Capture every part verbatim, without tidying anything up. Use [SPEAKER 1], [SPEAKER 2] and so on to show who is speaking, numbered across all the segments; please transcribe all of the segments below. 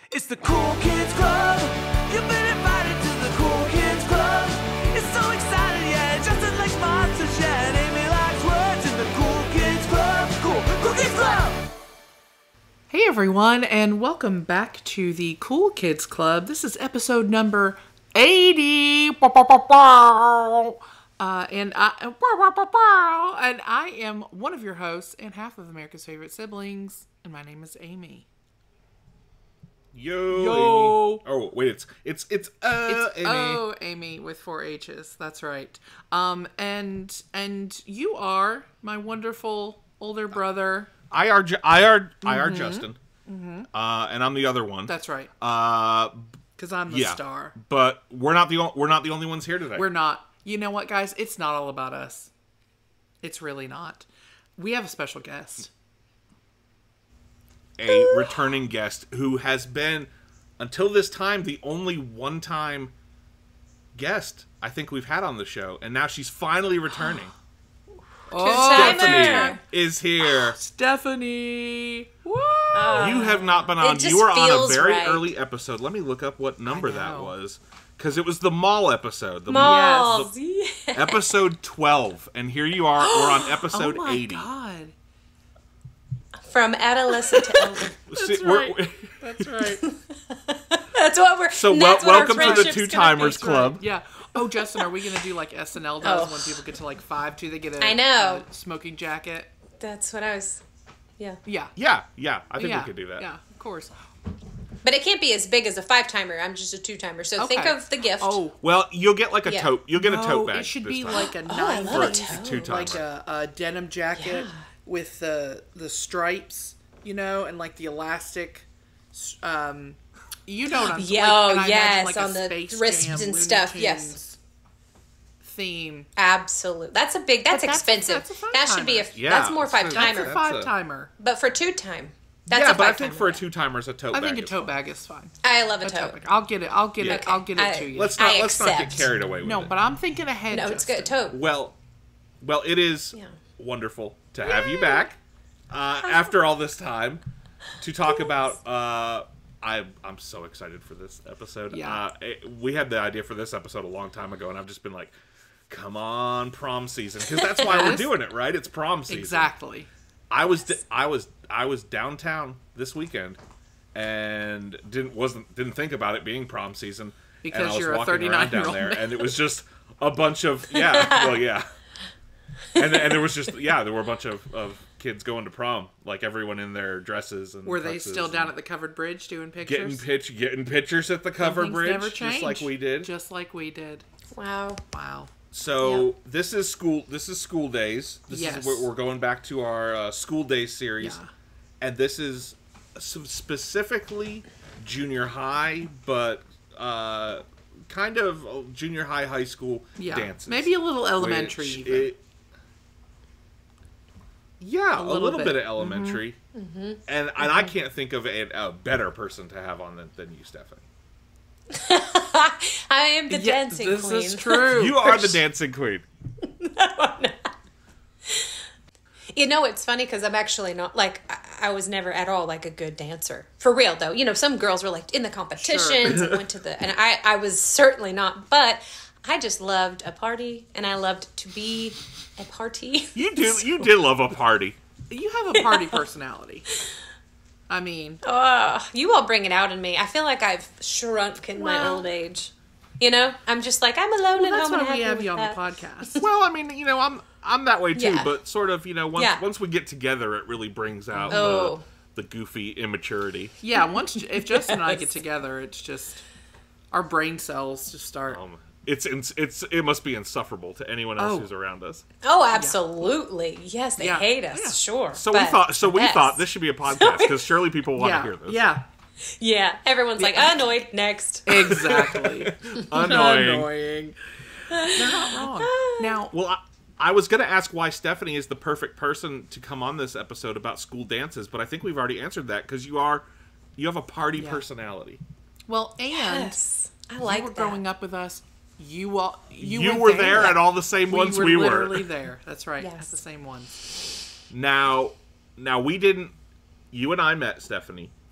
[SPEAKER 1] It's the Cool Kids Club. You've been invited to the Cool Kids Club. It's so exciting, yeah. Justin likes monsters, yeah. And Amy likes words in the Cool Kids Club. Cool, Cool Kids Club.
[SPEAKER 2] Hey everyone, and welcome back to the Cool Kids Club. This is episode number eighty. Uh, and I and I am one of your hosts and half of America's favorite siblings, and my name is Amy.
[SPEAKER 3] Yo,
[SPEAKER 2] Yo.
[SPEAKER 3] Amy. Oh wait, it's it's it's uh
[SPEAKER 2] It's
[SPEAKER 3] Amy.
[SPEAKER 2] Oh, Amy with four H's. That's right. Um, and and you are my wonderful older brother.
[SPEAKER 3] I are Ju- I are mm-hmm. I are
[SPEAKER 2] Mm-hmm.
[SPEAKER 3] Justin. Mm-hmm. Uh, and I'm the other one.
[SPEAKER 2] That's right.
[SPEAKER 3] Uh,
[SPEAKER 2] because I'm the
[SPEAKER 3] yeah,
[SPEAKER 2] star.
[SPEAKER 3] But we're not the o- we're not the only ones here today.
[SPEAKER 2] We're not. You know what, guys? It's not all about us. It's really not. We have a special guest.
[SPEAKER 3] A returning guest who has been, until this time, the only one-time guest I think we've had on the show, and now she's finally returning.
[SPEAKER 2] Oh,
[SPEAKER 3] Stefani is here.
[SPEAKER 2] Stephanie! Woo!
[SPEAKER 4] Uh,
[SPEAKER 3] You have not been on.
[SPEAKER 4] it just
[SPEAKER 3] You were on a
[SPEAKER 4] feels
[SPEAKER 3] very
[SPEAKER 4] right.
[SPEAKER 3] early episode. Let me look up what number
[SPEAKER 2] I
[SPEAKER 3] that
[SPEAKER 2] know.
[SPEAKER 3] was. Because it was the mall episode. The
[SPEAKER 4] Malls.
[SPEAKER 3] the-
[SPEAKER 4] Yeah.
[SPEAKER 3] Episode twelve. And here you are. We're on episode
[SPEAKER 2] Oh my
[SPEAKER 3] eighty.
[SPEAKER 2] God.
[SPEAKER 4] From adolescent to elder.
[SPEAKER 3] See,
[SPEAKER 2] That's
[SPEAKER 3] we're-
[SPEAKER 2] right.
[SPEAKER 3] we're-
[SPEAKER 2] That's right.
[SPEAKER 4] That's what we're.
[SPEAKER 3] So wel-
[SPEAKER 4] that's what our
[SPEAKER 3] welcome to the
[SPEAKER 4] friendship's
[SPEAKER 3] Two
[SPEAKER 4] gonna
[SPEAKER 3] Timers
[SPEAKER 4] be.
[SPEAKER 3] Club.
[SPEAKER 2] Yeah. Oh, Justin, are we going to do like S N L does
[SPEAKER 4] Oh.
[SPEAKER 2] when people get to like five two? They get a,
[SPEAKER 4] I know.
[SPEAKER 2] a smoking jacket.
[SPEAKER 4] That's what I was. Yeah.
[SPEAKER 2] Yeah.
[SPEAKER 3] Yeah, yeah. I think
[SPEAKER 2] yeah.
[SPEAKER 3] we could do that.
[SPEAKER 2] Yeah, of course.
[SPEAKER 4] But it can't be as big as a five timer. I'm just a two timer. So think
[SPEAKER 2] Okay.
[SPEAKER 4] of the gift.
[SPEAKER 2] Oh,
[SPEAKER 3] Well, you'll get like a
[SPEAKER 4] Yeah.
[SPEAKER 3] tote. You'll get a
[SPEAKER 2] no,
[SPEAKER 3] tote bag.
[SPEAKER 2] it should
[SPEAKER 3] this
[SPEAKER 2] be
[SPEAKER 3] time.
[SPEAKER 2] like a
[SPEAKER 4] Oh, I love a
[SPEAKER 2] nineties,
[SPEAKER 4] tote.
[SPEAKER 3] Two-timer.
[SPEAKER 2] like a, a denim jacket
[SPEAKER 4] Yeah.
[SPEAKER 2] with the the stripes, you know, and like the elastic. Um, you know what I'm
[SPEAKER 4] Yeah,
[SPEAKER 2] like,
[SPEAKER 4] oh,
[SPEAKER 2] and I imagine,
[SPEAKER 4] yes,
[SPEAKER 2] like,
[SPEAKER 4] on
[SPEAKER 2] a
[SPEAKER 4] the
[SPEAKER 2] Space
[SPEAKER 4] wrists
[SPEAKER 2] Jam,
[SPEAKER 4] and
[SPEAKER 2] Looney
[SPEAKER 4] stuff,
[SPEAKER 2] Tunes
[SPEAKER 4] yes.
[SPEAKER 2] Theme.
[SPEAKER 4] Absolutely. That's a big. That's,
[SPEAKER 2] But that's a-
[SPEAKER 4] expensive.
[SPEAKER 2] that's a five
[SPEAKER 4] that should be a.
[SPEAKER 2] timer.
[SPEAKER 3] Yeah,
[SPEAKER 4] that's more
[SPEAKER 3] so
[SPEAKER 4] five
[SPEAKER 3] that's
[SPEAKER 2] That's
[SPEAKER 4] timer.
[SPEAKER 2] a
[SPEAKER 3] That's
[SPEAKER 2] five
[SPEAKER 3] a-
[SPEAKER 2] timer.
[SPEAKER 4] But for two time, that's
[SPEAKER 3] yeah,
[SPEAKER 4] a
[SPEAKER 3] but I
[SPEAKER 4] five
[SPEAKER 3] think
[SPEAKER 4] timer.
[SPEAKER 3] for a two timers, a tote
[SPEAKER 2] I
[SPEAKER 3] bag.
[SPEAKER 2] think a
[SPEAKER 3] is
[SPEAKER 2] tote
[SPEAKER 3] fine.
[SPEAKER 2] bag is fine.
[SPEAKER 4] I love a
[SPEAKER 2] A
[SPEAKER 4] tote.
[SPEAKER 2] tote bag. I'll get it. I'll get
[SPEAKER 3] Yeah.
[SPEAKER 2] it. I'll get it
[SPEAKER 4] I-
[SPEAKER 2] to you.
[SPEAKER 3] Let's not
[SPEAKER 4] I
[SPEAKER 3] let's not get
[SPEAKER 4] accept.
[SPEAKER 3] carried away with
[SPEAKER 2] no,
[SPEAKER 3] it.
[SPEAKER 2] but I'm thinking ahead.
[SPEAKER 4] No, it's
[SPEAKER 2] Justin.
[SPEAKER 4] good. Tote.
[SPEAKER 3] Well, well, it is
[SPEAKER 4] Yeah.
[SPEAKER 3] wonderful to have you back uh, after all this time to talk about. Uh, I I'm so excited for this episode.
[SPEAKER 2] Yeah.
[SPEAKER 3] Uh, it- we had the idea for this episode a long time ago, and I've just been like, "Come on, prom season," because that's why we're doing it, right? It's prom season.
[SPEAKER 2] Exactly.
[SPEAKER 3] I was d- I was I was downtown this weekend and didn't wasn't didn't think about it being prom season
[SPEAKER 2] Because
[SPEAKER 3] and I was
[SPEAKER 2] you're a
[SPEAKER 3] walking around down
[SPEAKER 2] thirty-nine-year-old
[SPEAKER 3] there
[SPEAKER 2] man.
[SPEAKER 3] and it was just a bunch of yeah well yeah and and there was just yeah there were a bunch of, of kids going to prom, like everyone in their dresses and
[SPEAKER 2] Were they
[SPEAKER 3] tuxes
[SPEAKER 2] still down
[SPEAKER 3] and
[SPEAKER 2] at the covered bridge doing
[SPEAKER 3] getting
[SPEAKER 2] pictures?
[SPEAKER 3] pitch getting pictures at the
[SPEAKER 2] Some
[SPEAKER 3] covered
[SPEAKER 2] things
[SPEAKER 3] bridge
[SPEAKER 2] never
[SPEAKER 3] just
[SPEAKER 2] change.
[SPEAKER 3] like we did.
[SPEAKER 2] Just like we did.
[SPEAKER 4] Wow.
[SPEAKER 2] Wow.
[SPEAKER 3] So
[SPEAKER 4] Yeah.
[SPEAKER 3] this is school. This is school days. This
[SPEAKER 2] Yes.
[SPEAKER 3] is we're, we're going back to our uh, school days series,
[SPEAKER 2] Yeah.
[SPEAKER 3] and this is some specifically junior high, but uh, kind of junior high, high school
[SPEAKER 2] Yeah.
[SPEAKER 3] dances.
[SPEAKER 2] Maybe a little elementary
[SPEAKER 3] which
[SPEAKER 2] even.
[SPEAKER 3] it- yeah, a
[SPEAKER 2] little
[SPEAKER 3] little,
[SPEAKER 2] bit.
[SPEAKER 3] bit. of elementary, and and I can't think of a, a better person to have on than, than you, Stephanie.
[SPEAKER 4] I am the
[SPEAKER 2] Yeah,
[SPEAKER 4] dancing
[SPEAKER 2] this
[SPEAKER 4] queen.
[SPEAKER 2] is true.
[SPEAKER 3] You are the dancing queen.
[SPEAKER 4] You know, it's funny because I'm actually not like I, I was never at all like a good dancer for real though. You know, some girls were like in the competitions and went to the, and I I was certainly not. But I just loved a party, and I loved to be a party.
[SPEAKER 3] You do. You did love a party.
[SPEAKER 2] You have a party personality. I mean,
[SPEAKER 4] Oh, you all bring it out in me. I feel like I've shrunk in my
[SPEAKER 2] Well-
[SPEAKER 4] old age. You know, I'm just like I'm alone
[SPEAKER 2] well,
[SPEAKER 4] at
[SPEAKER 2] that's
[SPEAKER 4] home. and
[SPEAKER 2] why we
[SPEAKER 4] happy
[SPEAKER 2] have
[SPEAKER 4] with
[SPEAKER 2] you on
[SPEAKER 4] that.
[SPEAKER 2] the podcast.
[SPEAKER 3] Well, I mean, you know, I'm I'm that way too,
[SPEAKER 4] Yeah.
[SPEAKER 3] but sort of, you know, once
[SPEAKER 4] Yeah.
[SPEAKER 3] once we get together, it really brings out
[SPEAKER 4] Oh.
[SPEAKER 3] the, the goofy immaturity.
[SPEAKER 2] Yeah, once if Justin and I get together, it's just our brain cells just start.
[SPEAKER 3] Um, it's it's it's it must be insufferable to anyone else
[SPEAKER 2] Oh.
[SPEAKER 3] who's around us.
[SPEAKER 4] Oh, absolutely. Yes, they
[SPEAKER 2] Yeah.
[SPEAKER 4] hate us.
[SPEAKER 2] Yeah.
[SPEAKER 4] Sure.
[SPEAKER 3] So we
[SPEAKER 4] but
[SPEAKER 3] thought so
[SPEAKER 4] the
[SPEAKER 3] we
[SPEAKER 4] best.
[SPEAKER 3] thought this should be a podcast because surely people want
[SPEAKER 2] yeah,
[SPEAKER 3] to hear this.
[SPEAKER 2] yeah,
[SPEAKER 4] Yeah, everyone's like annoyed. Next.
[SPEAKER 2] exactly.
[SPEAKER 3] Annoying.
[SPEAKER 2] Annoying. They're not wrong. Now,
[SPEAKER 3] Well, I, I was going to ask why Stephanie is the perfect person to come on this episode about school dances, but I think we've already answered that because you are you have a party
[SPEAKER 2] Yeah.
[SPEAKER 3] personality.
[SPEAKER 2] well, and
[SPEAKER 4] Yes, I like
[SPEAKER 2] you were
[SPEAKER 4] that.
[SPEAKER 2] growing up with us. You all, you,
[SPEAKER 3] You,
[SPEAKER 2] were,
[SPEAKER 3] were there at all the same
[SPEAKER 2] we
[SPEAKER 3] ones
[SPEAKER 2] were
[SPEAKER 3] we
[SPEAKER 2] literally
[SPEAKER 3] were.
[SPEAKER 2] there. That's right.
[SPEAKER 4] Yes.
[SPEAKER 2] At the same ones.
[SPEAKER 3] Now, now we didn't. You and I met Stephanie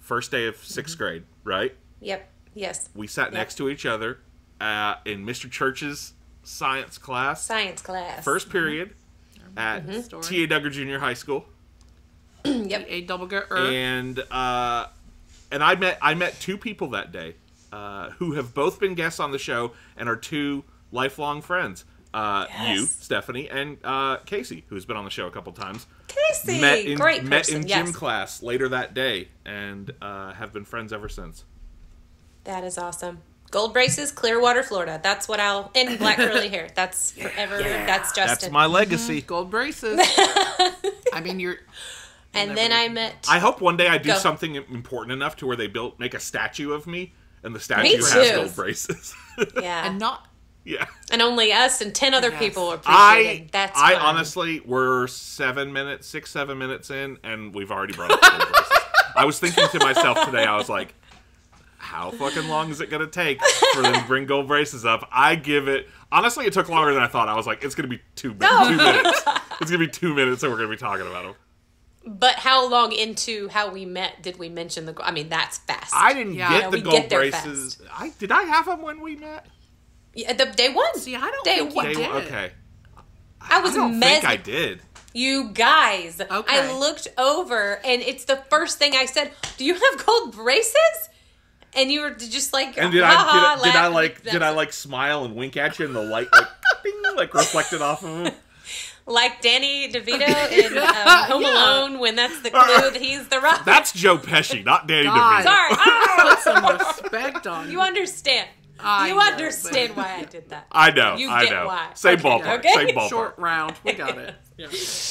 [SPEAKER 3] first day of sixth grade, right?
[SPEAKER 4] Yep. Yes.
[SPEAKER 3] We sat
[SPEAKER 4] Yep.
[SPEAKER 3] next to each other uh, in Mister Church's science class.
[SPEAKER 4] Science class.
[SPEAKER 3] First period at T A. Duggar Junior High School.
[SPEAKER 4] Yep.
[SPEAKER 2] A double gut.
[SPEAKER 3] And uh, and I met I met two people that day uh, who have both been guests on the show and are two lifelong friends. Uh,
[SPEAKER 4] Yes.
[SPEAKER 3] You, Stephanie, and uh, Casey, who's been on the show a couple times.
[SPEAKER 4] Casey,
[SPEAKER 3] Met in,
[SPEAKER 4] great
[SPEAKER 3] met
[SPEAKER 4] person.
[SPEAKER 3] in gym
[SPEAKER 4] yes.
[SPEAKER 3] class later that day and uh, have been friends ever since.
[SPEAKER 4] That is awesome. Gold braces, Clearwater, Florida. That's what I'll and black curly hair. That's forever. That's Justin.
[SPEAKER 3] That's my legacy.
[SPEAKER 2] Gold braces. I mean, you're.
[SPEAKER 4] and then I met.
[SPEAKER 3] I hope one day I do
[SPEAKER 4] Go.
[SPEAKER 3] something important enough to where they build make a statue of me, and the statue
[SPEAKER 4] Me
[SPEAKER 3] has
[SPEAKER 4] too.
[SPEAKER 3] gold braces.
[SPEAKER 4] yeah.
[SPEAKER 2] And
[SPEAKER 4] And,
[SPEAKER 2] not.
[SPEAKER 3] Yeah.
[SPEAKER 4] only us and ten other
[SPEAKER 2] Yes.
[SPEAKER 4] people appreciate
[SPEAKER 3] I
[SPEAKER 4] it. That's
[SPEAKER 3] I
[SPEAKER 4] fun.
[SPEAKER 3] honestly we're seven minutes, six seven minutes in, and we've already brought up gold braces. I was thinking to myself today, I was like, how fucking long is it gonna take for them to bring gold braces up? I give it. Honestly, it took longer than I thought. I was like, it's gonna be two,
[SPEAKER 4] No.
[SPEAKER 3] two minutes. It's gonna be two minutes, and we're gonna be talking about them.
[SPEAKER 4] But how long into how we met did we mention the? I mean, that's fast.
[SPEAKER 3] I didn't
[SPEAKER 2] Yeah,
[SPEAKER 3] get
[SPEAKER 4] no,
[SPEAKER 3] the
[SPEAKER 4] we
[SPEAKER 3] gold
[SPEAKER 4] get there
[SPEAKER 3] braces. I did. I have them when we met.
[SPEAKER 4] yeah, the day one.
[SPEAKER 2] See, I don't
[SPEAKER 4] Day
[SPEAKER 2] think
[SPEAKER 4] one.
[SPEAKER 2] you
[SPEAKER 3] They-
[SPEAKER 2] did.
[SPEAKER 3] okay.
[SPEAKER 4] I was
[SPEAKER 3] I don't
[SPEAKER 4] mes-
[SPEAKER 3] think I did.
[SPEAKER 4] You guys,
[SPEAKER 2] Okay.
[SPEAKER 4] I looked over and it's the first thing I said. Do you have gold braces? And you were just like,
[SPEAKER 3] And did I
[SPEAKER 4] "Ha-ha,"
[SPEAKER 3] did, I- did I
[SPEAKER 4] laughing.
[SPEAKER 3] like did I
[SPEAKER 4] That's-
[SPEAKER 3] like smile and wink at you and the light like ding, like reflected off of him?
[SPEAKER 4] like Danny DeVito in um, Home
[SPEAKER 2] Yeah.
[SPEAKER 4] Alone when that's the clue that he's the rock?
[SPEAKER 3] That's Joe Pesci, not Danny
[SPEAKER 2] God.
[SPEAKER 3] DeVito.
[SPEAKER 4] Sorry, oh,
[SPEAKER 2] Put some respect on
[SPEAKER 4] you understand.
[SPEAKER 2] I
[SPEAKER 4] you
[SPEAKER 2] know,
[SPEAKER 4] understand
[SPEAKER 2] but-
[SPEAKER 4] why I did that.
[SPEAKER 3] I know.
[SPEAKER 4] You
[SPEAKER 3] I
[SPEAKER 4] get
[SPEAKER 3] know.
[SPEAKER 4] why.
[SPEAKER 3] Say
[SPEAKER 4] Okay,
[SPEAKER 3] ballpark.
[SPEAKER 4] okay.
[SPEAKER 3] Say ballpark.
[SPEAKER 2] Short round. We got it. Yeah.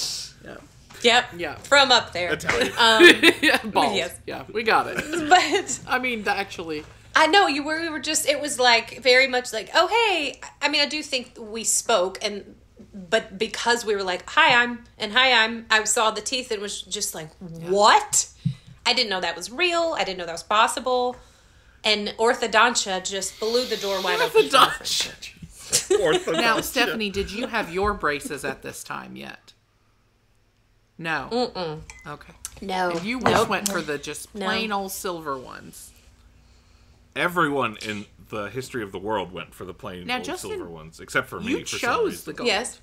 [SPEAKER 4] Yep.
[SPEAKER 2] Yeah.
[SPEAKER 4] From up there.
[SPEAKER 3] Italian.
[SPEAKER 4] Um,
[SPEAKER 2] Yeah. Balls.
[SPEAKER 4] Yes.
[SPEAKER 2] Yeah. We got it.
[SPEAKER 4] but
[SPEAKER 2] I mean, that actually.
[SPEAKER 4] I know you were. We were just. It was like very much like, oh hey. I mean, I do think we spoke, and but because we were like, hi, I'm and hi, I'm. I saw the teeth and was just like, what? I didn't know that was real. I didn't know that was possible. And orthodontia just blew the door wide open. to our friendship.
[SPEAKER 3] Orthodontia.
[SPEAKER 2] Now, Stephanie, did you have your braces at this time yet? No.
[SPEAKER 4] Mm-mm.
[SPEAKER 2] Okay.
[SPEAKER 4] No.
[SPEAKER 2] And you
[SPEAKER 4] Nope.
[SPEAKER 2] just went for the just
[SPEAKER 4] No.
[SPEAKER 2] plain old silver ones.
[SPEAKER 3] Everyone in the history of the world went for the plain
[SPEAKER 2] Now,
[SPEAKER 3] old
[SPEAKER 2] Justin,
[SPEAKER 3] silver ones, except for me.
[SPEAKER 2] You
[SPEAKER 3] for some
[SPEAKER 2] chose
[SPEAKER 3] reason.
[SPEAKER 2] the gold.
[SPEAKER 4] Yes.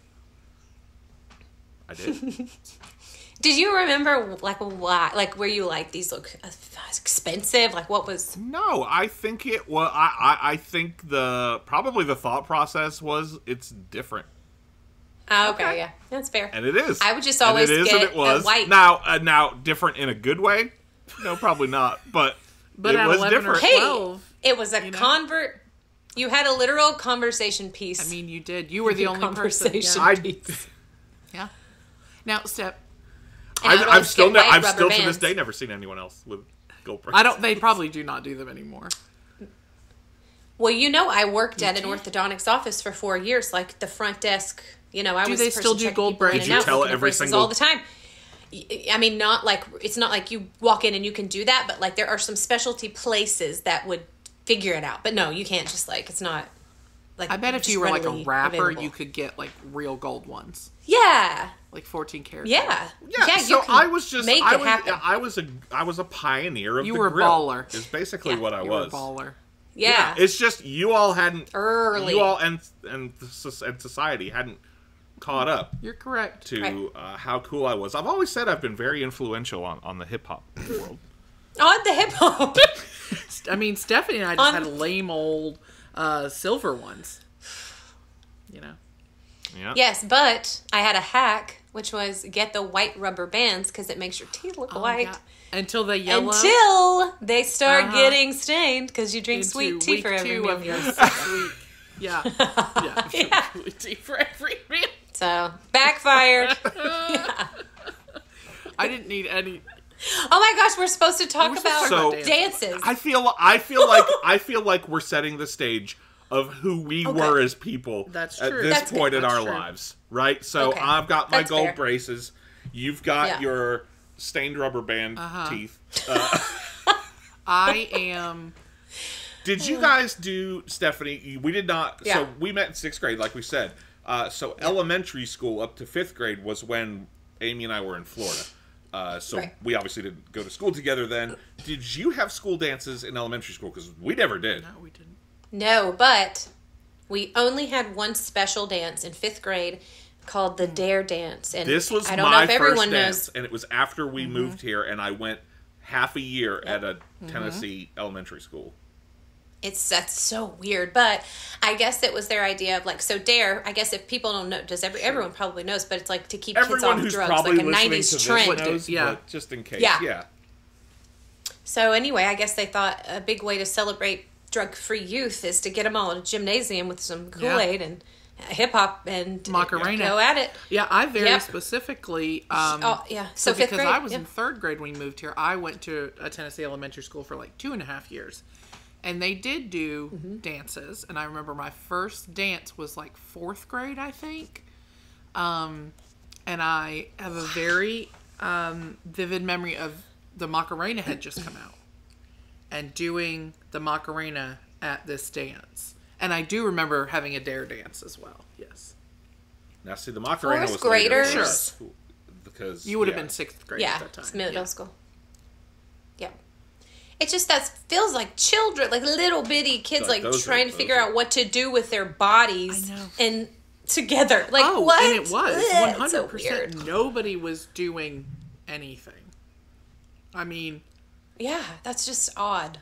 [SPEAKER 3] I did.
[SPEAKER 4] Did you remember like why? Like were you like these look uh, expensive? Like what was?
[SPEAKER 3] No, I think it was. I, I I think the probably the thought process was it's different,
[SPEAKER 4] Oh, okay, yeah, that's fair.
[SPEAKER 3] and it is.
[SPEAKER 4] I would just
[SPEAKER 3] And
[SPEAKER 4] always
[SPEAKER 3] it is,
[SPEAKER 4] get
[SPEAKER 3] and it was.
[SPEAKER 4] a white.
[SPEAKER 3] Now, uh, now different in a good way. No, probably not. But
[SPEAKER 2] But
[SPEAKER 3] it
[SPEAKER 2] at
[SPEAKER 3] was
[SPEAKER 2] eleven
[SPEAKER 3] different.
[SPEAKER 2] or
[SPEAKER 4] Hey,
[SPEAKER 2] twelve,
[SPEAKER 4] it was a
[SPEAKER 2] you know?
[SPEAKER 4] convert. You had a literal conversation piece.
[SPEAKER 2] I mean, you did. You were the only person.
[SPEAKER 4] conversation
[SPEAKER 2] Yeah.
[SPEAKER 3] I-
[SPEAKER 4] piece.
[SPEAKER 2] yeah. Now, Steph,
[SPEAKER 4] And I
[SPEAKER 3] I've,
[SPEAKER 4] would
[SPEAKER 3] I've
[SPEAKER 4] always
[SPEAKER 3] still,
[SPEAKER 4] get
[SPEAKER 3] ne-
[SPEAKER 4] white
[SPEAKER 3] I've
[SPEAKER 4] rubber
[SPEAKER 3] still to this
[SPEAKER 4] bands.
[SPEAKER 3] day never seen anyone else with gold braces.
[SPEAKER 2] I don't. They probably do not do them anymore.
[SPEAKER 4] Well, you know, I worked at an
[SPEAKER 2] did?
[SPEAKER 4] orthodontics office for four years, like the front desk. You know, I
[SPEAKER 2] Do
[SPEAKER 4] was
[SPEAKER 2] they
[SPEAKER 4] the person
[SPEAKER 2] still do
[SPEAKER 4] checking
[SPEAKER 2] gold
[SPEAKER 4] people in
[SPEAKER 2] braces?
[SPEAKER 4] and
[SPEAKER 3] Did you
[SPEAKER 4] out,
[SPEAKER 3] tell
[SPEAKER 4] looking at
[SPEAKER 3] every
[SPEAKER 4] braces
[SPEAKER 3] single-
[SPEAKER 4] all the time. I mean, not like it's not like you walk in and you can do that, but like there are some specialty places that would figure it out. But no, you can't just like it's not. Like
[SPEAKER 2] I bet if
[SPEAKER 4] just
[SPEAKER 2] you were like a
[SPEAKER 4] readily
[SPEAKER 2] rapper,
[SPEAKER 4] available.
[SPEAKER 2] you could get like real gold ones,
[SPEAKER 4] Yeah,
[SPEAKER 2] like fourteen karat.
[SPEAKER 4] yeah,
[SPEAKER 3] Yeah,
[SPEAKER 4] you
[SPEAKER 3] so
[SPEAKER 4] can
[SPEAKER 3] I was just
[SPEAKER 4] make
[SPEAKER 3] I
[SPEAKER 4] it
[SPEAKER 3] was,
[SPEAKER 4] happen.
[SPEAKER 3] I was a I was a pioneer of
[SPEAKER 2] You
[SPEAKER 3] the
[SPEAKER 2] were a
[SPEAKER 3] grill.
[SPEAKER 2] baller.
[SPEAKER 3] Is basically
[SPEAKER 4] Yeah,
[SPEAKER 3] what I
[SPEAKER 2] You
[SPEAKER 3] was.
[SPEAKER 2] were a baller.
[SPEAKER 4] Yeah,
[SPEAKER 3] It's just you all hadn't
[SPEAKER 4] early.
[SPEAKER 3] you all and and the soc- and society hadn't caught up
[SPEAKER 2] You're correct.
[SPEAKER 3] to
[SPEAKER 4] Right.
[SPEAKER 3] uh, how cool I was. I've always said I've been very influential on, on the hip hop world.
[SPEAKER 4] On the hip hop.
[SPEAKER 2] I mean, Stephanie and I just
[SPEAKER 4] On-
[SPEAKER 2] had lame old uh, silver ones. You know.
[SPEAKER 3] Yeah.
[SPEAKER 4] Yes, but I had a hack, which was get the white rubber bands because it makes your teeth look
[SPEAKER 2] Oh,
[SPEAKER 4] white.
[SPEAKER 2] yeah. Until they yellow.
[SPEAKER 4] Until they start
[SPEAKER 2] Uh-huh.
[SPEAKER 4] getting stained because you drink
[SPEAKER 2] into
[SPEAKER 4] sweet tea
[SPEAKER 2] week
[SPEAKER 4] for every
[SPEAKER 2] two
[SPEAKER 4] meal.
[SPEAKER 2] of your six week. Yeah. Yeah.
[SPEAKER 4] Yeah.
[SPEAKER 2] Sweet tea for every meal.
[SPEAKER 4] So backfired.
[SPEAKER 2] I didn't need any.
[SPEAKER 4] Oh my gosh, we're supposed to talk
[SPEAKER 2] We're supposed
[SPEAKER 4] about
[SPEAKER 2] to
[SPEAKER 3] talk
[SPEAKER 2] about
[SPEAKER 4] dances.
[SPEAKER 3] I feel I feel like I feel like we're setting the stage of who we
[SPEAKER 4] Okay.
[SPEAKER 3] were as people
[SPEAKER 2] That's
[SPEAKER 3] at
[SPEAKER 2] true.
[SPEAKER 3] this
[SPEAKER 4] That's
[SPEAKER 3] point
[SPEAKER 2] good.
[SPEAKER 3] in
[SPEAKER 2] That's
[SPEAKER 3] our
[SPEAKER 2] true.
[SPEAKER 3] lives, right? So
[SPEAKER 4] Okay.
[SPEAKER 3] I've got my
[SPEAKER 4] That's
[SPEAKER 3] gold
[SPEAKER 4] fair.
[SPEAKER 3] braces. You've got
[SPEAKER 4] Yeah.
[SPEAKER 3] your stained rubber band
[SPEAKER 2] Uh-huh.
[SPEAKER 3] teeth. Uh,
[SPEAKER 2] I am.
[SPEAKER 3] Did you guys do, Stephanie? We did not.
[SPEAKER 4] Yeah.
[SPEAKER 3] So we met in sixth grade, like we said. Uh, so elementary school up to fifth grade was when Amy and I were in Florida. Uh, so
[SPEAKER 4] Right.
[SPEAKER 3] we obviously didn't go to school together then. Did you have school dances in elementary school? Because we never did.
[SPEAKER 2] No, we didn't.
[SPEAKER 4] No, but we only had one special dance in fifth grade called the Dare Dance. And
[SPEAKER 3] This was
[SPEAKER 4] I don't
[SPEAKER 3] my
[SPEAKER 4] know if
[SPEAKER 3] first
[SPEAKER 4] everyone
[SPEAKER 3] dance,
[SPEAKER 4] knows.
[SPEAKER 3] and it was after we
[SPEAKER 2] Mm-hmm.
[SPEAKER 3] moved here, and I went half a year at a
[SPEAKER 2] Mm-hmm.
[SPEAKER 3] Tennessee elementary school.
[SPEAKER 4] It's that's so weird, but I guess it was their idea of like so Dare. I guess if people don't know, does every everyone probably knows, but it's like to keep kids
[SPEAKER 3] Everyone
[SPEAKER 4] off
[SPEAKER 3] who's
[SPEAKER 4] drugs,
[SPEAKER 3] probably
[SPEAKER 4] like a
[SPEAKER 3] listening
[SPEAKER 4] nineties
[SPEAKER 3] to this
[SPEAKER 4] trend.
[SPEAKER 3] knows,
[SPEAKER 2] Yeah.
[SPEAKER 3] but just in case.
[SPEAKER 4] Yeah.
[SPEAKER 3] yeah.
[SPEAKER 4] So anyway, I guess they thought a big way to celebrate drug-free youth is to get them all in a gymnasium with some Kool-Aid and hip hop and
[SPEAKER 2] Macarena.
[SPEAKER 4] go at it.
[SPEAKER 2] Yeah, I very
[SPEAKER 4] Yep.
[SPEAKER 2] specifically. Um,
[SPEAKER 4] Oh yeah, so,
[SPEAKER 2] So,
[SPEAKER 4] fifth
[SPEAKER 2] because
[SPEAKER 4] grade.
[SPEAKER 2] I was
[SPEAKER 4] yeah.
[SPEAKER 2] in third grade when we moved here, I went to a Tennessee elementary school for like two and a half years. And they did do
[SPEAKER 4] Mm-hmm.
[SPEAKER 2] dances. And I remember my first dance was like fourth grade, I think. Um, and I have a very um, vivid memory of the Macarena had just come out. And doing the Macarena at this dance. And I do remember having a Dare dance as well. Yes.
[SPEAKER 3] Now, see, the Macarena
[SPEAKER 4] Fourth
[SPEAKER 3] was later
[SPEAKER 4] graders?
[SPEAKER 3] for
[SPEAKER 2] Sure.
[SPEAKER 3] us, because
[SPEAKER 2] You would have
[SPEAKER 3] yeah.
[SPEAKER 2] been sixth grade
[SPEAKER 4] Yeah,
[SPEAKER 2] at that time.
[SPEAKER 4] it's middle
[SPEAKER 2] Yeah.
[SPEAKER 4] school. Yeah. It just that feels like children, like little bitty kids,
[SPEAKER 3] Like,
[SPEAKER 4] like,
[SPEAKER 3] those are-
[SPEAKER 4] trying to
[SPEAKER 3] those
[SPEAKER 4] figure
[SPEAKER 3] are-
[SPEAKER 4] out what to do with their bodies
[SPEAKER 2] I know.
[SPEAKER 4] and together. Like
[SPEAKER 2] Oh,
[SPEAKER 4] what?
[SPEAKER 2] and it was
[SPEAKER 4] Ugh,
[SPEAKER 2] one
[SPEAKER 4] it's
[SPEAKER 2] hundred
[SPEAKER 4] so
[SPEAKER 2] percent.
[SPEAKER 4] weird.
[SPEAKER 2] Nobody was doing anything. I mean,
[SPEAKER 4] Yeah, that's just odd.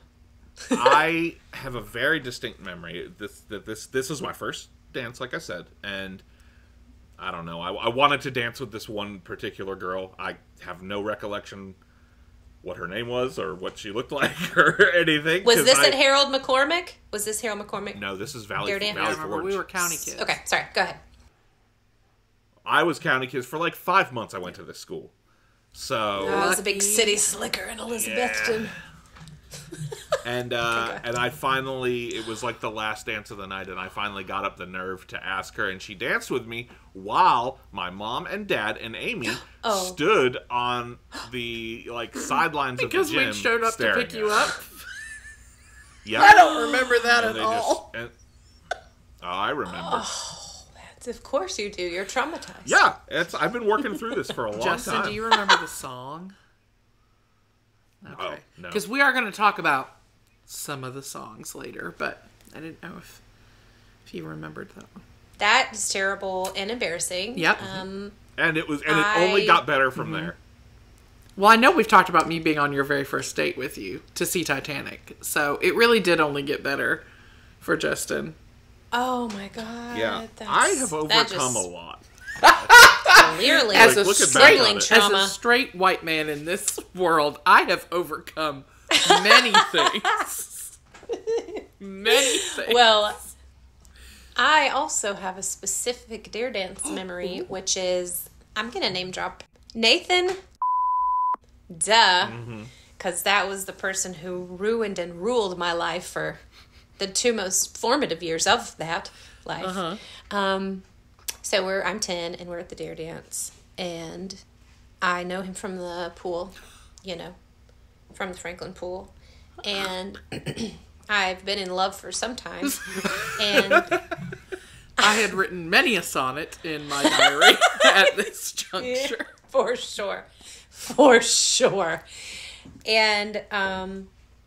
[SPEAKER 3] I have a very distinct memory. This that this this was my first dance, like I said, and I don't know. I, I wanted to dance with this one particular girl. I have no recollection what her name was or what she looked like or anything.
[SPEAKER 4] Was
[SPEAKER 3] 'cause
[SPEAKER 4] this
[SPEAKER 3] I,
[SPEAKER 4] at Harold McCormick? Was this Harold McCormick?
[SPEAKER 3] No, this is Valley,
[SPEAKER 4] Dare dance?
[SPEAKER 3] Valley
[SPEAKER 2] I remember
[SPEAKER 3] Forge.
[SPEAKER 2] we were county kids.
[SPEAKER 4] Okay, sorry. Go ahead.
[SPEAKER 3] I was county kids for like five months. I went to this school, so
[SPEAKER 4] I was a big
[SPEAKER 2] Lucky.
[SPEAKER 4] city slicker in Elizabethton.
[SPEAKER 3] and uh,
[SPEAKER 4] Okay.
[SPEAKER 3] and I finally, it was like the last dance of the night, and I finally got up the nerve to ask her, and she danced with me while my mom and dad and Amy
[SPEAKER 4] Oh.
[SPEAKER 3] stood on the like sidelines
[SPEAKER 2] Because
[SPEAKER 3] of the gym.
[SPEAKER 2] we showed up to
[SPEAKER 3] staring
[SPEAKER 2] pick you
[SPEAKER 3] at
[SPEAKER 2] up.
[SPEAKER 3] her. Yep.
[SPEAKER 2] I don't remember that
[SPEAKER 3] And
[SPEAKER 2] at
[SPEAKER 3] they
[SPEAKER 2] all.
[SPEAKER 3] just- and- oh, I remember.
[SPEAKER 4] Of course you do. You're traumatized.
[SPEAKER 3] Yeah, it's. I've been working through this for a long
[SPEAKER 2] Justin,
[SPEAKER 3] time.
[SPEAKER 2] do you remember the song? Okay.
[SPEAKER 3] Oh, no.
[SPEAKER 2] Because we are going to talk about some of the songs later, but I didn't know if if you remembered that one.
[SPEAKER 4] That is terrible and embarrassing.
[SPEAKER 2] Yep.
[SPEAKER 4] Um,
[SPEAKER 3] And it was, and it only
[SPEAKER 4] I-
[SPEAKER 3] got better from there.
[SPEAKER 2] Well, I know we've talked about me being on your very first date with you to see Titanic, so it really did only get better for Justin.
[SPEAKER 4] oh my god.
[SPEAKER 3] Yeah,
[SPEAKER 4] that's-
[SPEAKER 3] I have
[SPEAKER 4] that
[SPEAKER 3] overcome
[SPEAKER 4] just
[SPEAKER 3] a lot.
[SPEAKER 4] Clearly,
[SPEAKER 2] As
[SPEAKER 3] Like,
[SPEAKER 2] a
[SPEAKER 3] look at
[SPEAKER 2] straight,
[SPEAKER 3] that on it.
[SPEAKER 4] trauma.
[SPEAKER 2] as a straight white man in this world, I have overcome many things. Many things.
[SPEAKER 4] Well, I also have a specific Dare Dance memory, which is I'm gonna name drop Nathan. Duh, because that was the person who ruined and ruled my life for the two most formative years of that life.
[SPEAKER 2] Uh-huh.
[SPEAKER 4] Um, so we're I'm ten and we're at the Dare Dance, and I know him from the pool, you know, from the Franklin pool, and I've been in love for some time, and
[SPEAKER 2] I had written many a sonnet in my diary at this juncture.
[SPEAKER 4] for sure, for sure, and um,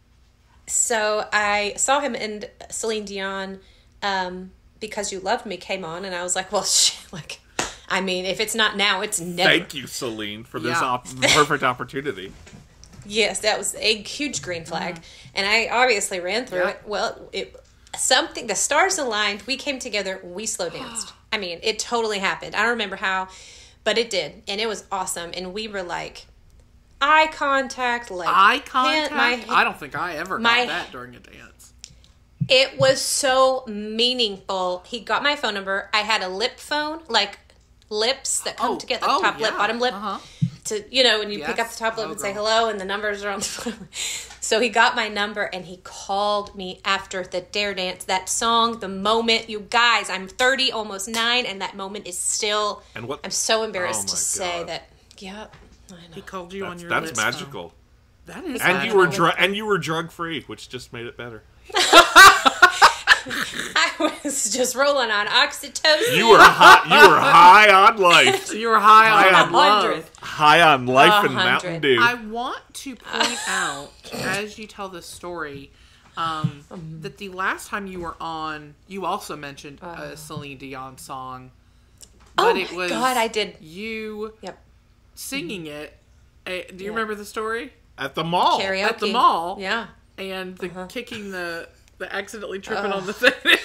[SPEAKER 4] so I saw him and Celine Dion. Um, Because You Loved Me came on, and I was like, well, shit, like, I mean, if it's not now, it's never.
[SPEAKER 3] Thank you, Celine, for this
[SPEAKER 2] Yeah.
[SPEAKER 3] op- perfect opportunity.
[SPEAKER 4] Yes, that was a huge green flag, and I obviously ran through
[SPEAKER 2] Yeah.
[SPEAKER 4] it. Well, it something the stars aligned. We came together. We slow danced. I mean, it totally happened. I don't remember how, but it did, and it was awesome. And we were like eye contact, like
[SPEAKER 2] Eye
[SPEAKER 4] hand-
[SPEAKER 2] contact?
[SPEAKER 4] my-
[SPEAKER 2] I don't think I ever
[SPEAKER 4] my-
[SPEAKER 2] got that during a dance.
[SPEAKER 4] It was so meaningful. He got my phone number. I had a lip phone, like lips that come
[SPEAKER 2] Oh,
[SPEAKER 4] together,
[SPEAKER 2] oh,
[SPEAKER 4] top lip,
[SPEAKER 2] yeah.
[SPEAKER 4] bottom lip.
[SPEAKER 2] Uh-huh.
[SPEAKER 4] To you know, when you pick
[SPEAKER 2] Yes.
[SPEAKER 4] up the top lip
[SPEAKER 2] Oh,
[SPEAKER 4] and say
[SPEAKER 2] girl.
[SPEAKER 4] hello, and the numbers are on the phone. So he got my number and he called me after the Dare Dance. That song, the moment, you guys, I'm thirty, almost nine, and that moment is still.
[SPEAKER 3] And what-
[SPEAKER 4] I'm so embarrassed
[SPEAKER 3] Oh,
[SPEAKER 4] to
[SPEAKER 3] my
[SPEAKER 4] say
[SPEAKER 3] God.
[SPEAKER 4] that. Yep, I
[SPEAKER 2] He
[SPEAKER 4] know.
[SPEAKER 2] called you on
[SPEAKER 3] That's,
[SPEAKER 2] your
[SPEAKER 3] that's
[SPEAKER 2] lips phone.
[SPEAKER 3] magical.
[SPEAKER 2] That is
[SPEAKER 3] And
[SPEAKER 2] magical.
[SPEAKER 3] you were dr- and you were drug free, which just made it better.
[SPEAKER 4] I was just rolling on oxytocin.
[SPEAKER 3] You were high. You were high on life.
[SPEAKER 2] You were high,
[SPEAKER 3] High
[SPEAKER 2] on
[SPEAKER 3] on
[SPEAKER 2] love.
[SPEAKER 3] High on life
[SPEAKER 4] A
[SPEAKER 3] and Mountain
[SPEAKER 4] hundred.
[SPEAKER 3] Dew.
[SPEAKER 2] I want to point out, as you tell this story, um, that the last time you were on, you also mentioned a Celine Dion song. But
[SPEAKER 4] Oh
[SPEAKER 2] it
[SPEAKER 4] my
[SPEAKER 2] was
[SPEAKER 4] God, I did.
[SPEAKER 2] you
[SPEAKER 4] Yep.
[SPEAKER 2] singing it. Uh, do you
[SPEAKER 4] Yeah.
[SPEAKER 2] remember the story?
[SPEAKER 3] At the mall.
[SPEAKER 4] Karaoke.
[SPEAKER 2] At the mall.
[SPEAKER 4] Yeah.
[SPEAKER 2] And the
[SPEAKER 4] Uh-huh.
[SPEAKER 2] kicking the, the accidentally tripping on the thing.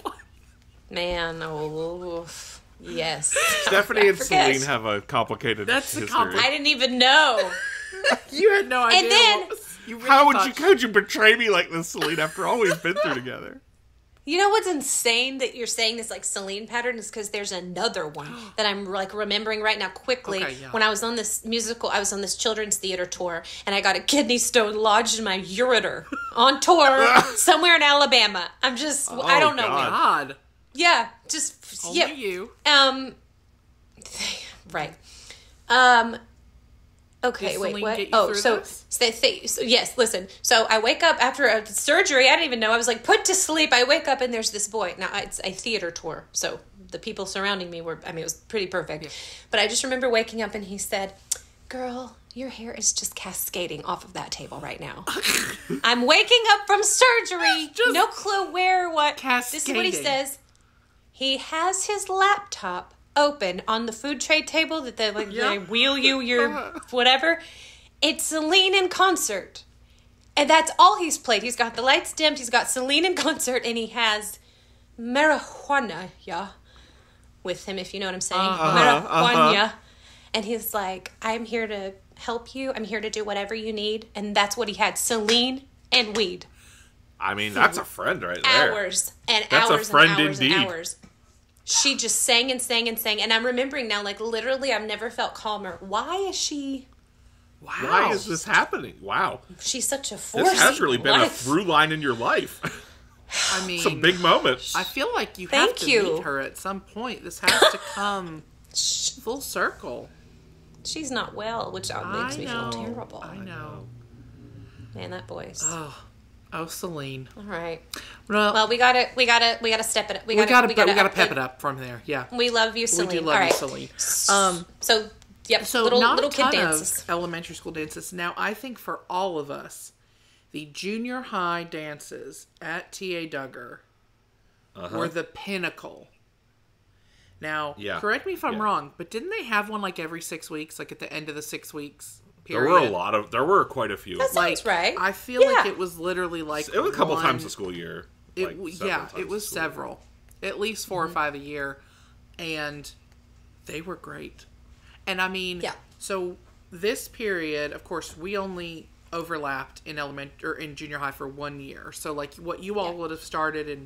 [SPEAKER 4] Man, oh, yes.
[SPEAKER 3] Stephanie
[SPEAKER 4] I
[SPEAKER 3] and
[SPEAKER 4] forget.
[SPEAKER 3] Celine have a complicated
[SPEAKER 2] That's the
[SPEAKER 3] history.
[SPEAKER 2] compli-
[SPEAKER 4] I didn't even know.
[SPEAKER 2] You had no idea.
[SPEAKER 4] then-
[SPEAKER 2] what was- you really
[SPEAKER 3] How would
[SPEAKER 2] thought
[SPEAKER 3] you? How would you betray me like this, Celine? After all we've been through together.
[SPEAKER 4] You know what's insane that you're saying this like Celine pattern is because there's another one that I'm like remembering right now quickly.
[SPEAKER 2] Okay, yeah.
[SPEAKER 4] When I was on this musical, I was on this children's theater tour, and I got a kidney stone lodged in my ureter on tour somewhere in Alabama. I'm just, I don't know.
[SPEAKER 3] God.
[SPEAKER 4] where.
[SPEAKER 2] God.
[SPEAKER 4] Yeah, just
[SPEAKER 2] Only
[SPEAKER 4] yeah.
[SPEAKER 2] you.
[SPEAKER 4] Um, right. Um, okay,
[SPEAKER 2] Did
[SPEAKER 4] wait,
[SPEAKER 2] Celine
[SPEAKER 4] what?
[SPEAKER 2] get you
[SPEAKER 4] Oh,
[SPEAKER 2] through
[SPEAKER 4] so,
[SPEAKER 2] this?
[SPEAKER 4] so, th- so yes, listen. So I wake up after a surgery. I didn't even know. I was like put to sleep. I wake up and there's this boy. Now it's a theater tour, so the people surrounding me were. I mean, it was pretty perfect.
[SPEAKER 2] Yeah.
[SPEAKER 4] But I just remember waking up and he said, "Girl, your hair is just cascading off of that table right now." I'm waking up from surgery.
[SPEAKER 2] Just
[SPEAKER 4] No clue where or what. This is what he
[SPEAKER 2] cascading.
[SPEAKER 4] says. He has his laptop open on the food tray table that they like
[SPEAKER 2] Yeah.
[SPEAKER 4] they wheel you your whatever. It's Celine in concert. And that's all he's played. He's got the lights dimmed, he's got Celine in concert, and he has marijuana, yeah, with him, if you know what I'm saying.
[SPEAKER 3] Uh-huh,
[SPEAKER 4] Marijuana.
[SPEAKER 3] uh-huh.
[SPEAKER 4] And he's like, I'm here to help you. I'm here to do whatever you need. And that's what he had. Celine and weed.
[SPEAKER 3] I mean, that's a friend right there.
[SPEAKER 4] Hours and
[SPEAKER 3] That's a
[SPEAKER 4] hours
[SPEAKER 3] friend
[SPEAKER 4] and hours
[SPEAKER 3] indeed.
[SPEAKER 4] and hours. She just sang and sang and sang. And I'm remembering now, like, literally, I've never felt calmer. Why is she...
[SPEAKER 2] Wow.
[SPEAKER 3] Why is this happening? Wow.
[SPEAKER 4] She's such a force.
[SPEAKER 3] This has really
[SPEAKER 4] in
[SPEAKER 3] been a
[SPEAKER 4] life.
[SPEAKER 3] through line in your life.
[SPEAKER 2] I mean,
[SPEAKER 3] Some big moments.
[SPEAKER 2] I feel like you
[SPEAKER 4] Thank
[SPEAKER 2] have to
[SPEAKER 4] you.
[SPEAKER 2] meet her at some point. This has to come full circle.
[SPEAKER 4] She's not well, which uh, makes
[SPEAKER 2] I
[SPEAKER 4] me
[SPEAKER 2] know.
[SPEAKER 4] feel terrible.
[SPEAKER 2] I know.
[SPEAKER 4] Man, that voice.
[SPEAKER 2] Oh, oh, Celine.
[SPEAKER 4] All right.
[SPEAKER 2] Well,
[SPEAKER 4] Well, we gotta, we gotta, we gotta step it. up. We
[SPEAKER 2] we
[SPEAKER 4] gotta,
[SPEAKER 2] gotta,
[SPEAKER 4] we
[SPEAKER 2] we
[SPEAKER 4] gotta,
[SPEAKER 2] gotta, pep
[SPEAKER 4] update-
[SPEAKER 2] it up from there. Yeah,
[SPEAKER 4] We love you, Celine.
[SPEAKER 2] we do love
[SPEAKER 4] All
[SPEAKER 2] you,
[SPEAKER 4] right.
[SPEAKER 2] Celine. Um,
[SPEAKER 4] So, yep.
[SPEAKER 2] so
[SPEAKER 4] little
[SPEAKER 2] not
[SPEAKER 4] little
[SPEAKER 2] a
[SPEAKER 4] kid
[SPEAKER 2] ton
[SPEAKER 4] dances.
[SPEAKER 2] of elementary school dances. Now, I think for all of us, the junior high dances at T A Duggar
[SPEAKER 3] Uh-huh.
[SPEAKER 2] were the pinnacle. Now,
[SPEAKER 3] Yeah.
[SPEAKER 2] correct me if I'm
[SPEAKER 3] Yeah.
[SPEAKER 2] wrong, but didn't they have one like every six weeks, like at the end of the six weeks
[SPEAKER 3] There
[SPEAKER 2] period?
[SPEAKER 3] were a lot of. There were quite a few.
[SPEAKER 4] That's
[SPEAKER 2] Like,
[SPEAKER 4] Sounds right.
[SPEAKER 2] I feel like
[SPEAKER 4] Yeah.
[SPEAKER 2] it was literally like
[SPEAKER 3] It was a couple
[SPEAKER 2] one-
[SPEAKER 3] times a school year.
[SPEAKER 2] It,
[SPEAKER 3] like,
[SPEAKER 2] w-
[SPEAKER 3] several
[SPEAKER 2] yeah,
[SPEAKER 3] times
[SPEAKER 2] it was
[SPEAKER 3] a school year.
[SPEAKER 2] several, at least four or five a year, and they were great. And I mean,
[SPEAKER 4] Yeah.
[SPEAKER 2] so this period, of course, we only overlapped in element or in junior high for one year. So like what you all
[SPEAKER 4] Yeah.
[SPEAKER 2] would have started in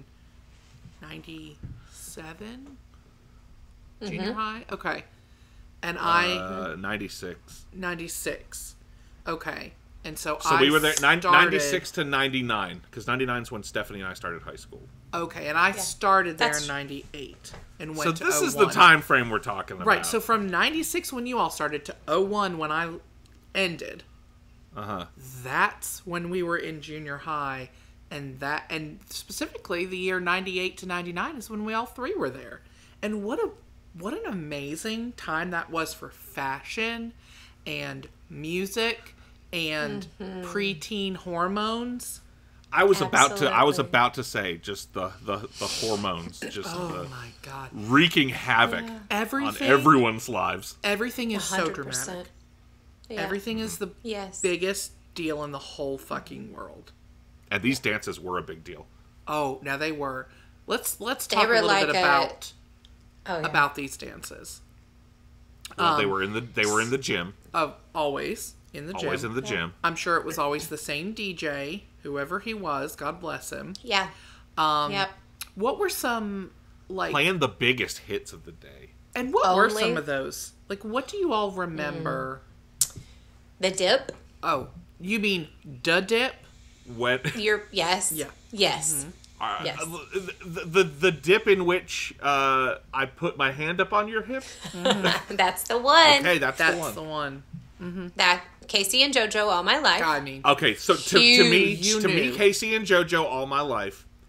[SPEAKER 2] ninety-seven junior high, okay, and I
[SPEAKER 3] Uh, ninety-six.
[SPEAKER 2] ninety-six, okay, and so
[SPEAKER 3] So
[SPEAKER 2] I
[SPEAKER 3] we were there nine,
[SPEAKER 2] started-
[SPEAKER 3] ninety-six to ninety-nine because ninety-nine is when Stephanie and I started high school.
[SPEAKER 2] Okay, and I started there
[SPEAKER 4] That's-
[SPEAKER 2] in ninety-eight and
[SPEAKER 3] So
[SPEAKER 2] went to
[SPEAKER 3] this is
[SPEAKER 2] oh
[SPEAKER 3] the
[SPEAKER 2] one.
[SPEAKER 3] time frame we're talking about.
[SPEAKER 2] Right, so from ninety-six when you all started to oh one when I ended,
[SPEAKER 3] uh-huh.
[SPEAKER 2] that's when we were in junior high, and that and specifically the year ninety-eight to ninety-nine is when we all three were there. And what a what an amazing time that was for fashion and music and preteen hormones.
[SPEAKER 3] I was about to. I was
[SPEAKER 4] Absolutely.
[SPEAKER 3] about to say just the the, the hormones, just
[SPEAKER 2] Oh
[SPEAKER 3] the
[SPEAKER 2] my god.
[SPEAKER 3] wreaking havoc on
[SPEAKER 2] Everything
[SPEAKER 3] everyone's lives.
[SPEAKER 2] everything is so
[SPEAKER 4] one hundred
[SPEAKER 2] dramatic.
[SPEAKER 4] percent. Yeah.
[SPEAKER 2] Everything is the
[SPEAKER 4] Yes.
[SPEAKER 2] biggest deal in the whole fucking world.
[SPEAKER 3] And these dances were a big deal.
[SPEAKER 2] Oh, now they were. Let's let's
[SPEAKER 4] They
[SPEAKER 2] talk a
[SPEAKER 4] were
[SPEAKER 2] little
[SPEAKER 4] like
[SPEAKER 2] bit
[SPEAKER 4] a-
[SPEAKER 2] about
[SPEAKER 4] Oh, yeah.
[SPEAKER 2] about these dances.
[SPEAKER 3] Well, they
[SPEAKER 2] Um,
[SPEAKER 3] were in the they were in the gym,
[SPEAKER 2] Of always in the gym.
[SPEAKER 3] always in the gym.
[SPEAKER 2] I'm sure it was always the same D J, whoever he was. God bless him.
[SPEAKER 4] Yeah.
[SPEAKER 2] Um,
[SPEAKER 4] Yep.
[SPEAKER 2] What were some like?
[SPEAKER 3] Playing the biggest hits of the day.
[SPEAKER 2] And what were
[SPEAKER 4] Only-
[SPEAKER 2] some of those? Like, what do you all remember?
[SPEAKER 4] The dip.
[SPEAKER 2] Oh, you mean da dip?
[SPEAKER 3] When
[SPEAKER 4] You're yes.
[SPEAKER 2] Yeah.
[SPEAKER 4] Yes.
[SPEAKER 3] uh,
[SPEAKER 4] Yes.
[SPEAKER 3] the, the the dip in which uh, I put my hand up on your hip.
[SPEAKER 4] That's the one.
[SPEAKER 3] Okay, that's,
[SPEAKER 2] That's
[SPEAKER 3] the one.
[SPEAKER 2] the one.
[SPEAKER 4] That Casey and JoJo all my life.
[SPEAKER 2] I mean,
[SPEAKER 3] Okay, so to, to me,
[SPEAKER 2] Huge. You
[SPEAKER 3] to me,
[SPEAKER 2] knew.
[SPEAKER 3] Casey and JoJo all my life.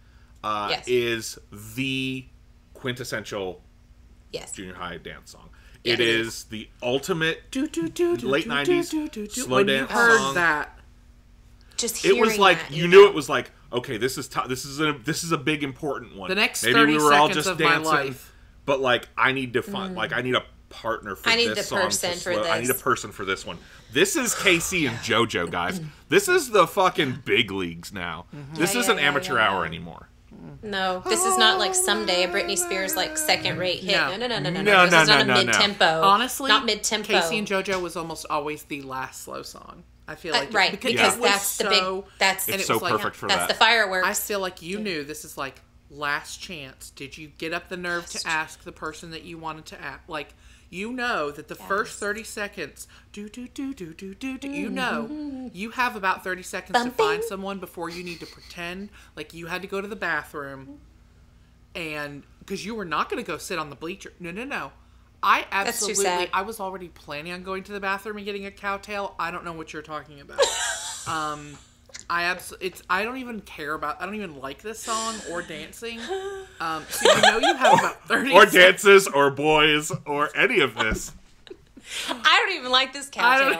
[SPEAKER 3] uh,
[SPEAKER 4] Yes.
[SPEAKER 3] is the quintessential
[SPEAKER 4] Yes.
[SPEAKER 3] junior high dance song.
[SPEAKER 4] Yeah,
[SPEAKER 3] it
[SPEAKER 4] it
[SPEAKER 3] is,
[SPEAKER 4] is.
[SPEAKER 3] the ultimate
[SPEAKER 2] Do, do, do, do,
[SPEAKER 3] late
[SPEAKER 2] do,
[SPEAKER 3] nineties
[SPEAKER 2] do, do, do.
[SPEAKER 3] slow
[SPEAKER 2] when
[SPEAKER 3] dance
[SPEAKER 2] you heard
[SPEAKER 3] song.
[SPEAKER 2] that,
[SPEAKER 4] Just
[SPEAKER 3] It
[SPEAKER 4] hearing
[SPEAKER 3] was like
[SPEAKER 4] that,
[SPEAKER 3] you
[SPEAKER 4] know.
[SPEAKER 3] knew it was like, okay, this is t- this is a this is a big important one.
[SPEAKER 2] the next
[SPEAKER 3] Maybe
[SPEAKER 2] thirty
[SPEAKER 3] we were all
[SPEAKER 2] seconds
[SPEAKER 3] just
[SPEAKER 2] of
[SPEAKER 3] dancing,
[SPEAKER 2] my life.
[SPEAKER 3] but like I need to find like I need a partner for
[SPEAKER 4] I need
[SPEAKER 3] this
[SPEAKER 4] the
[SPEAKER 3] song.
[SPEAKER 4] person
[SPEAKER 3] to
[SPEAKER 4] for
[SPEAKER 3] slow- I need a
[SPEAKER 4] this.
[SPEAKER 3] person for this one. This is Casey and JoJo, guys. This is the fucking big leagues now. This
[SPEAKER 4] Yeah,
[SPEAKER 3] isn't
[SPEAKER 4] yeah, yeah,
[SPEAKER 3] amateur
[SPEAKER 4] yeah,
[SPEAKER 3] hour
[SPEAKER 4] yeah.
[SPEAKER 3] anymore.
[SPEAKER 4] No, this is not like someday a Britney Spears like second rate hit.
[SPEAKER 2] No.
[SPEAKER 4] No, no, no, no, no.
[SPEAKER 3] No,
[SPEAKER 4] This
[SPEAKER 3] no,
[SPEAKER 4] is not
[SPEAKER 3] no,
[SPEAKER 4] a
[SPEAKER 3] no, no.
[SPEAKER 4] mid tempo.
[SPEAKER 2] Honestly,
[SPEAKER 4] not mid tempo.
[SPEAKER 2] Casey and JoJo was almost always the last slow song. I feel
[SPEAKER 4] Uh,
[SPEAKER 2] like
[SPEAKER 4] right,
[SPEAKER 2] because,
[SPEAKER 4] because
[SPEAKER 2] it was
[SPEAKER 4] that's the
[SPEAKER 2] so,
[SPEAKER 4] big. That's
[SPEAKER 2] and
[SPEAKER 3] It's
[SPEAKER 2] it
[SPEAKER 3] so
[SPEAKER 2] was like-
[SPEAKER 3] perfect for
[SPEAKER 4] that's
[SPEAKER 3] that.
[SPEAKER 4] the fireworks.
[SPEAKER 2] I feel like you knew this is like last chance. Did you get up the nerve to ask the person that you wanted to ask? Like, you know that the first thirty seconds, do do do do do do do. You know, you have about thirty seconds to
[SPEAKER 4] Bumping.
[SPEAKER 2] find someone before you need to pretend like you had to go to the bathroom, and because you were not going to go sit on the bleacher. No, no, no. I
[SPEAKER 4] too
[SPEAKER 2] absolutely.
[SPEAKER 4] sad.
[SPEAKER 2] I was already planning on going to the bathroom and getting a cowtail. I don't know what you're talking about. um. I absolutely, it's, I don't even care about, I don't even like this song or dancing. Um, so you know you have about thirty
[SPEAKER 3] Or
[SPEAKER 2] seconds.
[SPEAKER 3] dances, or boys, or any of this.
[SPEAKER 4] I don't even like this
[SPEAKER 2] I
[SPEAKER 4] cowtail.
[SPEAKER 2] don't,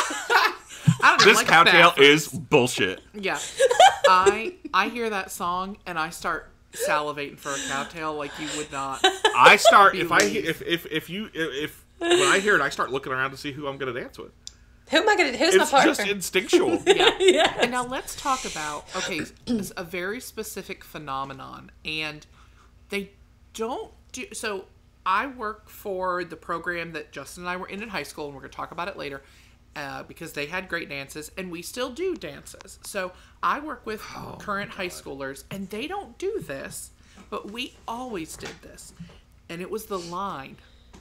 [SPEAKER 2] I don't even
[SPEAKER 3] This
[SPEAKER 2] like
[SPEAKER 3] cowtail
[SPEAKER 2] bathrooms.
[SPEAKER 3] is bullshit.
[SPEAKER 2] Yeah. I, I hear that song and I start salivating for a cowtail like you would not.
[SPEAKER 3] I start if I
[SPEAKER 2] Believe.
[SPEAKER 3] if if if you if when I hear it, I start looking around to see who I'm going to dance with.
[SPEAKER 4] Who am I gonna? Who's
[SPEAKER 3] It's
[SPEAKER 4] my partner?
[SPEAKER 3] just instinctual.
[SPEAKER 2] Yeah. And now let's talk about, okay, it's a very specific phenomenon. And they don't do, so I work for the program that Justin and I were in in high school, and we're going to talk about it later, uh, because they had great dances, and we still do dances. So I work with current high schoolers, and they don't do this, but we always did this. And it was the line.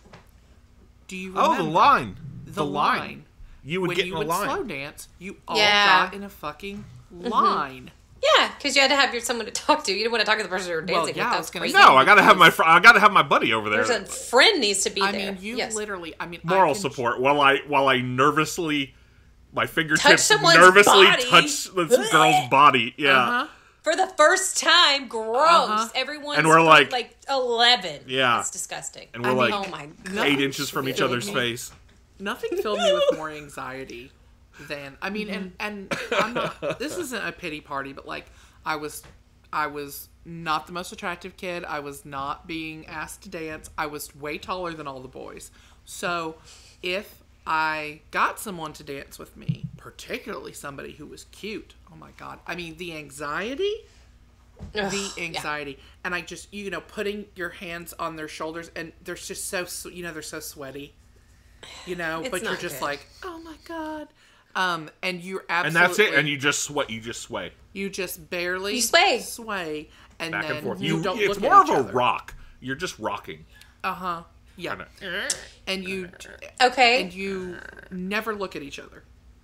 [SPEAKER 2] Do you remember?
[SPEAKER 3] Oh, the line.
[SPEAKER 2] The,
[SPEAKER 3] The
[SPEAKER 2] line.
[SPEAKER 3] line. You would
[SPEAKER 2] When
[SPEAKER 3] get
[SPEAKER 2] you
[SPEAKER 3] in a
[SPEAKER 2] would
[SPEAKER 3] line.
[SPEAKER 2] slow dance, you all
[SPEAKER 4] Yeah.
[SPEAKER 2] got in a fucking line.
[SPEAKER 4] Yeah, because you had to have your someone to talk to. You didn't want to talk to the person you were
[SPEAKER 2] Well,
[SPEAKER 4] dancing
[SPEAKER 2] yeah,
[SPEAKER 4] with.
[SPEAKER 2] I
[SPEAKER 4] That
[SPEAKER 2] was
[SPEAKER 4] was
[SPEAKER 2] gonna
[SPEAKER 4] crazy.
[SPEAKER 2] say-
[SPEAKER 3] No, I gotta have my fr- I gotta have my buddy over there.
[SPEAKER 4] There's a friend needs to be
[SPEAKER 2] I
[SPEAKER 4] there.
[SPEAKER 2] mean, you
[SPEAKER 4] yes.
[SPEAKER 2] literally. I mean,
[SPEAKER 3] Moral
[SPEAKER 2] I can,
[SPEAKER 3] support while I while I nervously my
[SPEAKER 4] Touch
[SPEAKER 3] fingertips
[SPEAKER 4] someone's
[SPEAKER 3] nervously
[SPEAKER 4] body.
[SPEAKER 3] touch this girl's body. Yeah.
[SPEAKER 2] Uh-huh.
[SPEAKER 4] For the first time, gross.
[SPEAKER 2] Uh-huh.
[SPEAKER 4] Everyone's
[SPEAKER 3] And we're like-
[SPEAKER 4] like eleven.
[SPEAKER 3] Yeah.
[SPEAKER 4] It's disgusting.
[SPEAKER 3] And we're
[SPEAKER 2] I mean,
[SPEAKER 3] like
[SPEAKER 4] oh my god.
[SPEAKER 2] nothing
[SPEAKER 3] eight inches from each
[SPEAKER 2] filled
[SPEAKER 3] other's
[SPEAKER 2] me-
[SPEAKER 3] face.
[SPEAKER 2] Nothing filled me with more anxiety than I mean, and and I'm not. This isn't a pity party, but like I was, I was not the most attractive kid. I was not being asked to dance. I was way taller than all the boys. So if I got someone to dance with me, particularly somebody who was cute, oh my god! I mean, the anxiety.
[SPEAKER 4] Ugh,
[SPEAKER 2] the anxiety and I just you know putting your hands on their shoulders and they're just so sw- you know they're so sweaty, you know,
[SPEAKER 4] It's
[SPEAKER 2] but you're
[SPEAKER 4] not
[SPEAKER 2] just
[SPEAKER 4] good.
[SPEAKER 2] like, oh my god, um and you're
[SPEAKER 3] And
[SPEAKER 2] absolutely
[SPEAKER 3] that's it. And you just sweat. You just sway
[SPEAKER 2] you just barely
[SPEAKER 4] You sway.
[SPEAKER 2] sway and
[SPEAKER 3] back
[SPEAKER 2] then
[SPEAKER 3] and forth.
[SPEAKER 2] you,
[SPEAKER 3] You,
[SPEAKER 2] don't
[SPEAKER 3] it's
[SPEAKER 2] look
[SPEAKER 3] more
[SPEAKER 2] at
[SPEAKER 3] of
[SPEAKER 2] each
[SPEAKER 3] a
[SPEAKER 2] other.
[SPEAKER 3] rock. You're just rocking.
[SPEAKER 2] Uh-huh. Yeah.
[SPEAKER 3] Kinda.
[SPEAKER 2] And you
[SPEAKER 4] Okay.
[SPEAKER 2] and you never look at each other.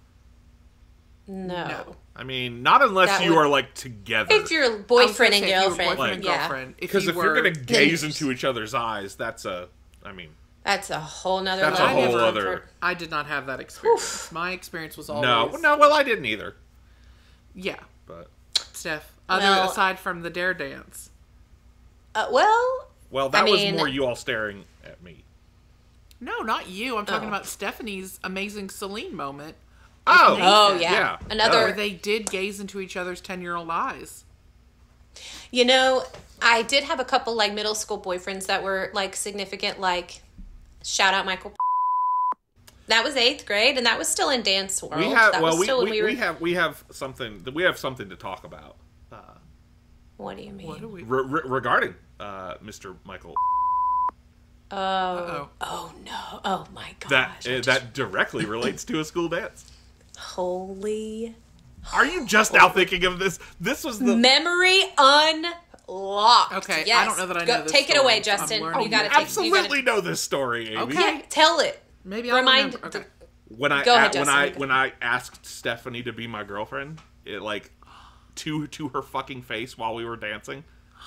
[SPEAKER 4] no.
[SPEAKER 2] No.
[SPEAKER 3] I mean, not unless
[SPEAKER 4] That
[SPEAKER 3] you
[SPEAKER 4] would-
[SPEAKER 3] are like together.
[SPEAKER 4] If you're
[SPEAKER 2] I was gonna
[SPEAKER 4] boyfriend and
[SPEAKER 2] say, if you were
[SPEAKER 4] girlfriend,
[SPEAKER 2] boyfriend and
[SPEAKER 4] yeah,
[SPEAKER 2] girlfriend. If
[SPEAKER 3] Because
[SPEAKER 2] you
[SPEAKER 3] if,
[SPEAKER 2] were,
[SPEAKER 3] you're gonna gaze
[SPEAKER 4] Then-
[SPEAKER 3] into each other's eyes, that's a. I mean,
[SPEAKER 4] that's a whole nother.
[SPEAKER 3] That's a
[SPEAKER 4] level
[SPEAKER 3] whole
[SPEAKER 4] of
[SPEAKER 3] other-
[SPEAKER 4] comfort.
[SPEAKER 2] I did not have that experience. My experience was always
[SPEAKER 3] no, no. Well, I didn't either.
[SPEAKER 2] yeah.
[SPEAKER 3] But
[SPEAKER 2] Steph, other
[SPEAKER 4] Well-
[SPEAKER 2] aside from the dare dance.
[SPEAKER 4] Uh, well,
[SPEAKER 3] well, that
[SPEAKER 4] I
[SPEAKER 3] was
[SPEAKER 4] mean-
[SPEAKER 3] more you all staring at me.
[SPEAKER 2] No, not you. I'm talking
[SPEAKER 4] Oh.
[SPEAKER 2] about Stephanie's amazing Celine moment.
[SPEAKER 3] Oh,
[SPEAKER 4] oh
[SPEAKER 2] Nathan,
[SPEAKER 4] yeah,
[SPEAKER 3] yeah.
[SPEAKER 4] another.
[SPEAKER 2] Where they did gaze into each other's ten-year-old eyes.
[SPEAKER 4] You know, I did have a couple like middle school boyfriends that were like significant. Like, shout out Michael. That was eighth grade, and that was still in dance world.
[SPEAKER 3] we have.
[SPEAKER 4] that
[SPEAKER 3] Well,
[SPEAKER 4] was
[SPEAKER 3] we,
[SPEAKER 4] still
[SPEAKER 3] we,
[SPEAKER 4] when we were.
[SPEAKER 3] we have we have something. We have something to talk about uh,
[SPEAKER 4] What do you mean?
[SPEAKER 2] What do we?
[SPEAKER 3] re- re- regarding uh, Mister Michael.
[SPEAKER 4] Oh,
[SPEAKER 2] Uh-oh.
[SPEAKER 4] oh no! Oh my gosh!
[SPEAKER 3] That
[SPEAKER 4] I
[SPEAKER 3] uh,
[SPEAKER 4] just-
[SPEAKER 3] that directly relates to a school dance.
[SPEAKER 4] holy
[SPEAKER 3] Are you just now thinking of this? This was the.
[SPEAKER 4] memory unlocked.
[SPEAKER 2] Okay, I
[SPEAKER 4] yes.
[SPEAKER 2] don't know that I
[SPEAKER 4] Go,
[SPEAKER 2] know this
[SPEAKER 4] Take it
[SPEAKER 2] story,
[SPEAKER 4] away,
[SPEAKER 2] so I'm
[SPEAKER 4] Justin.
[SPEAKER 2] learning
[SPEAKER 4] You got to
[SPEAKER 2] it.
[SPEAKER 4] take.
[SPEAKER 3] absolutely
[SPEAKER 4] You gotta,
[SPEAKER 3] know this story, Amy.
[SPEAKER 2] Okay.
[SPEAKER 4] yeah, tell it.
[SPEAKER 2] Maybe I'll
[SPEAKER 4] Remind.
[SPEAKER 2] remember. Okay.
[SPEAKER 3] When I
[SPEAKER 4] Go ahead,
[SPEAKER 3] a- when
[SPEAKER 4] Justin,
[SPEAKER 3] I
[SPEAKER 4] you go.
[SPEAKER 3] when I asked Stephanie to be my girlfriend, it like to to her fucking face while we were dancing.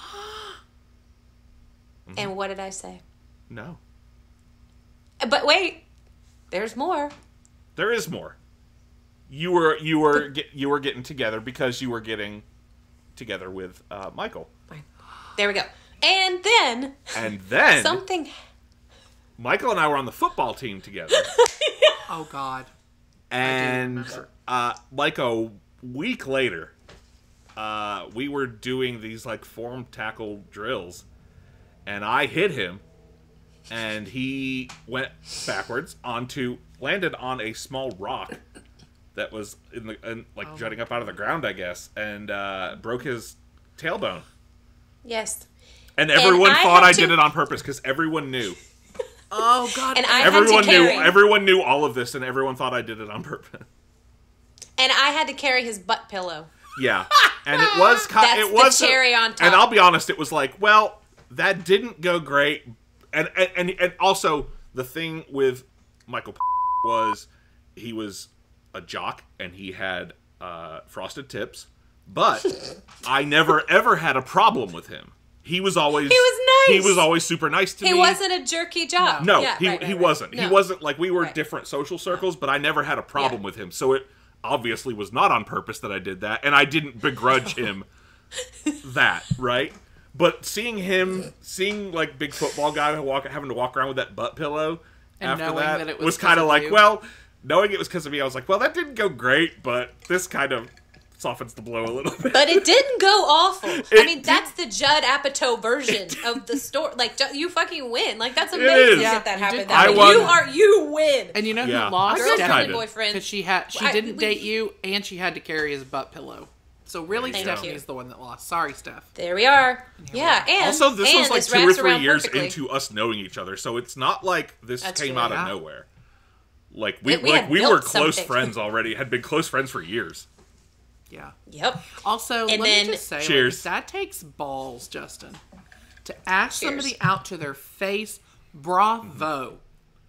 [SPEAKER 4] And what did I say?
[SPEAKER 3] No,
[SPEAKER 4] But wait, there's more.
[SPEAKER 3] there is more. You were you were get, you were getting together because you were getting together with uh, Michael.
[SPEAKER 4] There we go. And then...
[SPEAKER 3] And then...
[SPEAKER 4] Something...
[SPEAKER 3] Michael and I were on the football team together.
[SPEAKER 2] Oh, God.
[SPEAKER 3] And, uh, like a week later, uh, we were doing these, like, form tackle drills. And I hit him. And he went backwards onto... Landed on a small rock that was, in the in, like, oh. jutting up out of the ground, I guess. And uh, broke his tailbone.
[SPEAKER 4] Yes.
[SPEAKER 3] And everyone
[SPEAKER 4] and
[SPEAKER 3] thought I,
[SPEAKER 4] I to...
[SPEAKER 3] did it on purpose, because everyone knew.
[SPEAKER 2] Oh, God.
[SPEAKER 4] And I
[SPEAKER 3] everyone
[SPEAKER 4] had to carry...
[SPEAKER 3] knew everyone knew all of this, and everyone thought I did it on purpose.
[SPEAKER 4] And I had to carry his butt pillow.
[SPEAKER 3] Yeah. And it was kind
[SPEAKER 4] That's
[SPEAKER 3] it was
[SPEAKER 4] the cherry on top.
[SPEAKER 3] And I'll be honest, it was like, well, that didn't go great. And and and, and also the thing with Michael was he was a jock and he had uh, frosted tips, but I never ever had a problem with him. He was always
[SPEAKER 4] he was nice.
[SPEAKER 3] He was always super nice to
[SPEAKER 4] he
[SPEAKER 3] me.
[SPEAKER 4] He wasn't a jerky jock.
[SPEAKER 3] No,
[SPEAKER 4] yeah,
[SPEAKER 3] he
[SPEAKER 4] right, right,
[SPEAKER 3] he
[SPEAKER 4] right.
[SPEAKER 3] wasn't.
[SPEAKER 4] No.
[SPEAKER 3] He wasn't like we were
[SPEAKER 4] right.
[SPEAKER 3] different social circles, but I never had a problem
[SPEAKER 4] yeah.
[SPEAKER 3] with him. So it obviously was not on purpose that I did that, and I didn't begrudge him that, right? But seeing him, seeing like big football guy walk, having to walk around with that butt pillow
[SPEAKER 2] and
[SPEAKER 3] after
[SPEAKER 2] knowing
[SPEAKER 3] that,
[SPEAKER 2] that it was,
[SPEAKER 3] was kind of like,
[SPEAKER 2] you.
[SPEAKER 3] well, knowing it was because of me, I was like, well, that didn't go great, but this kind of softens the blow a little bit.
[SPEAKER 4] But it didn't go awful.
[SPEAKER 3] It
[SPEAKER 4] I mean,
[SPEAKER 3] did-
[SPEAKER 4] that's the Judd Apatow version of the story. Like, Ju- you fucking win. Like, that's
[SPEAKER 3] is.
[SPEAKER 4] amazing
[SPEAKER 2] Yeah,
[SPEAKER 4] that that
[SPEAKER 2] you
[SPEAKER 4] happened.
[SPEAKER 2] did.
[SPEAKER 4] That
[SPEAKER 3] I
[SPEAKER 4] way.
[SPEAKER 3] won.
[SPEAKER 4] You are you win.
[SPEAKER 2] And you know
[SPEAKER 3] Yeah.
[SPEAKER 2] who lost?
[SPEAKER 3] I did
[SPEAKER 4] Girlfriend and
[SPEAKER 3] kinda.
[SPEAKER 4] boyfriend.
[SPEAKER 2] Because she had she
[SPEAKER 4] I-
[SPEAKER 2] didn't
[SPEAKER 4] we-
[SPEAKER 2] date you, and she had to carry his butt pillow. So really,
[SPEAKER 4] Thank
[SPEAKER 2] Stephanie's
[SPEAKER 4] you.
[SPEAKER 2] the one that lost. Sorry, Steph.
[SPEAKER 4] There we are. Yeah, and
[SPEAKER 3] Also, this
[SPEAKER 4] and
[SPEAKER 3] was like
[SPEAKER 4] this
[SPEAKER 3] two or
[SPEAKER 4] wraps
[SPEAKER 3] three
[SPEAKER 4] around
[SPEAKER 3] years
[SPEAKER 4] perfectly.
[SPEAKER 3] into us knowing each other, so it's not like this
[SPEAKER 4] That's
[SPEAKER 3] came
[SPEAKER 4] true.
[SPEAKER 3] out of
[SPEAKER 2] Yeah.
[SPEAKER 3] nowhere. Like we,
[SPEAKER 4] We- we
[SPEAKER 3] like
[SPEAKER 4] had
[SPEAKER 3] we
[SPEAKER 4] built
[SPEAKER 3] were close
[SPEAKER 4] something.
[SPEAKER 3] friends already. Had been close friends for years.
[SPEAKER 2] Yeah.
[SPEAKER 4] Yep.
[SPEAKER 2] Also,
[SPEAKER 4] And
[SPEAKER 2] let
[SPEAKER 4] then-
[SPEAKER 2] me just say,
[SPEAKER 3] Cheers.
[SPEAKER 2] like, that takes balls, Justin, to ask
[SPEAKER 4] Cheers.
[SPEAKER 2] somebody out to their face. Bravo.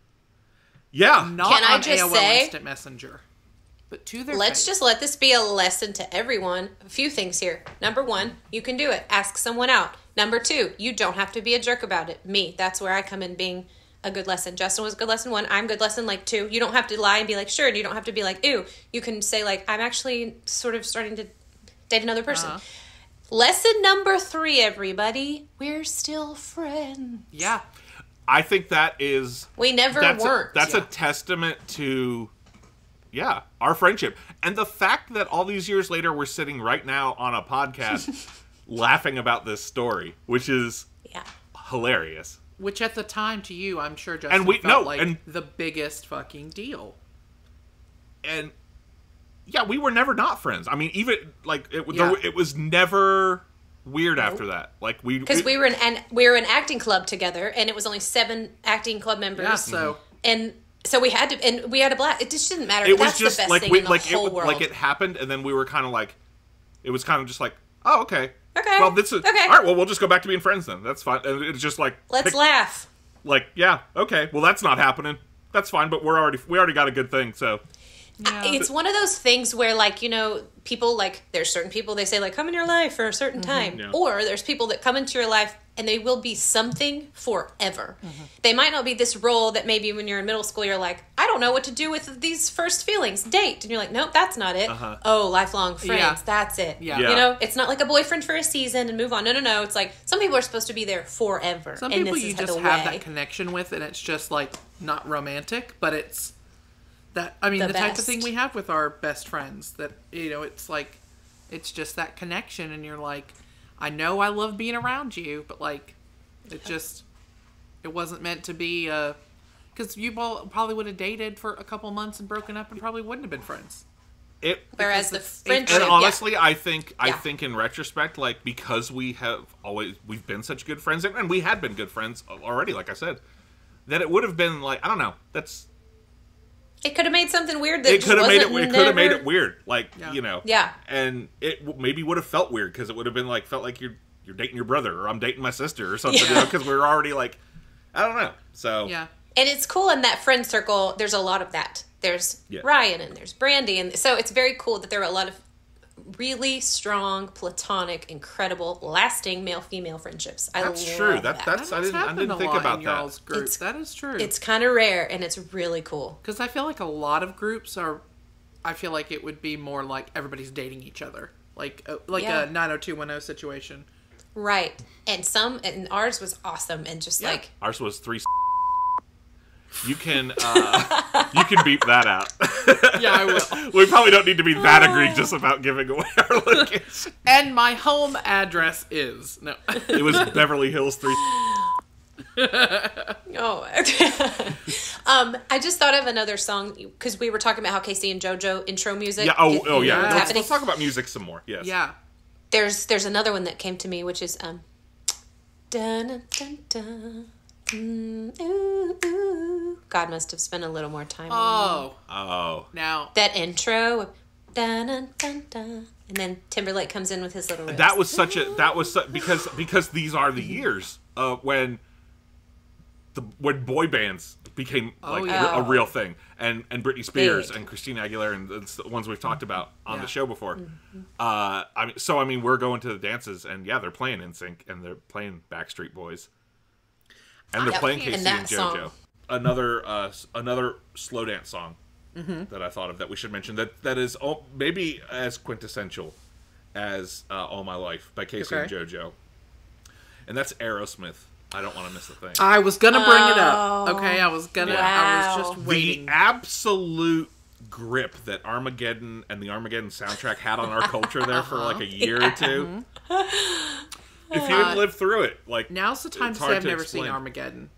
[SPEAKER 3] Yeah.
[SPEAKER 2] Not
[SPEAKER 4] Can I
[SPEAKER 2] on
[SPEAKER 4] just
[SPEAKER 2] A O L
[SPEAKER 4] say-
[SPEAKER 2] Instant Messenger, but to their
[SPEAKER 4] Let's
[SPEAKER 2] face.
[SPEAKER 4] just let this be a lesson to everyone. A few things here. Number one, you can do it. Ask someone out. Number two, you don't have to be a jerk about it. Me, that's where I come in being a good lesson. Justin was good lesson one. I'm good lesson like two. You don't have to lie and be like, sure. And you don't have to be like, ew. You can say like, I'm actually sort of starting to date another person.
[SPEAKER 2] Uh-huh.
[SPEAKER 4] Lesson number three, everybody. We're still friends.
[SPEAKER 2] Yeah.
[SPEAKER 3] I think that is
[SPEAKER 4] We never
[SPEAKER 3] that's
[SPEAKER 4] weren't.
[SPEAKER 3] A, that's
[SPEAKER 2] Yeah.
[SPEAKER 3] a testament to yeah, our friendship. And the fact that all these years later we're sitting right now on a podcast laughing about this story, which is
[SPEAKER 4] yeah.
[SPEAKER 3] hilarious.
[SPEAKER 2] Which at the time to you, I'm sure Justin
[SPEAKER 3] And we-
[SPEAKER 2] felt
[SPEAKER 3] no,
[SPEAKER 2] like
[SPEAKER 3] and-
[SPEAKER 2] the biggest fucking deal.
[SPEAKER 3] And yeah, we were never not friends. I mean, even like it,
[SPEAKER 2] Yeah.
[SPEAKER 3] there, it was never weird after that. Like we
[SPEAKER 4] Because we were in an we were an acting club together, and it was only seven acting club members.
[SPEAKER 2] Yeah, so
[SPEAKER 4] and so we had to, and we had a blast. It just didn't matter.
[SPEAKER 3] it was
[SPEAKER 4] That's
[SPEAKER 3] just
[SPEAKER 4] the best
[SPEAKER 3] like
[SPEAKER 4] thing
[SPEAKER 3] we
[SPEAKER 4] in the
[SPEAKER 3] like
[SPEAKER 4] whole
[SPEAKER 3] it
[SPEAKER 4] world.
[SPEAKER 3] like it happened, and then we were kind of like, it was kind of just like, oh okay,
[SPEAKER 4] Okay.
[SPEAKER 3] well this is
[SPEAKER 4] Okay.
[SPEAKER 3] all right. Well, we'll just go back to being friends then. That's fine. And it's just like
[SPEAKER 4] Let's
[SPEAKER 3] pick-
[SPEAKER 4] laugh.
[SPEAKER 3] Like yeah, okay. Well, that's not happening. That's fine. But we're already we already got a good thing. So
[SPEAKER 2] yeah.
[SPEAKER 4] It's one of those things where, like, you know, people, like, there's certain people, they say, like, come in your life for a certain time.
[SPEAKER 3] Yeah.
[SPEAKER 4] Or there's people that come into your life and they will be something forever. They might not be this role that maybe when you're in middle school, you're like, I don't know what to do with these first feelings. Date. And you're like, nope, that's not it.
[SPEAKER 3] Uh-huh.
[SPEAKER 4] Oh, lifelong friends.
[SPEAKER 2] Yeah.
[SPEAKER 4] That's it.
[SPEAKER 2] Yeah.
[SPEAKER 3] Yeah.
[SPEAKER 4] You know, it's not like a boyfriend for a season and move on. No, no, no. It's like some people are supposed to be there forever.
[SPEAKER 2] Some
[SPEAKER 4] and
[SPEAKER 2] people
[SPEAKER 4] this
[SPEAKER 2] you
[SPEAKER 4] is
[SPEAKER 2] just
[SPEAKER 4] the
[SPEAKER 2] have
[SPEAKER 4] way.
[SPEAKER 2] that connection with, and it's just like not romantic, but it's that. I mean, the,
[SPEAKER 4] The
[SPEAKER 2] type of
[SPEAKER 4] best.
[SPEAKER 2] thing we have with our best friends. That you know, it's like it's just that connection, and you're like, I know I love being around you, but like, it just it wasn't meant to be. Uh, because you all probably would have dated for a couple months and broken up, and probably wouldn't have been friends.
[SPEAKER 3] it
[SPEAKER 4] Whereas the
[SPEAKER 2] it's-
[SPEAKER 4] friendship.
[SPEAKER 3] and
[SPEAKER 4] yeah.
[SPEAKER 3] honestly, I think I
[SPEAKER 4] Yeah.
[SPEAKER 3] think in retrospect, like because we have always we've been such good friends, and, and we had been good friends already, like I said, that it would have been like I don't know. That's
[SPEAKER 4] It could have made something weird that
[SPEAKER 3] it
[SPEAKER 4] just
[SPEAKER 3] could have made it.
[SPEAKER 4] wasn't
[SPEAKER 3] It could have made
[SPEAKER 4] never-
[SPEAKER 3] it weird, like
[SPEAKER 2] Yeah.
[SPEAKER 3] you know.
[SPEAKER 4] Yeah.
[SPEAKER 3] And it w- maybe would have felt weird because it would have been like felt like you're you're dating your brother or I'm dating my sister or something, you know, because we were already like I don't know. So
[SPEAKER 2] Yeah.
[SPEAKER 4] And it's cool in that friend circle. There's a lot of that. There's
[SPEAKER 3] Yeah.
[SPEAKER 4] Ryan and there's Brandy, and so it's very cool that there are a lot of really strong, platonic, incredible, lasting male-female friendships. I
[SPEAKER 3] That's
[SPEAKER 4] love
[SPEAKER 3] true.
[SPEAKER 4] That,
[SPEAKER 3] That- that's-
[SPEAKER 2] That
[SPEAKER 3] I
[SPEAKER 2] has
[SPEAKER 3] didn't- I
[SPEAKER 2] happened
[SPEAKER 3] didn't
[SPEAKER 2] a
[SPEAKER 3] think
[SPEAKER 2] lot
[SPEAKER 3] about
[SPEAKER 2] in
[SPEAKER 3] that.
[SPEAKER 2] y'all's group.
[SPEAKER 4] It's-
[SPEAKER 2] That is true.
[SPEAKER 4] it's kind of rare, and it's really cool.
[SPEAKER 2] Because I feel like a lot of groups are, I feel like it would be more like everybody's dating each other. like uh, like
[SPEAKER 4] Yeah.
[SPEAKER 2] a nine oh two one oh situation.
[SPEAKER 4] Right. And some, and ours was awesome. And just
[SPEAKER 2] Yeah.
[SPEAKER 4] like,
[SPEAKER 3] Ours was three. You can uh, you can beep that out.
[SPEAKER 2] Yeah, I will.
[SPEAKER 3] We probably don't need to be that egregious about giving away our location.
[SPEAKER 2] And my home address is no.
[SPEAKER 3] It was Beverly Hills three.
[SPEAKER 4] oh. um, I just thought of another song because we were talking about how Casey and JoJo intro music.
[SPEAKER 3] Yeah. Oh.
[SPEAKER 4] is-
[SPEAKER 3] Oh. Yeah.
[SPEAKER 2] Yeah.
[SPEAKER 3] Let's,
[SPEAKER 4] happening.
[SPEAKER 3] let's talk about music some more. Yes.
[SPEAKER 2] Yeah.
[SPEAKER 4] There's there's another one that came to me, which is um, dun dun dun dun. Mm, ooh, ooh. God must have spent a little more time on
[SPEAKER 2] Oh,
[SPEAKER 3] Oh.
[SPEAKER 2] now
[SPEAKER 4] that intro. Dun, dun, dun, dun. And then Timberlake comes in with his little riffs.
[SPEAKER 3] That was such a that was su- because because these are the years uh, when the when boy bands became like
[SPEAKER 2] yeah.
[SPEAKER 3] a, a real thing, and and Britney Spears
[SPEAKER 4] Big.
[SPEAKER 3] and Christina Aguilera and it's the ones we've talked about on
[SPEAKER 2] Yeah.
[SPEAKER 3] the show before.
[SPEAKER 4] Mm-hmm.
[SPEAKER 3] Uh, I mean, so I mean, we're going to the dances, and yeah, they're playing N Sync and they're playing Backstreet Boys, and they're
[SPEAKER 4] Yep.
[SPEAKER 3] playing
[SPEAKER 4] And
[SPEAKER 3] Casey and,
[SPEAKER 4] that
[SPEAKER 3] JoJo.
[SPEAKER 4] song.
[SPEAKER 3] Another uh, s- another slow dance song
[SPEAKER 2] Mm-hmm.
[SPEAKER 3] that I thought of that we should mention that that is oh, maybe as quintessential as uh, All My Life by Casey
[SPEAKER 2] Okay.
[SPEAKER 3] and JoJo. And that's Aerosmith. I don't want to miss a thing.
[SPEAKER 2] I was gonna bring it up.
[SPEAKER 4] Oh,
[SPEAKER 2] Okay, I was gonna. I
[SPEAKER 4] wow.
[SPEAKER 2] was just
[SPEAKER 3] the
[SPEAKER 2] waiting.
[SPEAKER 3] absolute grip that Armageddon and the Armageddon soundtrack had on our culture there for like a year or two. If you didn't live through it, like
[SPEAKER 2] Now's the time
[SPEAKER 3] it's
[SPEAKER 2] to say
[SPEAKER 3] hard
[SPEAKER 2] I've
[SPEAKER 3] to
[SPEAKER 2] never
[SPEAKER 3] explain.
[SPEAKER 2] seen Armageddon.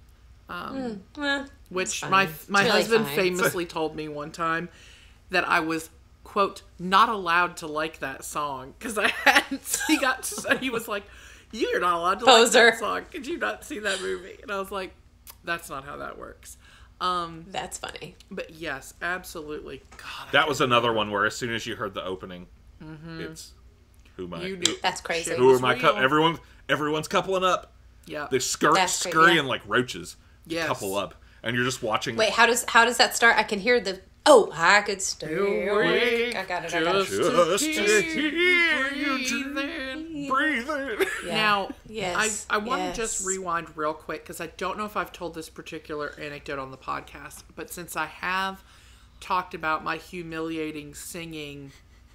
[SPEAKER 4] Eh,
[SPEAKER 2] Which
[SPEAKER 4] fine.
[SPEAKER 2] my
[SPEAKER 4] It's
[SPEAKER 2] my
[SPEAKER 4] really
[SPEAKER 2] husband
[SPEAKER 4] fine.
[SPEAKER 2] famously told me one time that I was quote not allowed to like that song because I hadn't. He got to, he was like, "You're not allowed to
[SPEAKER 4] Poser.
[SPEAKER 2] like that song. Could you not see that movie?" And I was like, "That's not how that works." Um,
[SPEAKER 4] That's funny.
[SPEAKER 2] but yes, absolutely. God, I
[SPEAKER 3] That was another one where as soon as you heard the opening, it's who am I?
[SPEAKER 2] You knew-
[SPEAKER 3] who,
[SPEAKER 4] That's crazy.
[SPEAKER 2] Shit.
[SPEAKER 3] who are
[SPEAKER 2] was
[SPEAKER 3] my cou-
[SPEAKER 2] real.
[SPEAKER 3] everyone? Everyone's coupling up.
[SPEAKER 2] yeah.
[SPEAKER 3] They scur-
[SPEAKER 4] That's great,
[SPEAKER 3] scurrying
[SPEAKER 4] yeah.
[SPEAKER 3] like roaches. to
[SPEAKER 2] Yes.
[SPEAKER 3] Couple up, and you're just watching.
[SPEAKER 4] Wait, how does how does that start? I can hear the oh, I could stay
[SPEAKER 2] Awake,
[SPEAKER 4] awake. I got it. I got it.
[SPEAKER 3] Just
[SPEAKER 2] to
[SPEAKER 3] to
[SPEAKER 2] hear
[SPEAKER 3] hear you
[SPEAKER 2] breathing.
[SPEAKER 3] breathing.
[SPEAKER 4] Yeah.
[SPEAKER 2] Now,
[SPEAKER 4] Yes,
[SPEAKER 2] I, I want to
[SPEAKER 4] yes.
[SPEAKER 2] just rewind real quick because I don't know if I've told this particular anecdote on the podcast, but since I have talked about my humiliating singing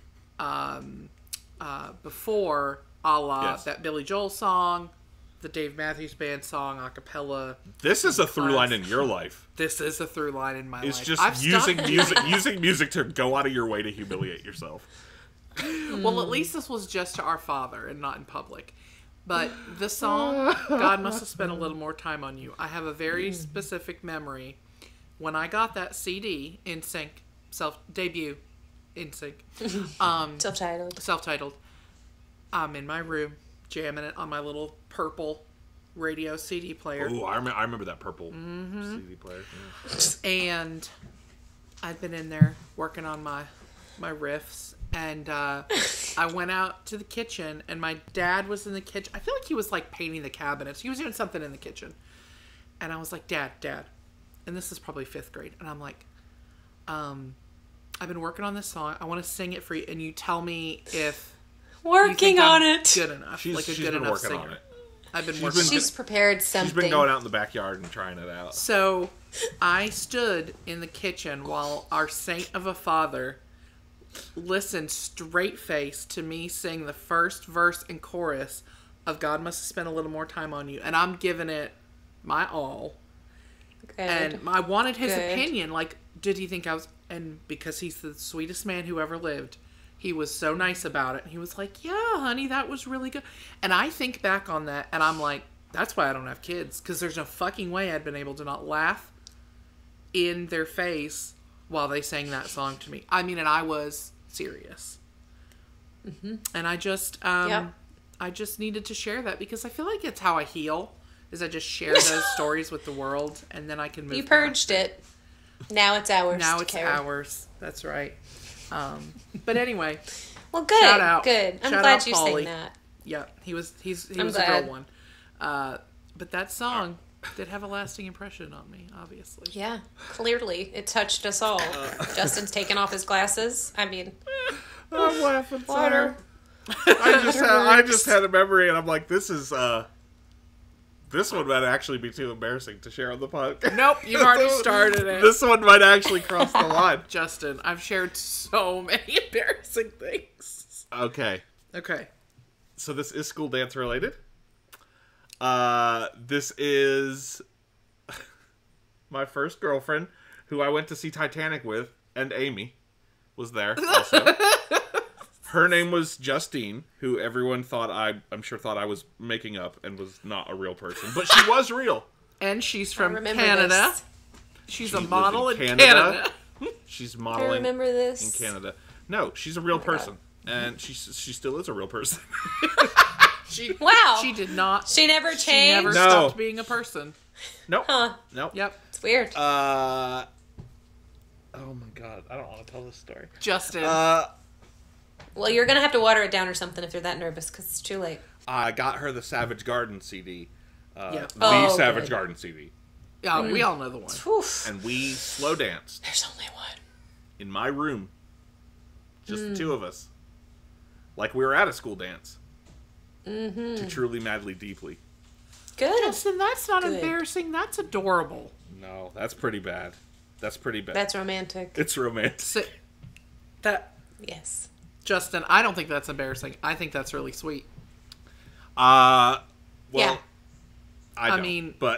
[SPEAKER 2] um, uh, before, a la
[SPEAKER 3] Yes.
[SPEAKER 2] that Billy Joel song, the Dave Matthews Band song, a cappella.
[SPEAKER 3] This is a through line in your life.
[SPEAKER 2] This is a through line in my
[SPEAKER 3] It's
[SPEAKER 2] life.
[SPEAKER 3] just
[SPEAKER 2] I've
[SPEAKER 3] using
[SPEAKER 2] stopped-
[SPEAKER 3] music, using music to go out of your way to humiliate yourself.
[SPEAKER 2] Well, at least this was just to our father and not in public. But the song, God Must Have Spent a Little More Time on You, I have a very specific memory. When I got that C D, In Sync, self debut, In Sync, um,
[SPEAKER 4] Self-titled.
[SPEAKER 2] self-titled, I'm in my room, jamming it on my little purple radio C D player.
[SPEAKER 3] Ooh, I, rem- I remember that purple
[SPEAKER 2] Mm-hmm.
[SPEAKER 3] C D player. Yeah.
[SPEAKER 2] And I'd been in there working on my my riffs, and uh, I went out to the kitchen, and my dad was in the kitchen. I feel like he was like painting the cabinets. He was doing something in the kitchen, and I was like, "Dad, Dad," and this is probably fifth grade, and I'm like, um, "I've been working on this song. I want to sing it for you, and you tell me if you
[SPEAKER 4] Working
[SPEAKER 2] think
[SPEAKER 4] on
[SPEAKER 2] I'm
[SPEAKER 4] it.
[SPEAKER 2] good enough,
[SPEAKER 3] She's,
[SPEAKER 2] like a
[SPEAKER 3] she's
[SPEAKER 2] good
[SPEAKER 3] been
[SPEAKER 2] enough
[SPEAKER 3] working
[SPEAKER 2] singer."
[SPEAKER 3] on it.
[SPEAKER 2] I've been
[SPEAKER 3] She's
[SPEAKER 2] working.
[SPEAKER 3] been-
[SPEAKER 4] She's prepared something.
[SPEAKER 3] She's been going out in the backyard and trying it out.
[SPEAKER 2] So I stood in the kitchen while our saint of a father listened straight faced to me sing the first verse and chorus of God Must Have Spent a Little More Time on You. And I'm giving it my all.
[SPEAKER 4] Good.
[SPEAKER 2] And I wanted his
[SPEAKER 4] Good.
[SPEAKER 2] opinion. Like, did he think I was... And because he's the sweetest man who ever lived, he was so nice about it. And he was like, yeah, honey, that was really good. And I think back on that, and I'm like, that's why I don't have kids. Because there's no fucking way I'd been able to not laugh in their face while they sang that song to me. I mean, and I was serious. Mm-hmm. And I just... Um,
[SPEAKER 4] Yep.
[SPEAKER 2] I just needed to share that because I feel like it's how I heal. Is I just share those stories with the world, and then I can move.
[SPEAKER 4] You
[SPEAKER 2] past
[SPEAKER 4] purged it. Now it's ours.
[SPEAKER 2] Now
[SPEAKER 4] to
[SPEAKER 2] it's
[SPEAKER 4] carry.
[SPEAKER 2] ours. That's right. Um, but anyway,
[SPEAKER 4] Well, good.
[SPEAKER 2] Shout out.
[SPEAKER 4] Good. I'm
[SPEAKER 2] Shout
[SPEAKER 4] glad
[SPEAKER 2] out
[SPEAKER 4] you
[SPEAKER 2] Pauly.
[SPEAKER 4] sang that.
[SPEAKER 2] yeah, he was. He's he
[SPEAKER 4] I'm
[SPEAKER 2] was a
[SPEAKER 4] glad.
[SPEAKER 2] real one. Uh, but that song did have a lasting impression on me. Obviously.
[SPEAKER 4] Yeah, clearly it touched us all. Justin's taking off his glasses. I mean,
[SPEAKER 3] I'm laughing.
[SPEAKER 4] water.
[SPEAKER 3] I just had, I just had a memory, and I'm like, this is uh, this one might actually be too embarrassing to share on the podcast.
[SPEAKER 2] Nope, you've already started it.
[SPEAKER 3] This one might actually cross the line.
[SPEAKER 2] Justin, I've shared so many embarrassing things.
[SPEAKER 3] Okay.
[SPEAKER 2] Okay.
[SPEAKER 3] So this is school dance related. Uh, this is my first girlfriend, who I went to see Titanic with, and Amy was there also. Her name was Justine, who everyone thought I, I'm sure thought I was making up and was not a real person, but she was real.
[SPEAKER 2] And she's
[SPEAKER 4] I
[SPEAKER 2] from
[SPEAKER 4] remember
[SPEAKER 2] Canada.
[SPEAKER 4] this.
[SPEAKER 2] She's
[SPEAKER 3] She
[SPEAKER 2] a
[SPEAKER 3] lives
[SPEAKER 2] model in
[SPEAKER 3] in
[SPEAKER 2] Canada.
[SPEAKER 3] Canada. She's
[SPEAKER 4] I
[SPEAKER 3] modeling
[SPEAKER 4] remember this.
[SPEAKER 3] in Canada. No, she's a real
[SPEAKER 4] Oh my God.
[SPEAKER 3] person, and she she still is a real person.
[SPEAKER 2] She,
[SPEAKER 4] Wow.
[SPEAKER 2] She did not.
[SPEAKER 4] She never changed.
[SPEAKER 2] She never
[SPEAKER 3] No.
[SPEAKER 2] stopped being a person.
[SPEAKER 3] Nope.
[SPEAKER 4] Huh.
[SPEAKER 3] Nope.
[SPEAKER 2] Yep.
[SPEAKER 4] It's weird.
[SPEAKER 3] Uh. Oh my god, I don't want to tell this story.
[SPEAKER 2] Justin.
[SPEAKER 3] Uh,
[SPEAKER 4] Well, you're going to have to water it down or something if you're that nervous, because it's too late.
[SPEAKER 3] I got her the Savage Garden C D. Uh,
[SPEAKER 2] Yeah.
[SPEAKER 3] The
[SPEAKER 4] Oh,
[SPEAKER 3] Savage
[SPEAKER 4] good.
[SPEAKER 3] Garden C D.
[SPEAKER 2] yeah, we all know the one.
[SPEAKER 4] Oof.
[SPEAKER 3] And we slow danced
[SPEAKER 4] There's only one.
[SPEAKER 3] in my room. Just
[SPEAKER 4] Mm.
[SPEAKER 3] the two of us. Like we were at a school dance. Mm-hmm. To Truly, Madly, Deeply.
[SPEAKER 4] Good.
[SPEAKER 2] Justin, that's not
[SPEAKER 4] Good.
[SPEAKER 2] embarrassing. That's adorable.
[SPEAKER 3] No, that's pretty bad. That's pretty bad.
[SPEAKER 4] That's romantic.
[SPEAKER 3] It's romantic.
[SPEAKER 2] So, that
[SPEAKER 4] Yes.
[SPEAKER 2] Justin, I don't think that's embarrassing. I think that's really sweet.
[SPEAKER 3] Uh, well,
[SPEAKER 4] Yeah.
[SPEAKER 3] I,
[SPEAKER 2] I
[SPEAKER 3] don't,
[SPEAKER 2] mean-
[SPEAKER 3] but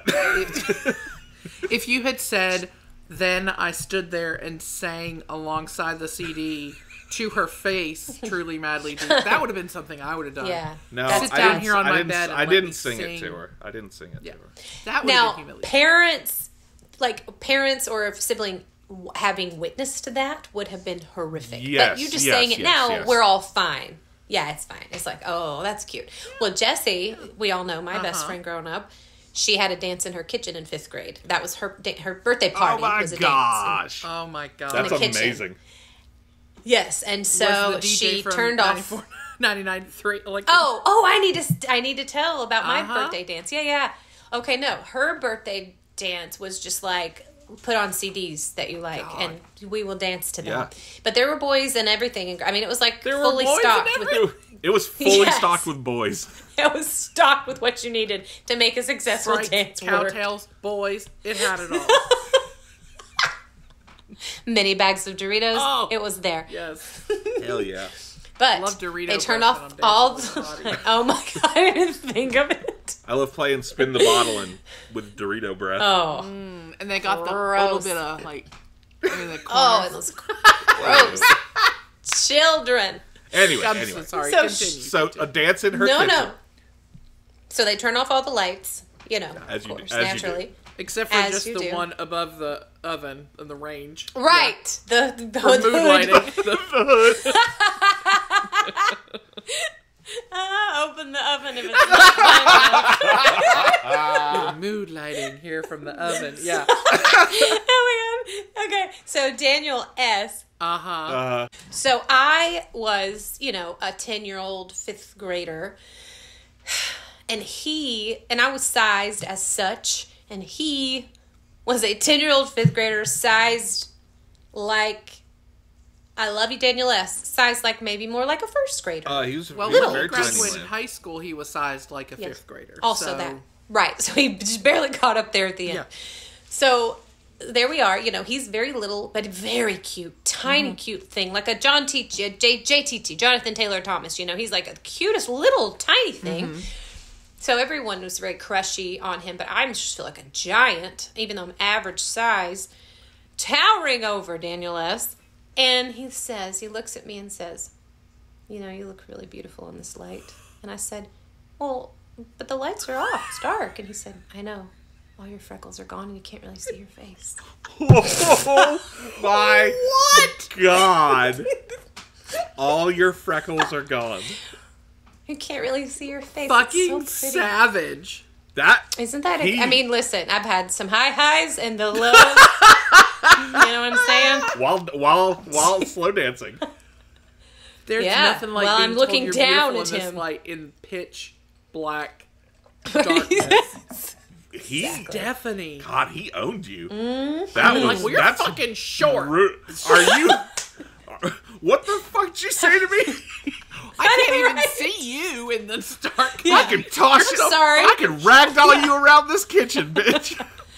[SPEAKER 2] If you had said, then I stood there and sang alongside the C D to her face, Truly, Madly, Deep, that would have been something I would have done.
[SPEAKER 4] Yeah.
[SPEAKER 3] no,
[SPEAKER 4] That's
[SPEAKER 3] I
[SPEAKER 2] down
[SPEAKER 3] didn't,
[SPEAKER 2] here on
[SPEAKER 3] I
[SPEAKER 2] my
[SPEAKER 3] didn't,
[SPEAKER 2] bed and
[SPEAKER 3] I
[SPEAKER 2] let
[SPEAKER 3] didn't
[SPEAKER 2] me
[SPEAKER 3] sing, it
[SPEAKER 2] sing.
[SPEAKER 3] to her. I didn't sing it
[SPEAKER 2] Yeah.
[SPEAKER 3] to her.
[SPEAKER 2] That would have
[SPEAKER 4] Now,
[SPEAKER 2] been humiliating.
[SPEAKER 4] parents, like parents or a sibling w- having witnessed that would have been horrific.
[SPEAKER 3] Yes,
[SPEAKER 4] But you just
[SPEAKER 3] yes,
[SPEAKER 4] saying it
[SPEAKER 3] yes,
[SPEAKER 4] now,
[SPEAKER 3] yes.
[SPEAKER 4] we're all fine. Yeah, it's fine. It's like, oh, that's cute. Well, Jessie, we all know my best
[SPEAKER 2] Uh-huh.
[SPEAKER 4] friend growing up. She had a dance in her kitchen in fifth grade. That was her da- her birthday party.
[SPEAKER 3] Oh my
[SPEAKER 4] was a dance.
[SPEAKER 3] gosh.
[SPEAKER 2] Oh my god.
[SPEAKER 3] That's
[SPEAKER 4] the kitchen.
[SPEAKER 3] amazing.
[SPEAKER 4] Yes, and
[SPEAKER 2] Was
[SPEAKER 4] so
[SPEAKER 2] the D J
[SPEAKER 4] she
[SPEAKER 2] from
[SPEAKER 4] turned off.
[SPEAKER 2] ninety-four ninety-nine three like
[SPEAKER 4] Oh, oh, I need to I need to tell about my
[SPEAKER 2] Uh-huh.
[SPEAKER 4] birthday dance. Yeah, yeah. Okay, no, her birthday dance was just like put on C Ds that you like,
[SPEAKER 2] God.
[SPEAKER 4] and we will dance to them.
[SPEAKER 3] Yeah.
[SPEAKER 4] But there were boys and everything. And I mean, it was like
[SPEAKER 2] There were
[SPEAKER 4] fully
[SPEAKER 2] boys and
[SPEAKER 4] stocked with.
[SPEAKER 3] It, it was fully
[SPEAKER 4] Yes.
[SPEAKER 3] stocked with boys.
[SPEAKER 4] It was stocked with what you needed to make a successful
[SPEAKER 2] Frights,
[SPEAKER 4] dance work.
[SPEAKER 2] cowtails, boys, it had it all.
[SPEAKER 4] Mini bags of Doritos.
[SPEAKER 2] Oh.
[SPEAKER 4] It was there.
[SPEAKER 2] Yes.
[SPEAKER 3] Hell yeah.
[SPEAKER 4] But
[SPEAKER 2] Love Dorito
[SPEAKER 4] they turned
[SPEAKER 2] breath
[SPEAKER 4] off
[SPEAKER 2] when I'm
[SPEAKER 4] all.
[SPEAKER 2] dancing with
[SPEAKER 4] The,
[SPEAKER 2] my body.
[SPEAKER 4] oh my god! I didn't think of it.
[SPEAKER 3] I love playing spin the bottle and with Dorito breath.
[SPEAKER 4] Oh,
[SPEAKER 2] And they got the
[SPEAKER 4] Gross.
[SPEAKER 2] little bit of like in the
[SPEAKER 4] oh,
[SPEAKER 2] corner.
[SPEAKER 4] it was gross. Children.
[SPEAKER 3] Anyway,
[SPEAKER 2] I'm
[SPEAKER 3] anyway.
[SPEAKER 2] so sorry.
[SPEAKER 4] So
[SPEAKER 2] Continue.
[SPEAKER 3] So a dance in her
[SPEAKER 4] No,
[SPEAKER 3] kitchen.
[SPEAKER 4] no. So they turn off all the lights, you know,
[SPEAKER 3] As
[SPEAKER 4] of
[SPEAKER 3] you do-
[SPEAKER 4] course,
[SPEAKER 3] as you do.
[SPEAKER 4] naturally.
[SPEAKER 2] Except for
[SPEAKER 4] As
[SPEAKER 2] just
[SPEAKER 4] you
[SPEAKER 2] the
[SPEAKER 4] do.
[SPEAKER 2] one above the oven in the range.
[SPEAKER 4] Right. The, the,
[SPEAKER 2] For
[SPEAKER 4] the
[SPEAKER 2] mood lighting.
[SPEAKER 3] The hood.
[SPEAKER 4] Ah, open the oven if it's not hot enough.
[SPEAKER 2] The mood lighting here from the oven. Yeah.
[SPEAKER 4] Oh my god. Okay, so Daniel S.
[SPEAKER 2] Uh huh.
[SPEAKER 3] Uh,
[SPEAKER 4] So I was, you know, a ten-year-old fifth grader. And he, and I was sized as such, and he was a ten-year-old fifth grader sized like, I love you, Daniel S., sized like maybe more like a first grader.
[SPEAKER 3] uh, he was,
[SPEAKER 2] Well,
[SPEAKER 3] he was
[SPEAKER 2] when he
[SPEAKER 3] very
[SPEAKER 2] graduated
[SPEAKER 3] tiny.
[SPEAKER 2] high school, he was sized like a
[SPEAKER 4] Yes.
[SPEAKER 2] fifth grader.
[SPEAKER 4] Also
[SPEAKER 2] so,
[SPEAKER 4] that. Right. So he just barely caught up there at the end.
[SPEAKER 2] Yeah.
[SPEAKER 4] So there we are. You know, he's very little, but very cute. Tiny,
[SPEAKER 2] Mm-hmm.
[SPEAKER 4] cute thing. Like a John T. J, J, JTT, Jonathan Taylor Thomas. You know, he's like a cutest little tiny thing.
[SPEAKER 2] Mm-hmm.
[SPEAKER 4] So everyone was very crushy on him, but I just feel like a giant, even though I'm average size, towering over Daniel S. And he says, he looks at me and says, you know, you look really beautiful in this light. And I said, well, but the lights are off. It's dark. And he said, I know. All your freckles are gone and you can't really see your face.
[SPEAKER 3] Oh my what? God. All your freckles are gone.
[SPEAKER 4] You can't really see your face.
[SPEAKER 2] Fucking
[SPEAKER 4] It's so pretty.
[SPEAKER 2] savage.
[SPEAKER 3] That
[SPEAKER 4] Isn't that?
[SPEAKER 3] He-
[SPEAKER 4] A, I mean, listen, I've had some high highs and the lows. You know what I'm saying?
[SPEAKER 3] while while while slow dancing.
[SPEAKER 2] There's
[SPEAKER 4] Yeah,
[SPEAKER 2] nothing like
[SPEAKER 4] well,
[SPEAKER 2] being
[SPEAKER 4] I'm
[SPEAKER 2] told
[SPEAKER 4] looking
[SPEAKER 2] you're
[SPEAKER 4] down
[SPEAKER 2] beautiful
[SPEAKER 4] at
[SPEAKER 2] in this
[SPEAKER 4] him.
[SPEAKER 2] light in pitch black darkness.
[SPEAKER 3] He
[SPEAKER 2] Stephanie.
[SPEAKER 3] God, he owned you.
[SPEAKER 4] Mm-hmm.
[SPEAKER 3] That was
[SPEAKER 2] Like, well, you're
[SPEAKER 3] that's
[SPEAKER 2] fucking short.
[SPEAKER 3] ru- Are you? What the fuck did you say to me?
[SPEAKER 2] I can't even
[SPEAKER 4] Right.
[SPEAKER 2] see you in the dark.
[SPEAKER 3] I can toss you.
[SPEAKER 4] sorry.
[SPEAKER 3] I can ragdoll you around this kitchen, bitch.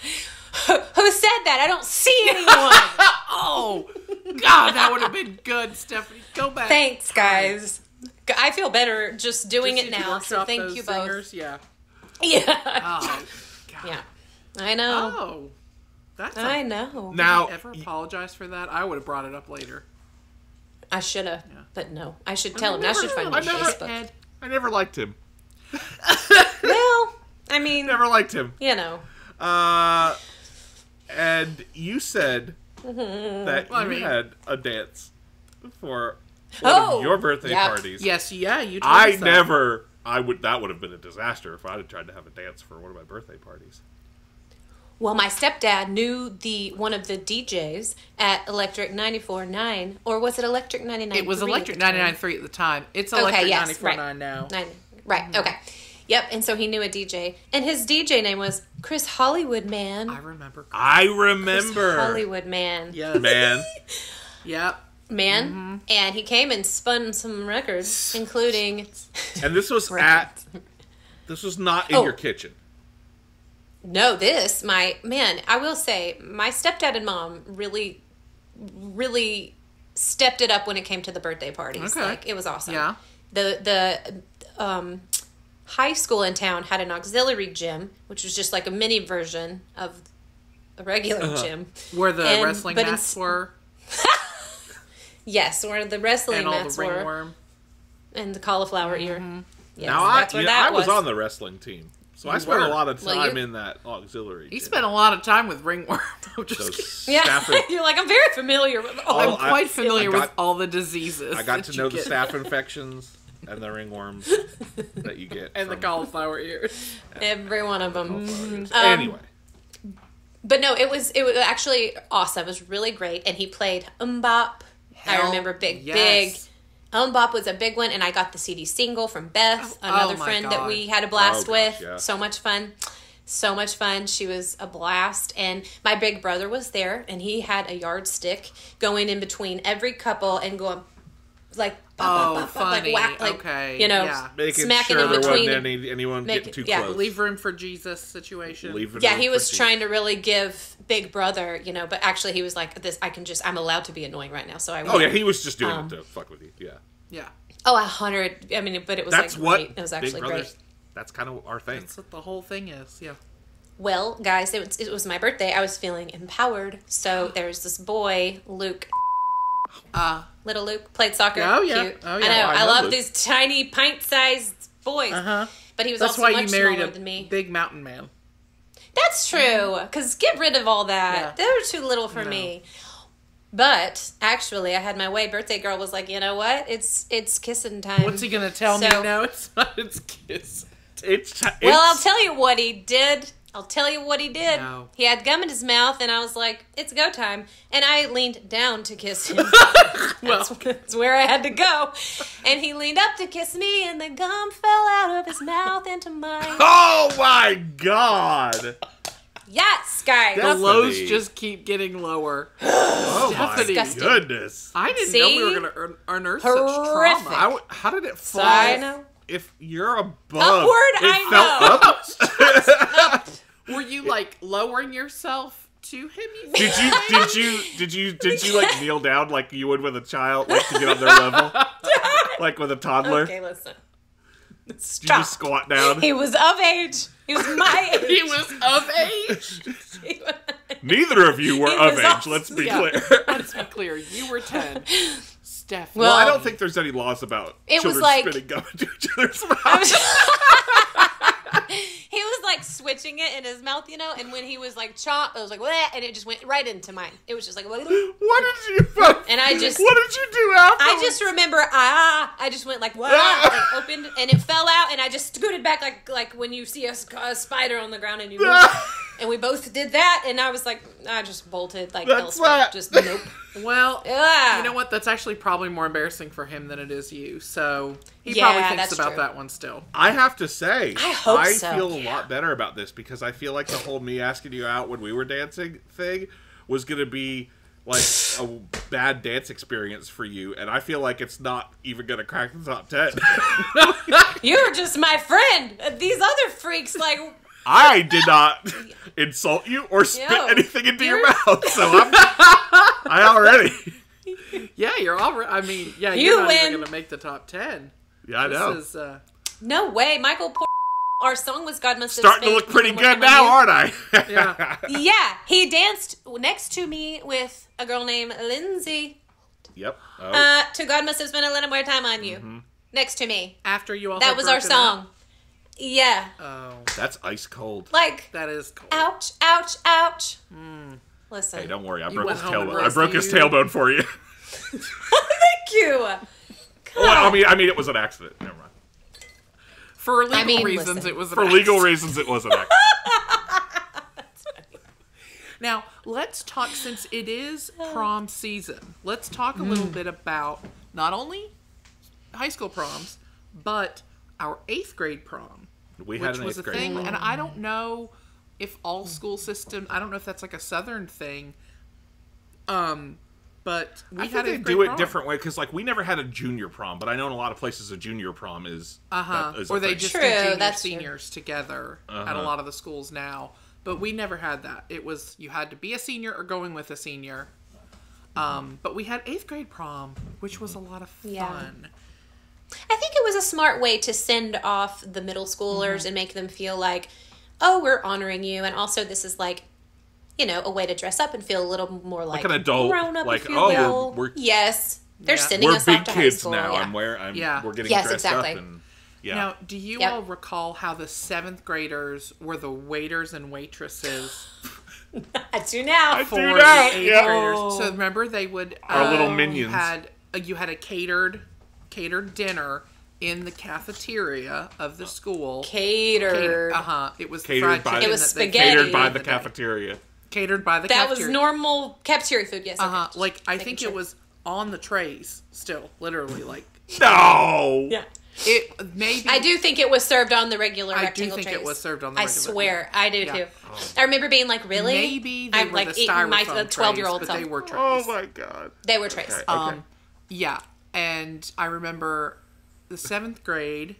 [SPEAKER 4] Who said that? I don't see anyone.
[SPEAKER 2] Oh, God, that would have been good, Stephanie. Go back.
[SPEAKER 4] Thanks, guys. I feel better just doing
[SPEAKER 2] Just
[SPEAKER 4] it
[SPEAKER 2] need to
[SPEAKER 4] now. So
[SPEAKER 2] workshop
[SPEAKER 4] thank
[SPEAKER 2] those
[SPEAKER 4] you both.
[SPEAKER 2] singers, Yeah.
[SPEAKER 4] Yeah.
[SPEAKER 2] Oh, God.
[SPEAKER 4] Yeah. I know.
[SPEAKER 2] Oh. That's a,
[SPEAKER 4] I know.
[SPEAKER 3] Now,
[SPEAKER 2] Did I ever apologize for that? I would have brought it up later.
[SPEAKER 4] I should have,
[SPEAKER 2] Yeah.
[SPEAKER 4] but no. I should tell him. I
[SPEAKER 3] never-
[SPEAKER 4] should find him
[SPEAKER 3] I
[SPEAKER 4] on
[SPEAKER 3] never
[SPEAKER 4] Facebook.
[SPEAKER 2] Ed.
[SPEAKER 3] I never liked him.
[SPEAKER 4] Well, I mean,
[SPEAKER 3] Never liked him.
[SPEAKER 4] you know.
[SPEAKER 3] Uh, and you said that
[SPEAKER 2] Well, I
[SPEAKER 3] you
[SPEAKER 2] mean-
[SPEAKER 3] had a dance for one
[SPEAKER 4] Oh,
[SPEAKER 3] of your birthday
[SPEAKER 4] yep.
[SPEAKER 3] parties.
[SPEAKER 2] Yes, yeah, you told
[SPEAKER 3] I
[SPEAKER 2] us that.
[SPEAKER 3] never. I would. That would have been a disaster if I had tried to have a dance for one of my birthday parties.
[SPEAKER 4] Well, my stepdad knew the one of the D Js at Electric ninety-four point nine, or was it Electric ninety-nine point three?
[SPEAKER 2] It was Electric
[SPEAKER 4] at the time?
[SPEAKER 2] ninety-nine point three at the time. It's
[SPEAKER 4] Okay,
[SPEAKER 2] Electric
[SPEAKER 4] yes,
[SPEAKER 2] ninety-four point nine
[SPEAKER 4] right.
[SPEAKER 2] now.
[SPEAKER 4] Nine, right, okay. Yep, and so he knew a D J. And his D J name was Chris Hollywood Man.
[SPEAKER 2] I remember.
[SPEAKER 3] I
[SPEAKER 4] Chris
[SPEAKER 3] remember,
[SPEAKER 4] Hollywood Man.
[SPEAKER 2] Yes.
[SPEAKER 3] man.
[SPEAKER 2] Yep.
[SPEAKER 4] Man.
[SPEAKER 2] Mm-hmm.
[SPEAKER 4] And he came and spun some records, including...
[SPEAKER 3] And this was
[SPEAKER 4] Right.
[SPEAKER 3] at. This was not in
[SPEAKER 4] Oh.
[SPEAKER 3] your kitchen.
[SPEAKER 4] No, this, my... Man, I will say, my stepdad and mom really, really stepped it up when it came to the birthday parties.
[SPEAKER 2] Okay.
[SPEAKER 4] Like, it was awesome.
[SPEAKER 2] Yeah.
[SPEAKER 4] The, the um, high school in town had an auxiliary gym, which was just like a mini version of a regular
[SPEAKER 3] Uh-huh.
[SPEAKER 4] gym.
[SPEAKER 2] Where the
[SPEAKER 4] And-
[SPEAKER 2] wrestling
[SPEAKER 4] but
[SPEAKER 2] mats
[SPEAKER 4] ins-
[SPEAKER 2] were.
[SPEAKER 4] Yes, where the wrestling
[SPEAKER 2] And all
[SPEAKER 4] mats
[SPEAKER 2] the
[SPEAKER 4] were.
[SPEAKER 2] ringworm.
[SPEAKER 4] And the cauliflower ear.
[SPEAKER 2] Mm-hmm.
[SPEAKER 4] Yes,
[SPEAKER 3] Now I,
[SPEAKER 4] that's where
[SPEAKER 3] you
[SPEAKER 4] that
[SPEAKER 3] I was.
[SPEAKER 4] was.
[SPEAKER 3] on the wrestling team, so I
[SPEAKER 2] You
[SPEAKER 3] spent
[SPEAKER 2] were.
[SPEAKER 3] a lot of
[SPEAKER 4] Well,
[SPEAKER 3] time
[SPEAKER 4] you-
[SPEAKER 3] in that auxiliary.
[SPEAKER 2] He
[SPEAKER 3] gym.
[SPEAKER 2] spent a lot of time with ringworm. I'm just
[SPEAKER 3] Those
[SPEAKER 2] kidding.
[SPEAKER 4] Yeah,
[SPEAKER 3] staff-
[SPEAKER 4] you're like, I'm very familiar with all
[SPEAKER 3] Oh,
[SPEAKER 2] I'm
[SPEAKER 3] I-
[SPEAKER 2] quite familiar
[SPEAKER 3] I got-
[SPEAKER 2] with all the diseases.
[SPEAKER 3] I got
[SPEAKER 2] that
[SPEAKER 3] to
[SPEAKER 2] you
[SPEAKER 3] know the
[SPEAKER 2] get.
[SPEAKER 3] staph infections and the ringworms that you get.
[SPEAKER 2] And the
[SPEAKER 3] from
[SPEAKER 2] cauliflower ears.
[SPEAKER 4] every one of them.
[SPEAKER 3] cauliflower ears.
[SPEAKER 4] Um,
[SPEAKER 3] Anyway,
[SPEAKER 4] But no, it was it was actually awesome. It was really great, and he played Umbop. I
[SPEAKER 2] Hell
[SPEAKER 4] remember big
[SPEAKER 2] yes.
[SPEAKER 4] big. Umbop was a big one, and I got the C D single from Beth, another
[SPEAKER 2] oh my
[SPEAKER 4] friend that
[SPEAKER 2] God.
[SPEAKER 4] we had a blast
[SPEAKER 3] Oh, gosh,
[SPEAKER 4] with.
[SPEAKER 3] yeah.
[SPEAKER 4] So much fun. So much fun. She was a blast. And my big brother was there, and he had a yardstick going in between every couple and going like,
[SPEAKER 2] Oh,
[SPEAKER 4] pop, pop, pop,
[SPEAKER 2] funny.
[SPEAKER 4] like, whack, like,
[SPEAKER 2] Okay,
[SPEAKER 4] you know,
[SPEAKER 2] yeah.
[SPEAKER 3] making
[SPEAKER 4] smacking
[SPEAKER 3] sure
[SPEAKER 4] in
[SPEAKER 3] there
[SPEAKER 4] between.
[SPEAKER 3] wasn't any, anyone
[SPEAKER 4] Make
[SPEAKER 3] getting
[SPEAKER 4] it-
[SPEAKER 3] too
[SPEAKER 4] yeah,
[SPEAKER 3] close.
[SPEAKER 2] Leave room for Jesus situation.
[SPEAKER 3] Leave it
[SPEAKER 4] Yeah,
[SPEAKER 3] room
[SPEAKER 4] he
[SPEAKER 3] for
[SPEAKER 4] was
[SPEAKER 3] Jesus.
[SPEAKER 4] trying to really give Big Brother, you know, but actually he was like, "This, I can just, I'm allowed to be annoying right now." So I.
[SPEAKER 3] Oh yeah, he was just doing
[SPEAKER 4] Um,
[SPEAKER 3] it to fuck with you. Yeah,
[SPEAKER 2] Yeah.
[SPEAKER 4] Oh, a hundred. I mean, but it was
[SPEAKER 3] that's
[SPEAKER 4] like
[SPEAKER 3] what
[SPEAKER 4] great. It was
[SPEAKER 3] Big
[SPEAKER 4] actually
[SPEAKER 3] Brothers.
[SPEAKER 4] great.
[SPEAKER 3] That's kind of our thing.
[SPEAKER 2] That's what the whole thing is. Yeah.
[SPEAKER 4] Well, guys, it was, it was my birthday. I was feeling empowered. So there's this boy, Luke,
[SPEAKER 2] Uh,
[SPEAKER 4] little Luke, played soccer.
[SPEAKER 2] Oh, yeah.
[SPEAKER 4] Cute.
[SPEAKER 2] Oh,
[SPEAKER 4] I
[SPEAKER 2] yeah.
[SPEAKER 4] know.
[SPEAKER 3] Oh, I
[SPEAKER 4] I,
[SPEAKER 3] know
[SPEAKER 4] love
[SPEAKER 3] Luke.
[SPEAKER 4] these tiny, pint-sized boys.
[SPEAKER 2] uh-huh.
[SPEAKER 4] But he was
[SPEAKER 2] That's
[SPEAKER 4] also
[SPEAKER 2] why
[SPEAKER 4] much
[SPEAKER 2] you married
[SPEAKER 4] smaller
[SPEAKER 2] a
[SPEAKER 4] than me.
[SPEAKER 2] big mountain man.
[SPEAKER 4] That's true. Because get rid of all that.
[SPEAKER 2] Yeah.
[SPEAKER 4] They were too little for
[SPEAKER 2] No.
[SPEAKER 4] me. But actually, I had my way. Birthday girl was like, you know what? It's it's kissing time.
[SPEAKER 2] What's he gonna tell me?
[SPEAKER 4] So-
[SPEAKER 2] No, it's not. It's kiss.
[SPEAKER 3] It's, it's
[SPEAKER 4] Well, I'll tell you what he did. I'll tell you what he did.
[SPEAKER 2] No.
[SPEAKER 4] He had gum in his mouth, and I was like, it's go time. And I leaned down to kiss him.
[SPEAKER 2] Well,
[SPEAKER 4] that's, that's where I had to go. And he leaned up to kiss me, and the gum fell out of his mouth into mine.
[SPEAKER 3] Oh my god!
[SPEAKER 4] Yes, guys.
[SPEAKER 2] the
[SPEAKER 3] Stephanie.
[SPEAKER 2] lows just keep getting lower.
[SPEAKER 3] Oh my
[SPEAKER 2] Stephanie.
[SPEAKER 4] Disgusting.
[SPEAKER 3] goodness!
[SPEAKER 2] I didn't know we
[SPEAKER 4] See?
[SPEAKER 2] were gonna un- unearth
[SPEAKER 4] Horrific.
[SPEAKER 2] such trauma.
[SPEAKER 3] I w- how did it fall?
[SPEAKER 4] I know.
[SPEAKER 3] If you're above,
[SPEAKER 4] Upward,
[SPEAKER 3] it
[SPEAKER 4] I
[SPEAKER 3] fell up.
[SPEAKER 2] Were you like lowering yourself to him? You
[SPEAKER 3] Did you did you did you did you like kneel down like you would with a child, like to get on their level, like with a toddler?
[SPEAKER 4] Okay, listen.
[SPEAKER 3] Did you
[SPEAKER 4] Stop.
[SPEAKER 3] just squat down?
[SPEAKER 4] He was of age. He was my age.
[SPEAKER 2] He was of age.
[SPEAKER 4] He was-
[SPEAKER 3] Neither of you were
[SPEAKER 4] He
[SPEAKER 3] of
[SPEAKER 4] was
[SPEAKER 3] age.
[SPEAKER 4] also-
[SPEAKER 3] Let's be
[SPEAKER 2] Yeah.
[SPEAKER 3] clear.
[SPEAKER 2] Let's be clear. You were ten. Steph.
[SPEAKER 3] Well, I
[SPEAKER 4] Well,
[SPEAKER 3] don't think there's any laws about
[SPEAKER 4] It was
[SPEAKER 3] children
[SPEAKER 4] like-
[SPEAKER 3] spitting gum into each other's mouth.
[SPEAKER 4] I was- he was like switching it in his mouth, you know, and when he was like chomp, it was like, "Bleh," and it just went right into mine. It was just like, "Bleh."
[SPEAKER 3] What did you?
[SPEAKER 4] And I just-
[SPEAKER 3] What did you do after?
[SPEAKER 4] I just remember, ah, I just went like, what? Like, opened, and it fell out, and I just scooted back like like when you see a, s- a spider on the ground and you move. And we both did that, and I was like, I just bolted like
[SPEAKER 3] That's
[SPEAKER 4] elsewhere.
[SPEAKER 3] what-
[SPEAKER 4] Just nope.
[SPEAKER 2] Well,
[SPEAKER 4] Ah.
[SPEAKER 2] you know what? That's actually probably more embarrassing for him than it is you. So he
[SPEAKER 4] Yeah,
[SPEAKER 2] probably thinks
[SPEAKER 4] that's
[SPEAKER 2] about
[SPEAKER 4] true.
[SPEAKER 2] that one still.
[SPEAKER 3] I have to say,
[SPEAKER 4] I hope
[SPEAKER 3] I
[SPEAKER 4] so.
[SPEAKER 3] feel a lot better about this because I feel like the whole me asking you out when we were dancing thing was going to be like a bad dance experience for you, and I feel like it's not even going to crack the top ten.
[SPEAKER 4] You're just my friend. These other freaks, like,
[SPEAKER 3] I did not insult you or spit
[SPEAKER 4] Yo,
[SPEAKER 3] anything into your
[SPEAKER 4] you're-
[SPEAKER 3] mouth, so I'm, I already.
[SPEAKER 2] Yeah, you're all right. I mean, yeah,
[SPEAKER 4] You
[SPEAKER 2] you're not
[SPEAKER 4] win.
[SPEAKER 2] even going to make the top ten.
[SPEAKER 3] Yeah, I know.
[SPEAKER 2] This is, uh,
[SPEAKER 4] No way, Michael. Por- Our song was God Must Have
[SPEAKER 3] Starting to
[SPEAKER 4] Spent
[SPEAKER 3] look pretty
[SPEAKER 4] More
[SPEAKER 3] good
[SPEAKER 4] Time on
[SPEAKER 3] now,
[SPEAKER 4] You.
[SPEAKER 3] aren't I?
[SPEAKER 2] yeah.
[SPEAKER 4] Yeah, he danced next to me with a girl named Lindsay.
[SPEAKER 3] Yep. Oh.
[SPEAKER 4] Uh, to God Must Have Spent a Little More Time on You.
[SPEAKER 3] Mm-hmm.
[SPEAKER 4] Next to me.
[SPEAKER 2] After you all
[SPEAKER 4] That
[SPEAKER 2] had
[SPEAKER 4] was our
[SPEAKER 2] broken
[SPEAKER 4] song.
[SPEAKER 2] up.
[SPEAKER 4] Yeah.
[SPEAKER 2] Oh,
[SPEAKER 3] That's ice cold.
[SPEAKER 4] Like,
[SPEAKER 2] that is cool.
[SPEAKER 4] ouch, ouch, ouch. Listen.
[SPEAKER 3] Hey, don't worry. I
[SPEAKER 2] You
[SPEAKER 3] broke
[SPEAKER 2] went
[SPEAKER 3] his
[SPEAKER 2] home and
[SPEAKER 3] tailbone. I broke his
[SPEAKER 2] rescued-
[SPEAKER 3] tailbone for you.
[SPEAKER 4] Thank you. God.
[SPEAKER 3] Well, I mean, I mean, it was an accident. Never mind.
[SPEAKER 2] For legal
[SPEAKER 4] mean,
[SPEAKER 2] reasons,
[SPEAKER 4] listen.
[SPEAKER 2] it was an
[SPEAKER 3] For
[SPEAKER 2] accident.
[SPEAKER 3] legal reasons, it was an accident.
[SPEAKER 2] Now, let's talk, since it is prom season, let's talk a little bit about not only high school proms, but our eighth grade prom,
[SPEAKER 3] We had
[SPEAKER 2] which
[SPEAKER 3] an
[SPEAKER 2] was a
[SPEAKER 3] eighth grade
[SPEAKER 2] thing.
[SPEAKER 3] prom.
[SPEAKER 2] And I don't know if all school system, I don't know if that's like a Southern thing, um, but we
[SPEAKER 3] I
[SPEAKER 2] had
[SPEAKER 3] think they
[SPEAKER 2] eighth grade
[SPEAKER 3] do it
[SPEAKER 2] prom.
[SPEAKER 3] different way because, like, we never had a junior prom, but I know in a lot of places a junior prom is.
[SPEAKER 2] Uh-huh.
[SPEAKER 3] that is a
[SPEAKER 2] Or they
[SPEAKER 3] thing.
[SPEAKER 2] just
[SPEAKER 4] True,
[SPEAKER 2] do junior
[SPEAKER 4] that's true.
[SPEAKER 2] seniors together at a
[SPEAKER 3] Uh-huh.
[SPEAKER 2] lot of the schools now. But we never had that. It was you had to be a senior or going with a senior. Um, but we had eighth grade prom, which was a lot of fun.
[SPEAKER 4] Yeah. I think it was a smart way to send off the middle schoolers
[SPEAKER 2] Mm-hmm.
[SPEAKER 4] and make them feel like, oh, we're honoring you. And also, this is like, you know, a way to dress up and feel a little more like,
[SPEAKER 3] an adult,
[SPEAKER 4] grown up.
[SPEAKER 3] like,
[SPEAKER 4] if you
[SPEAKER 3] oh,
[SPEAKER 4] will.
[SPEAKER 3] we're- we're-
[SPEAKER 4] yes, they're
[SPEAKER 2] Yeah.
[SPEAKER 4] sending
[SPEAKER 3] We're
[SPEAKER 4] us
[SPEAKER 3] big
[SPEAKER 4] off to high
[SPEAKER 3] kids
[SPEAKER 4] school.
[SPEAKER 3] now.
[SPEAKER 4] Yeah.
[SPEAKER 3] I'm where I'm.
[SPEAKER 2] Yeah.
[SPEAKER 3] We're getting
[SPEAKER 4] Yes,
[SPEAKER 3] dressed
[SPEAKER 4] exactly.
[SPEAKER 3] up and yeah.
[SPEAKER 2] Now, do you
[SPEAKER 4] Yep.
[SPEAKER 2] all recall how the seventh graders were the waiters and waitresses
[SPEAKER 4] I do now.
[SPEAKER 3] I
[SPEAKER 2] for
[SPEAKER 3] do
[SPEAKER 2] the
[SPEAKER 3] that.
[SPEAKER 2] eighth
[SPEAKER 3] Yeah.
[SPEAKER 2] graders? So remember, they would
[SPEAKER 3] Our
[SPEAKER 2] uh,
[SPEAKER 3] little
[SPEAKER 2] You
[SPEAKER 3] minions.
[SPEAKER 2] had uh, you had a catered catered dinner in the cafeteria of the school.
[SPEAKER 4] Catered.
[SPEAKER 2] Uh huh. It was
[SPEAKER 3] Catered
[SPEAKER 2] fried
[SPEAKER 3] by-
[SPEAKER 2] chicken
[SPEAKER 4] It was
[SPEAKER 2] that they
[SPEAKER 4] spaghetti.
[SPEAKER 3] Catered by
[SPEAKER 2] in
[SPEAKER 3] the
[SPEAKER 2] day.
[SPEAKER 3] cafeteria.
[SPEAKER 2] Catered by the
[SPEAKER 4] That was
[SPEAKER 2] cafeteria.
[SPEAKER 4] normal cafeteria food. Yes.
[SPEAKER 2] Uh
[SPEAKER 4] okay.
[SPEAKER 2] huh.
[SPEAKER 4] Just
[SPEAKER 2] Like I
[SPEAKER 4] making
[SPEAKER 2] think
[SPEAKER 4] sure.
[SPEAKER 2] it was on the trays still, literally. Like
[SPEAKER 3] No.
[SPEAKER 4] Yeah.
[SPEAKER 2] it maybe.
[SPEAKER 4] I do think it was served on the regular
[SPEAKER 2] I do
[SPEAKER 4] rectangle
[SPEAKER 2] think it
[SPEAKER 4] trays.
[SPEAKER 2] was served on the
[SPEAKER 4] I
[SPEAKER 2] regular-
[SPEAKER 4] swear, I do
[SPEAKER 2] Yeah.
[SPEAKER 4] too. I remember being like, really?
[SPEAKER 2] Maybe they
[SPEAKER 4] I'm
[SPEAKER 2] were
[SPEAKER 4] like
[SPEAKER 2] the
[SPEAKER 4] eating my
[SPEAKER 2] styrofoam
[SPEAKER 4] twelve-year-old
[SPEAKER 2] trays, but
[SPEAKER 4] self.
[SPEAKER 2] they were trays.
[SPEAKER 3] Oh my god.
[SPEAKER 4] They were trays.
[SPEAKER 3] Okay.
[SPEAKER 2] Um, yeah, and I remember the seventh grade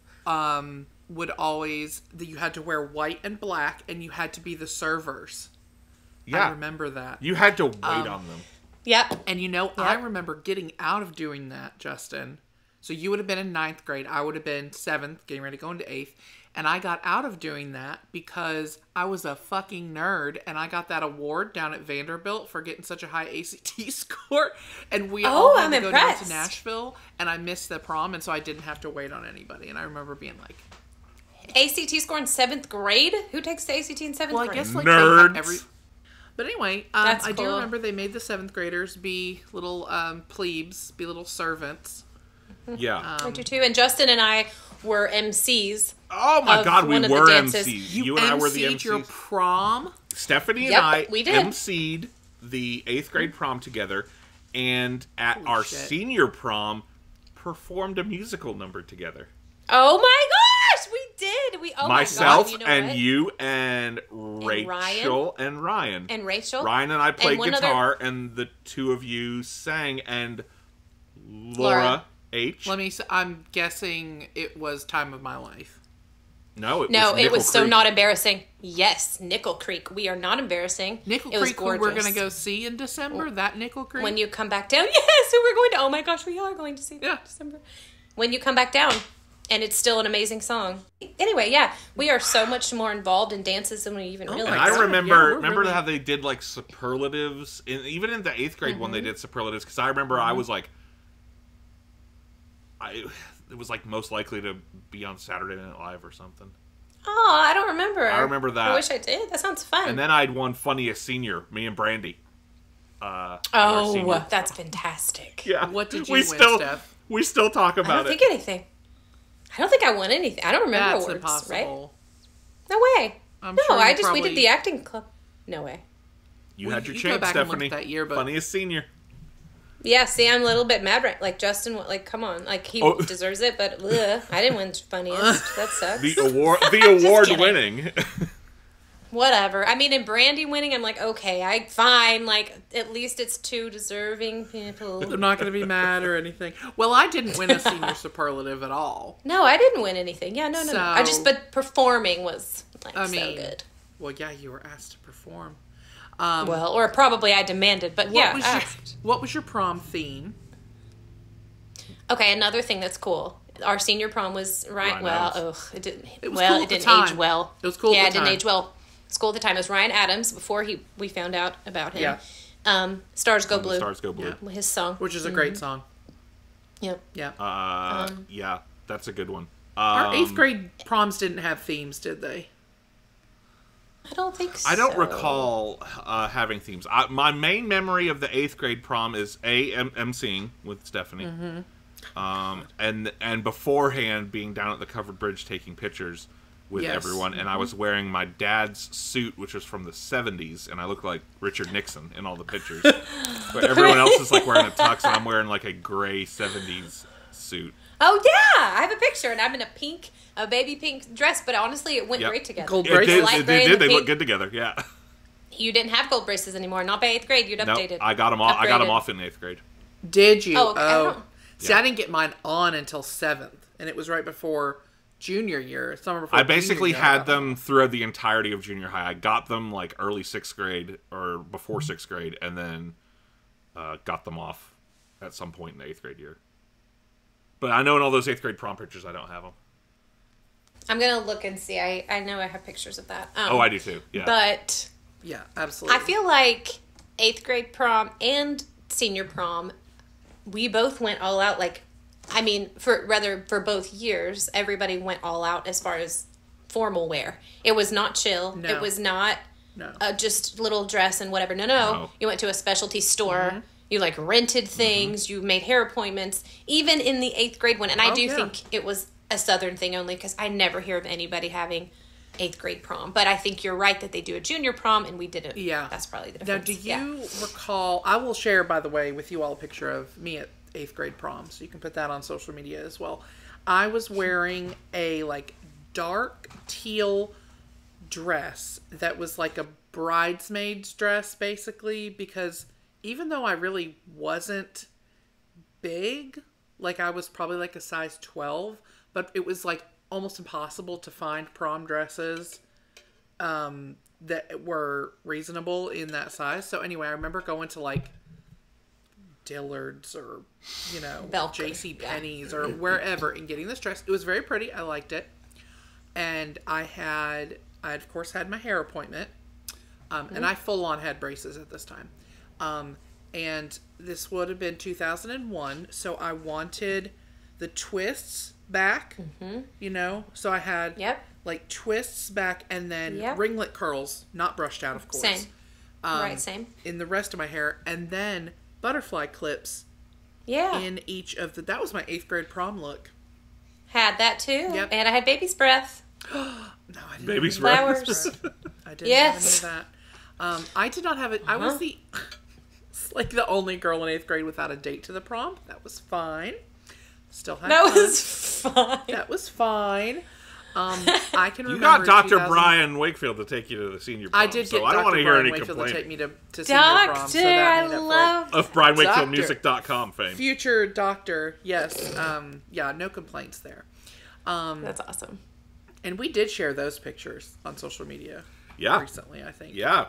[SPEAKER 2] um, would always you had to wear white and black, and you had to be the servers.
[SPEAKER 3] Yeah.
[SPEAKER 2] I remember that.
[SPEAKER 3] You had to wait
[SPEAKER 2] Um,
[SPEAKER 3] on them.
[SPEAKER 4] Yep.
[SPEAKER 2] And you know, I
[SPEAKER 4] Yep.
[SPEAKER 2] remember getting out of doing that, Justin. So you would have been in ninth grade. I would have been seventh, getting ready to go into eighth. And I got out of doing that because I was a fucking nerd. And I got that award down at Vanderbilt for getting such a high A C T score. And we
[SPEAKER 4] Oh,
[SPEAKER 2] all had
[SPEAKER 4] I'm
[SPEAKER 2] to go down
[SPEAKER 4] impressed.
[SPEAKER 2] to Nashville. And I missed the prom. And so I didn't have to wait on anybody. And I remember being like,
[SPEAKER 4] A C T score in seventh grade? Who takes the A C T in seventh
[SPEAKER 2] well, I
[SPEAKER 4] grade?
[SPEAKER 2] guess like they
[SPEAKER 3] Nerds.
[SPEAKER 2] have every. But anyway, um,
[SPEAKER 4] That's
[SPEAKER 2] I do
[SPEAKER 4] cool.
[SPEAKER 2] remember they made the seventh graders be little um, plebes, be little servants.
[SPEAKER 3] Yeah.
[SPEAKER 4] I do too. And Justin and I were M Cs.
[SPEAKER 3] oh my
[SPEAKER 4] of
[SPEAKER 3] god, we
[SPEAKER 4] one of the
[SPEAKER 3] were
[SPEAKER 4] dances.
[SPEAKER 3] M Cs.
[SPEAKER 2] You,
[SPEAKER 3] You, and I were the
[SPEAKER 2] emceed your
[SPEAKER 3] M Cs.
[SPEAKER 2] prom.
[SPEAKER 3] Stephanie and
[SPEAKER 4] Yep,
[SPEAKER 3] I
[SPEAKER 4] we did.
[SPEAKER 3] emceed the eighth grade prom together, and at
[SPEAKER 2] Holy
[SPEAKER 3] our
[SPEAKER 2] shit.
[SPEAKER 3] senior prom, performed a musical number together.
[SPEAKER 4] Oh my gosh, we did. We oh
[SPEAKER 3] Myself
[SPEAKER 4] my god, you know
[SPEAKER 3] and
[SPEAKER 4] what?
[SPEAKER 3] you and Rachel and Ryan.
[SPEAKER 4] and Rachel.
[SPEAKER 3] Ryan and I played
[SPEAKER 4] one other-
[SPEAKER 3] guitar, and the two of you sang, and Laura,
[SPEAKER 4] Laura.
[SPEAKER 3] H.
[SPEAKER 2] Let me. s- I'm guessing it was "Time of My Life."
[SPEAKER 3] no, it
[SPEAKER 4] No,
[SPEAKER 3] was
[SPEAKER 4] it
[SPEAKER 3] Nickel
[SPEAKER 4] was so
[SPEAKER 3] Creek.
[SPEAKER 4] not embarrassing. Yes, Nickel Creek. We are not embarrassing.
[SPEAKER 2] Nickel
[SPEAKER 4] it was
[SPEAKER 2] Creek, who
[SPEAKER 4] gorgeous.
[SPEAKER 2] we're gonna go see in December. That Nickel Creek.
[SPEAKER 4] When you come back down, yes, who we're going to. Oh my gosh, we are going to see that
[SPEAKER 2] Yeah.
[SPEAKER 4] in December. When you come back down, and it's still an amazing song. Anyway, yeah, we are so much more involved in dances than we even
[SPEAKER 2] Oh my
[SPEAKER 4] realize.
[SPEAKER 3] And I
[SPEAKER 2] God,
[SPEAKER 3] remember,
[SPEAKER 2] yeah, we're
[SPEAKER 3] remember
[SPEAKER 2] really-
[SPEAKER 3] how they did like superlatives, in, even in the eighth grade when
[SPEAKER 4] Mm-hmm.
[SPEAKER 3] they did superlatives. Because I remember I was like, I it was like most likely to be on Saturday Night Live or something.
[SPEAKER 4] Oh, I don't remember.
[SPEAKER 3] I remember that.
[SPEAKER 4] I wish I did. That sounds fun.
[SPEAKER 3] And then I'd won funniest senior, me and Brandy. Uh, at our
[SPEAKER 4] oh,
[SPEAKER 3] senior
[SPEAKER 4] that's
[SPEAKER 3] prom.
[SPEAKER 4] fantastic.
[SPEAKER 3] Yeah.
[SPEAKER 2] What did you
[SPEAKER 3] we
[SPEAKER 2] win,
[SPEAKER 3] still,
[SPEAKER 2] Steph?
[SPEAKER 3] We still talk
[SPEAKER 4] I
[SPEAKER 3] about
[SPEAKER 4] don't
[SPEAKER 3] it.
[SPEAKER 4] think anything. I don't think I won anything. I don't remember
[SPEAKER 2] That's
[SPEAKER 4] awards, right?
[SPEAKER 2] impossible.
[SPEAKER 4] No way.
[SPEAKER 2] I'm
[SPEAKER 4] no,
[SPEAKER 2] sure you
[SPEAKER 4] I just we
[SPEAKER 2] probably-
[SPEAKER 4] did the acting club. No way.
[SPEAKER 3] you
[SPEAKER 2] Well,
[SPEAKER 3] had your
[SPEAKER 2] you go
[SPEAKER 3] chance,
[SPEAKER 2] back and look
[SPEAKER 3] Stephanie.
[SPEAKER 2] at that year, but-
[SPEAKER 3] Funniest senior.
[SPEAKER 4] Yeah, see, I'm a little bit mad right. Like Justin, like come on, like he
[SPEAKER 3] Oh.
[SPEAKER 4] deserves it, but ugh, I didn't win funniest. That sucks.
[SPEAKER 3] The award, the award
[SPEAKER 4] kidding.
[SPEAKER 3] winning.
[SPEAKER 4] Whatever. I mean, in Brandy winning, I'm like, okay, I fine. Like at least it's two deserving people.
[SPEAKER 2] I'm not going to be mad or anything. Well, I didn't win a senior superlative at all.
[SPEAKER 4] No, I didn't win anything. Yeah, no, no, no. I just
[SPEAKER 2] So-
[SPEAKER 4] but performing was like
[SPEAKER 2] I
[SPEAKER 4] so
[SPEAKER 2] mean,
[SPEAKER 4] good.
[SPEAKER 2] Well, yeah, you were asked to perform. Um,
[SPEAKER 4] Well, or probably I demanded, but
[SPEAKER 2] what
[SPEAKER 4] yeah.
[SPEAKER 2] was your
[SPEAKER 4] asked.
[SPEAKER 2] what was your prom theme?
[SPEAKER 4] Okay, another thing that's cool. our senior prom was right.
[SPEAKER 3] Ryan
[SPEAKER 4] well,
[SPEAKER 3] Adams.
[SPEAKER 4] ugh, it didn't.
[SPEAKER 2] It was
[SPEAKER 4] well,
[SPEAKER 2] cool
[SPEAKER 4] it
[SPEAKER 2] at the
[SPEAKER 4] didn't
[SPEAKER 2] time.
[SPEAKER 4] age well.
[SPEAKER 2] It was cool at
[SPEAKER 4] Yeah,
[SPEAKER 2] the
[SPEAKER 4] it didn't
[SPEAKER 2] time.
[SPEAKER 4] age well. School at the time. It was Ryan Adams before he we found out about him.
[SPEAKER 2] Yeah.
[SPEAKER 4] Um, Stars Go
[SPEAKER 3] When the
[SPEAKER 4] Blue.
[SPEAKER 3] Stars Go Blue.
[SPEAKER 2] Yeah.
[SPEAKER 4] His song.
[SPEAKER 2] Which is a great song.
[SPEAKER 4] Yep.
[SPEAKER 2] Yeah.
[SPEAKER 3] Uh,
[SPEAKER 4] Um,
[SPEAKER 3] yeah, that's a good one.
[SPEAKER 2] Our
[SPEAKER 3] Um,
[SPEAKER 2] eighth grade proms didn't have themes, did they?
[SPEAKER 4] I don't think so.
[SPEAKER 3] I don't recall uh, having themes. I, my main memory of the eighth grade prom is a em- emceeing with Stephanie,
[SPEAKER 2] Mm-hmm.
[SPEAKER 3] um, and and beforehand being down at the covered bridge taking pictures with
[SPEAKER 2] Yes.
[SPEAKER 3] everyone, and I was wearing my dad's suit, which was from the seventies, and I looked like Richard Nixon in all the pictures. But everyone else is like wearing a tux, and I'm wearing like a gray seventies suit.
[SPEAKER 4] Oh yeah, I have a picture, and I'm in a pink, a baby pink dress. But honestly, it went
[SPEAKER 3] Yep.
[SPEAKER 4] great together.
[SPEAKER 2] Gold
[SPEAKER 3] It
[SPEAKER 2] braces.
[SPEAKER 3] did.
[SPEAKER 4] Light
[SPEAKER 3] It,
[SPEAKER 4] gray
[SPEAKER 3] did.
[SPEAKER 4] and the
[SPEAKER 3] They look
[SPEAKER 4] pink.
[SPEAKER 3] good together. Yeah.
[SPEAKER 4] You didn't have gold braces anymore. Not by eighth grade. You'd
[SPEAKER 3] No,
[SPEAKER 4] updated.
[SPEAKER 3] I got them all. I got them
[SPEAKER 4] Upgraded.
[SPEAKER 3] off in eighth grade.
[SPEAKER 2] Did you?
[SPEAKER 4] Oh, okay. I don't-
[SPEAKER 2] See,
[SPEAKER 3] Yeah.
[SPEAKER 2] I didn't get mine on until seventh, and it was right before junior year, summer before.
[SPEAKER 3] I
[SPEAKER 2] junior
[SPEAKER 3] basically
[SPEAKER 2] year, I
[SPEAKER 3] had
[SPEAKER 2] got
[SPEAKER 3] them
[SPEAKER 2] mine.
[SPEAKER 3] throughout the entirety of junior high. I got them like early sixth grade or before sixth grade, and then uh, got them off at some point in the eighth grade year. But I know in all those eighth grade prom pictures, I don't have them.
[SPEAKER 4] I'm gonna look and see. I I know I have pictures of that. Um,
[SPEAKER 3] Oh, I do too. Yeah.
[SPEAKER 4] But
[SPEAKER 2] Yeah, absolutely.
[SPEAKER 4] I feel like eighth grade prom and senior prom, we both went all out. Like, I mean, for rather for both years, everybody went all out as far as formal wear. It was not chill.
[SPEAKER 2] No.
[SPEAKER 4] It was not
[SPEAKER 2] no.
[SPEAKER 4] uh, just little dress and whatever. No, no,
[SPEAKER 3] No.
[SPEAKER 4] You went to a specialty store.
[SPEAKER 2] Mm-hmm.
[SPEAKER 4] You like rented things. You made hair appointments. Even in the eighth grade one, and I
[SPEAKER 2] Oh,
[SPEAKER 4] do
[SPEAKER 2] yeah.
[SPEAKER 4] think it was a Southern thing only because I never hear of anybody having eighth grade prom. But I think you're right that they do a junior prom, and we didn't.
[SPEAKER 2] Yeah.
[SPEAKER 4] That's probably the
[SPEAKER 2] Now,
[SPEAKER 4] difference.
[SPEAKER 2] do you
[SPEAKER 4] Yeah.
[SPEAKER 2] recall? I will share, by the way, with you all a picture of me at eighth grade prom, so you can put that on social media as well. I was wearing a like dark teal dress that was like a bridesmaid's dress, basically, because even though I really wasn't big, like I was probably like a size twelve, but it was like almost impossible to find prom dresses um, that were reasonable in that size. So anyway, I remember going to like Dillard's or, you know,
[SPEAKER 4] Belk.
[SPEAKER 2] J C Penney's or wherever and getting this dress. It was very pretty. I liked it. And I had, I of course had my hair appointment. Um, and I full on had braces at this time. Um, and this would have been two thousand one. So I wanted the twists back, you know? So I had
[SPEAKER 4] Yep.
[SPEAKER 2] like twists back and then
[SPEAKER 4] Yep.
[SPEAKER 2] ringlet curls, not brushed out, of course.
[SPEAKER 4] Same.
[SPEAKER 2] Um,
[SPEAKER 4] right. Same.
[SPEAKER 2] In the rest of my hair. And then butterfly clips
[SPEAKER 4] Yeah.
[SPEAKER 2] in each of the, that was my eighth grade prom look.
[SPEAKER 4] Had that too.
[SPEAKER 2] Yep.
[SPEAKER 4] And I had baby's breath.
[SPEAKER 2] No, I didn't.
[SPEAKER 3] Baby's
[SPEAKER 2] have any
[SPEAKER 4] Flowers.
[SPEAKER 2] of that. I didn't
[SPEAKER 4] Yes.
[SPEAKER 2] have any of that. Um, I did not have it. I was
[SPEAKER 4] Uh-huh.
[SPEAKER 2] the like the only girl in eighth grade without a date to the prom. That was fine. Still had
[SPEAKER 4] That
[SPEAKER 2] fun.
[SPEAKER 4] was fine.
[SPEAKER 2] That was fine. Um, I can
[SPEAKER 3] You
[SPEAKER 2] remember
[SPEAKER 3] got Doctor
[SPEAKER 2] two thousand
[SPEAKER 3] Brian Wakefield to take you to the senior prom.
[SPEAKER 2] I did
[SPEAKER 3] so
[SPEAKER 2] get
[SPEAKER 3] I don't want
[SPEAKER 2] Doctor
[SPEAKER 3] to hear
[SPEAKER 2] Brian
[SPEAKER 3] any
[SPEAKER 2] Wakefield to
[SPEAKER 3] complaining.
[SPEAKER 2] take me to, to senior
[SPEAKER 4] Doctor,
[SPEAKER 2] prom. So that
[SPEAKER 4] I
[SPEAKER 2] made up for it.
[SPEAKER 4] love.
[SPEAKER 3] Of Brian Wakefield
[SPEAKER 2] Doctor.
[SPEAKER 3] Music dot com fame.
[SPEAKER 2] Future doctor, yes. Um, yeah, no complaints there. Um,
[SPEAKER 4] That's awesome.
[SPEAKER 2] and we did share those pictures on social media
[SPEAKER 3] Yeah.
[SPEAKER 2] recently, I think.
[SPEAKER 3] Yeah.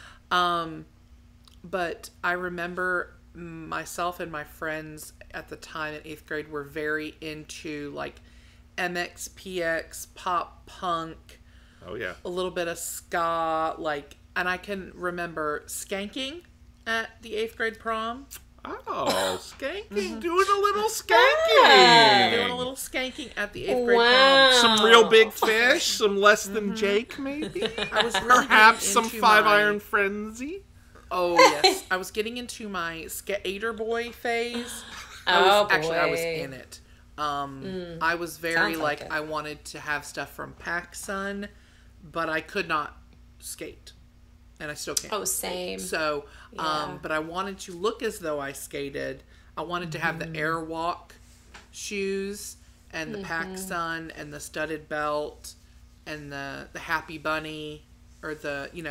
[SPEAKER 2] Um, but I remember myself and my friends at the time in eighth grade were very into like M X P X, pop punk,
[SPEAKER 3] Oh, yeah.
[SPEAKER 2] a little bit of ska, like, and I can remember skanking at the eighth grade prom.
[SPEAKER 3] Oh, skanking.
[SPEAKER 2] Mm-hmm.
[SPEAKER 3] Doing a little skanking.
[SPEAKER 2] Doing a little skanking at the eighth grade
[SPEAKER 4] Wow.
[SPEAKER 2] prom.
[SPEAKER 3] Some real big fish. Some less than Jake, maybe.
[SPEAKER 2] I was really
[SPEAKER 3] Perhaps
[SPEAKER 2] getting
[SPEAKER 3] some
[SPEAKER 2] into
[SPEAKER 3] Five
[SPEAKER 2] my-
[SPEAKER 3] Iron Frenzy.
[SPEAKER 2] Oh yes, I was getting into my skater boy phase. I was,
[SPEAKER 4] Oh,
[SPEAKER 2] actually, I was
[SPEAKER 4] boy.
[SPEAKER 2] in it. Um, I was very
[SPEAKER 4] Sounds
[SPEAKER 2] like,
[SPEAKER 4] like it.
[SPEAKER 2] I wanted to have stuff from PacSun, but I could not skate, and I still can't.
[SPEAKER 4] Oh, same.
[SPEAKER 2] So,
[SPEAKER 4] Yeah.
[SPEAKER 2] um, but I wanted to look as though I skated. I wanted to have the Airwalk shoes and the PacSun and the studded belt and the the Happy Bunny or the you know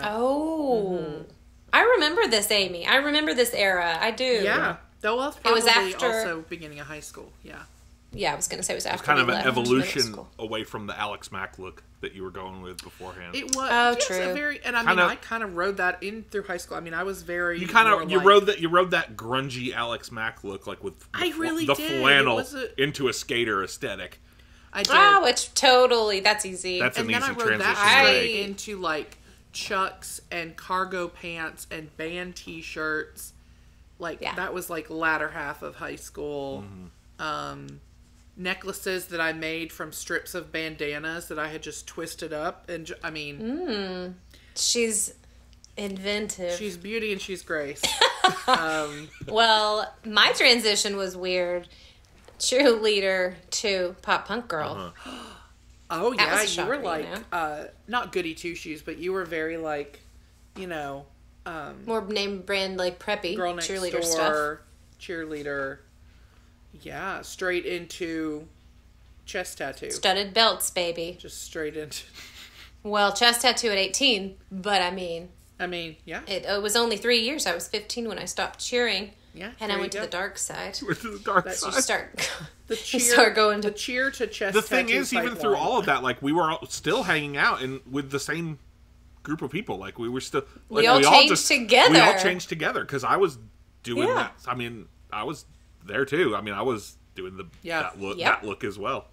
[SPEAKER 4] Oh. I remember this, Amy. I remember this era. I do.
[SPEAKER 2] yeah. Though well,
[SPEAKER 4] It was
[SPEAKER 2] probably
[SPEAKER 4] after-
[SPEAKER 2] also beginning of high school. Yeah.
[SPEAKER 4] Yeah, I was going to say it was after
[SPEAKER 3] It's kind
[SPEAKER 4] we
[SPEAKER 3] of an
[SPEAKER 4] left middle
[SPEAKER 3] evolution
[SPEAKER 4] school.
[SPEAKER 3] away from the Alex Mack look that you were going with beforehand.
[SPEAKER 2] It was
[SPEAKER 4] Oh,
[SPEAKER 2] yes,
[SPEAKER 4] true.
[SPEAKER 2] a very, and I mean,
[SPEAKER 3] Kinda-
[SPEAKER 2] I kind of rode that in through high school. I mean, I was very
[SPEAKER 3] you kind
[SPEAKER 2] more
[SPEAKER 3] of you
[SPEAKER 2] like-
[SPEAKER 3] rode that you rode that grungy Alex Mack look, like with the,
[SPEAKER 2] I
[SPEAKER 3] fl-
[SPEAKER 2] really
[SPEAKER 3] the
[SPEAKER 2] did. It
[SPEAKER 3] flannel
[SPEAKER 2] was a-
[SPEAKER 3] into a skater aesthetic.
[SPEAKER 2] I did.
[SPEAKER 4] Oh, it's totally, that's easy.
[SPEAKER 3] That's
[SPEAKER 2] and
[SPEAKER 3] an
[SPEAKER 2] then
[SPEAKER 3] easy
[SPEAKER 2] I rode
[SPEAKER 3] transition.
[SPEAKER 2] that
[SPEAKER 3] to
[SPEAKER 2] straight
[SPEAKER 3] make.
[SPEAKER 2] into like Chucks and cargo pants and band T-shirts. Like
[SPEAKER 4] Yeah.
[SPEAKER 2] that was like latter half of high school.
[SPEAKER 3] Mm-hmm.
[SPEAKER 2] Um, necklaces that I made from strips of bandanas that I had just twisted up, and ju- I mean,
[SPEAKER 4] Mm. She's inventive.
[SPEAKER 2] she's beauty and she's grace. um,
[SPEAKER 4] Well, my transition was weird. Cheerleader to pop punk girl.
[SPEAKER 3] Uh-huh.
[SPEAKER 2] oh
[SPEAKER 4] That
[SPEAKER 2] yeah,
[SPEAKER 4] was a
[SPEAKER 2] you were
[SPEAKER 4] shocker,
[SPEAKER 2] like
[SPEAKER 4] you know?
[SPEAKER 2] uh, not goody two shoes, but you were very like, you know,
[SPEAKER 4] More name brand like preppy
[SPEAKER 2] girl next
[SPEAKER 4] cheerleader
[SPEAKER 2] door,
[SPEAKER 4] stuff.
[SPEAKER 2] cheerleader. Yeah, straight into chest tattoo.
[SPEAKER 4] Studded belts, baby.
[SPEAKER 2] Just straight into.
[SPEAKER 4] Well, chest tattoo at eighteen, but I mean,
[SPEAKER 2] I mean, yeah,
[SPEAKER 4] it, it was only three years. I was fifteen when I stopped cheering.
[SPEAKER 2] yeah.
[SPEAKER 4] And
[SPEAKER 2] there
[SPEAKER 4] I went
[SPEAKER 2] you
[SPEAKER 4] to
[SPEAKER 2] go.
[SPEAKER 4] the dark side.
[SPEAKER 3] Went to the dark
[SPEAKER 2] That's
[SPEAKER 4] You
[SPEAKER 3] side.
[SPEAKER 4] start,
[SPEAKER 2] The
[SPEAKER 4] you
[SPEAKER 2] cheer,
[SPEAKER 4] start going to
[SPEAKER 2] the cheer to chest.
[SPEAKER 3] The thing
[SPEAKER 2] tattoo
[SPEAKER 3] is, even
[SPEAKER 2] pipeline.
[SPEAKER 3] through all of that, like we were all still hanging out and with the same group of people. Like we were still. Like,
[SPEAKER 4] We all changed together.
[SPEAKER 3] We all changed together because I was doing
[SPEAKER 4] Yeah.
[SPEAKER 3] that. I mean, I was there too. I mean, I was doing the
[SPEAKER 2] Yeah.
[SPEAKER 3] that look
[SPEAKER 4] Yep.
[SPEAKER 3] that look as well.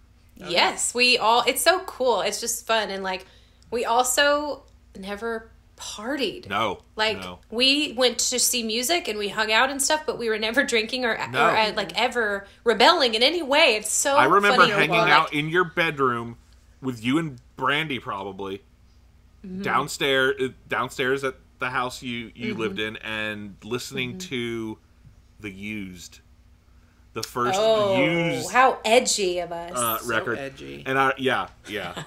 [SPEAKER 4] Yes, we all, it's so cool. It's just fun. And like, we also never partied.
[SPEAKER 3] No,
[SPEAKER 4] Like,
[SPEAKER 3] no.
[SPEAKER 4] we went to see music and we hung out and stuff, but we were never drinking or,
[SPEAKER 3] No.
[SPEAKER 4] or uh, like ever rebelling in any way. It's so
[SPEAKER 3] I remember
[SPEAKER 4] funny.
[SPEAKER 3] hanging
[SPEAKER 4] Like,
[SPEAKER 3] out in your bedroom with you and Brandy, probably
[SPEAKER 4] Mm-hmm.
[SPEAKER 3] downstairs, uh, downstairs at the house you you
[SPEAKER 4] Mm-hmm.
[SPEAKER 3] lived in, and listening to the Used, the first
[SPEAKER 4] Oh,
[SPEAKER 3] Used
[SPEAKER 4] how edgy of us.
[SPEAKER 3] uh,
[SPEAKER 2] So
[SPEAKER 3] record.
[SPEAKER 2] edgy.
[SPEAKER 3] And I, yeah, yeah.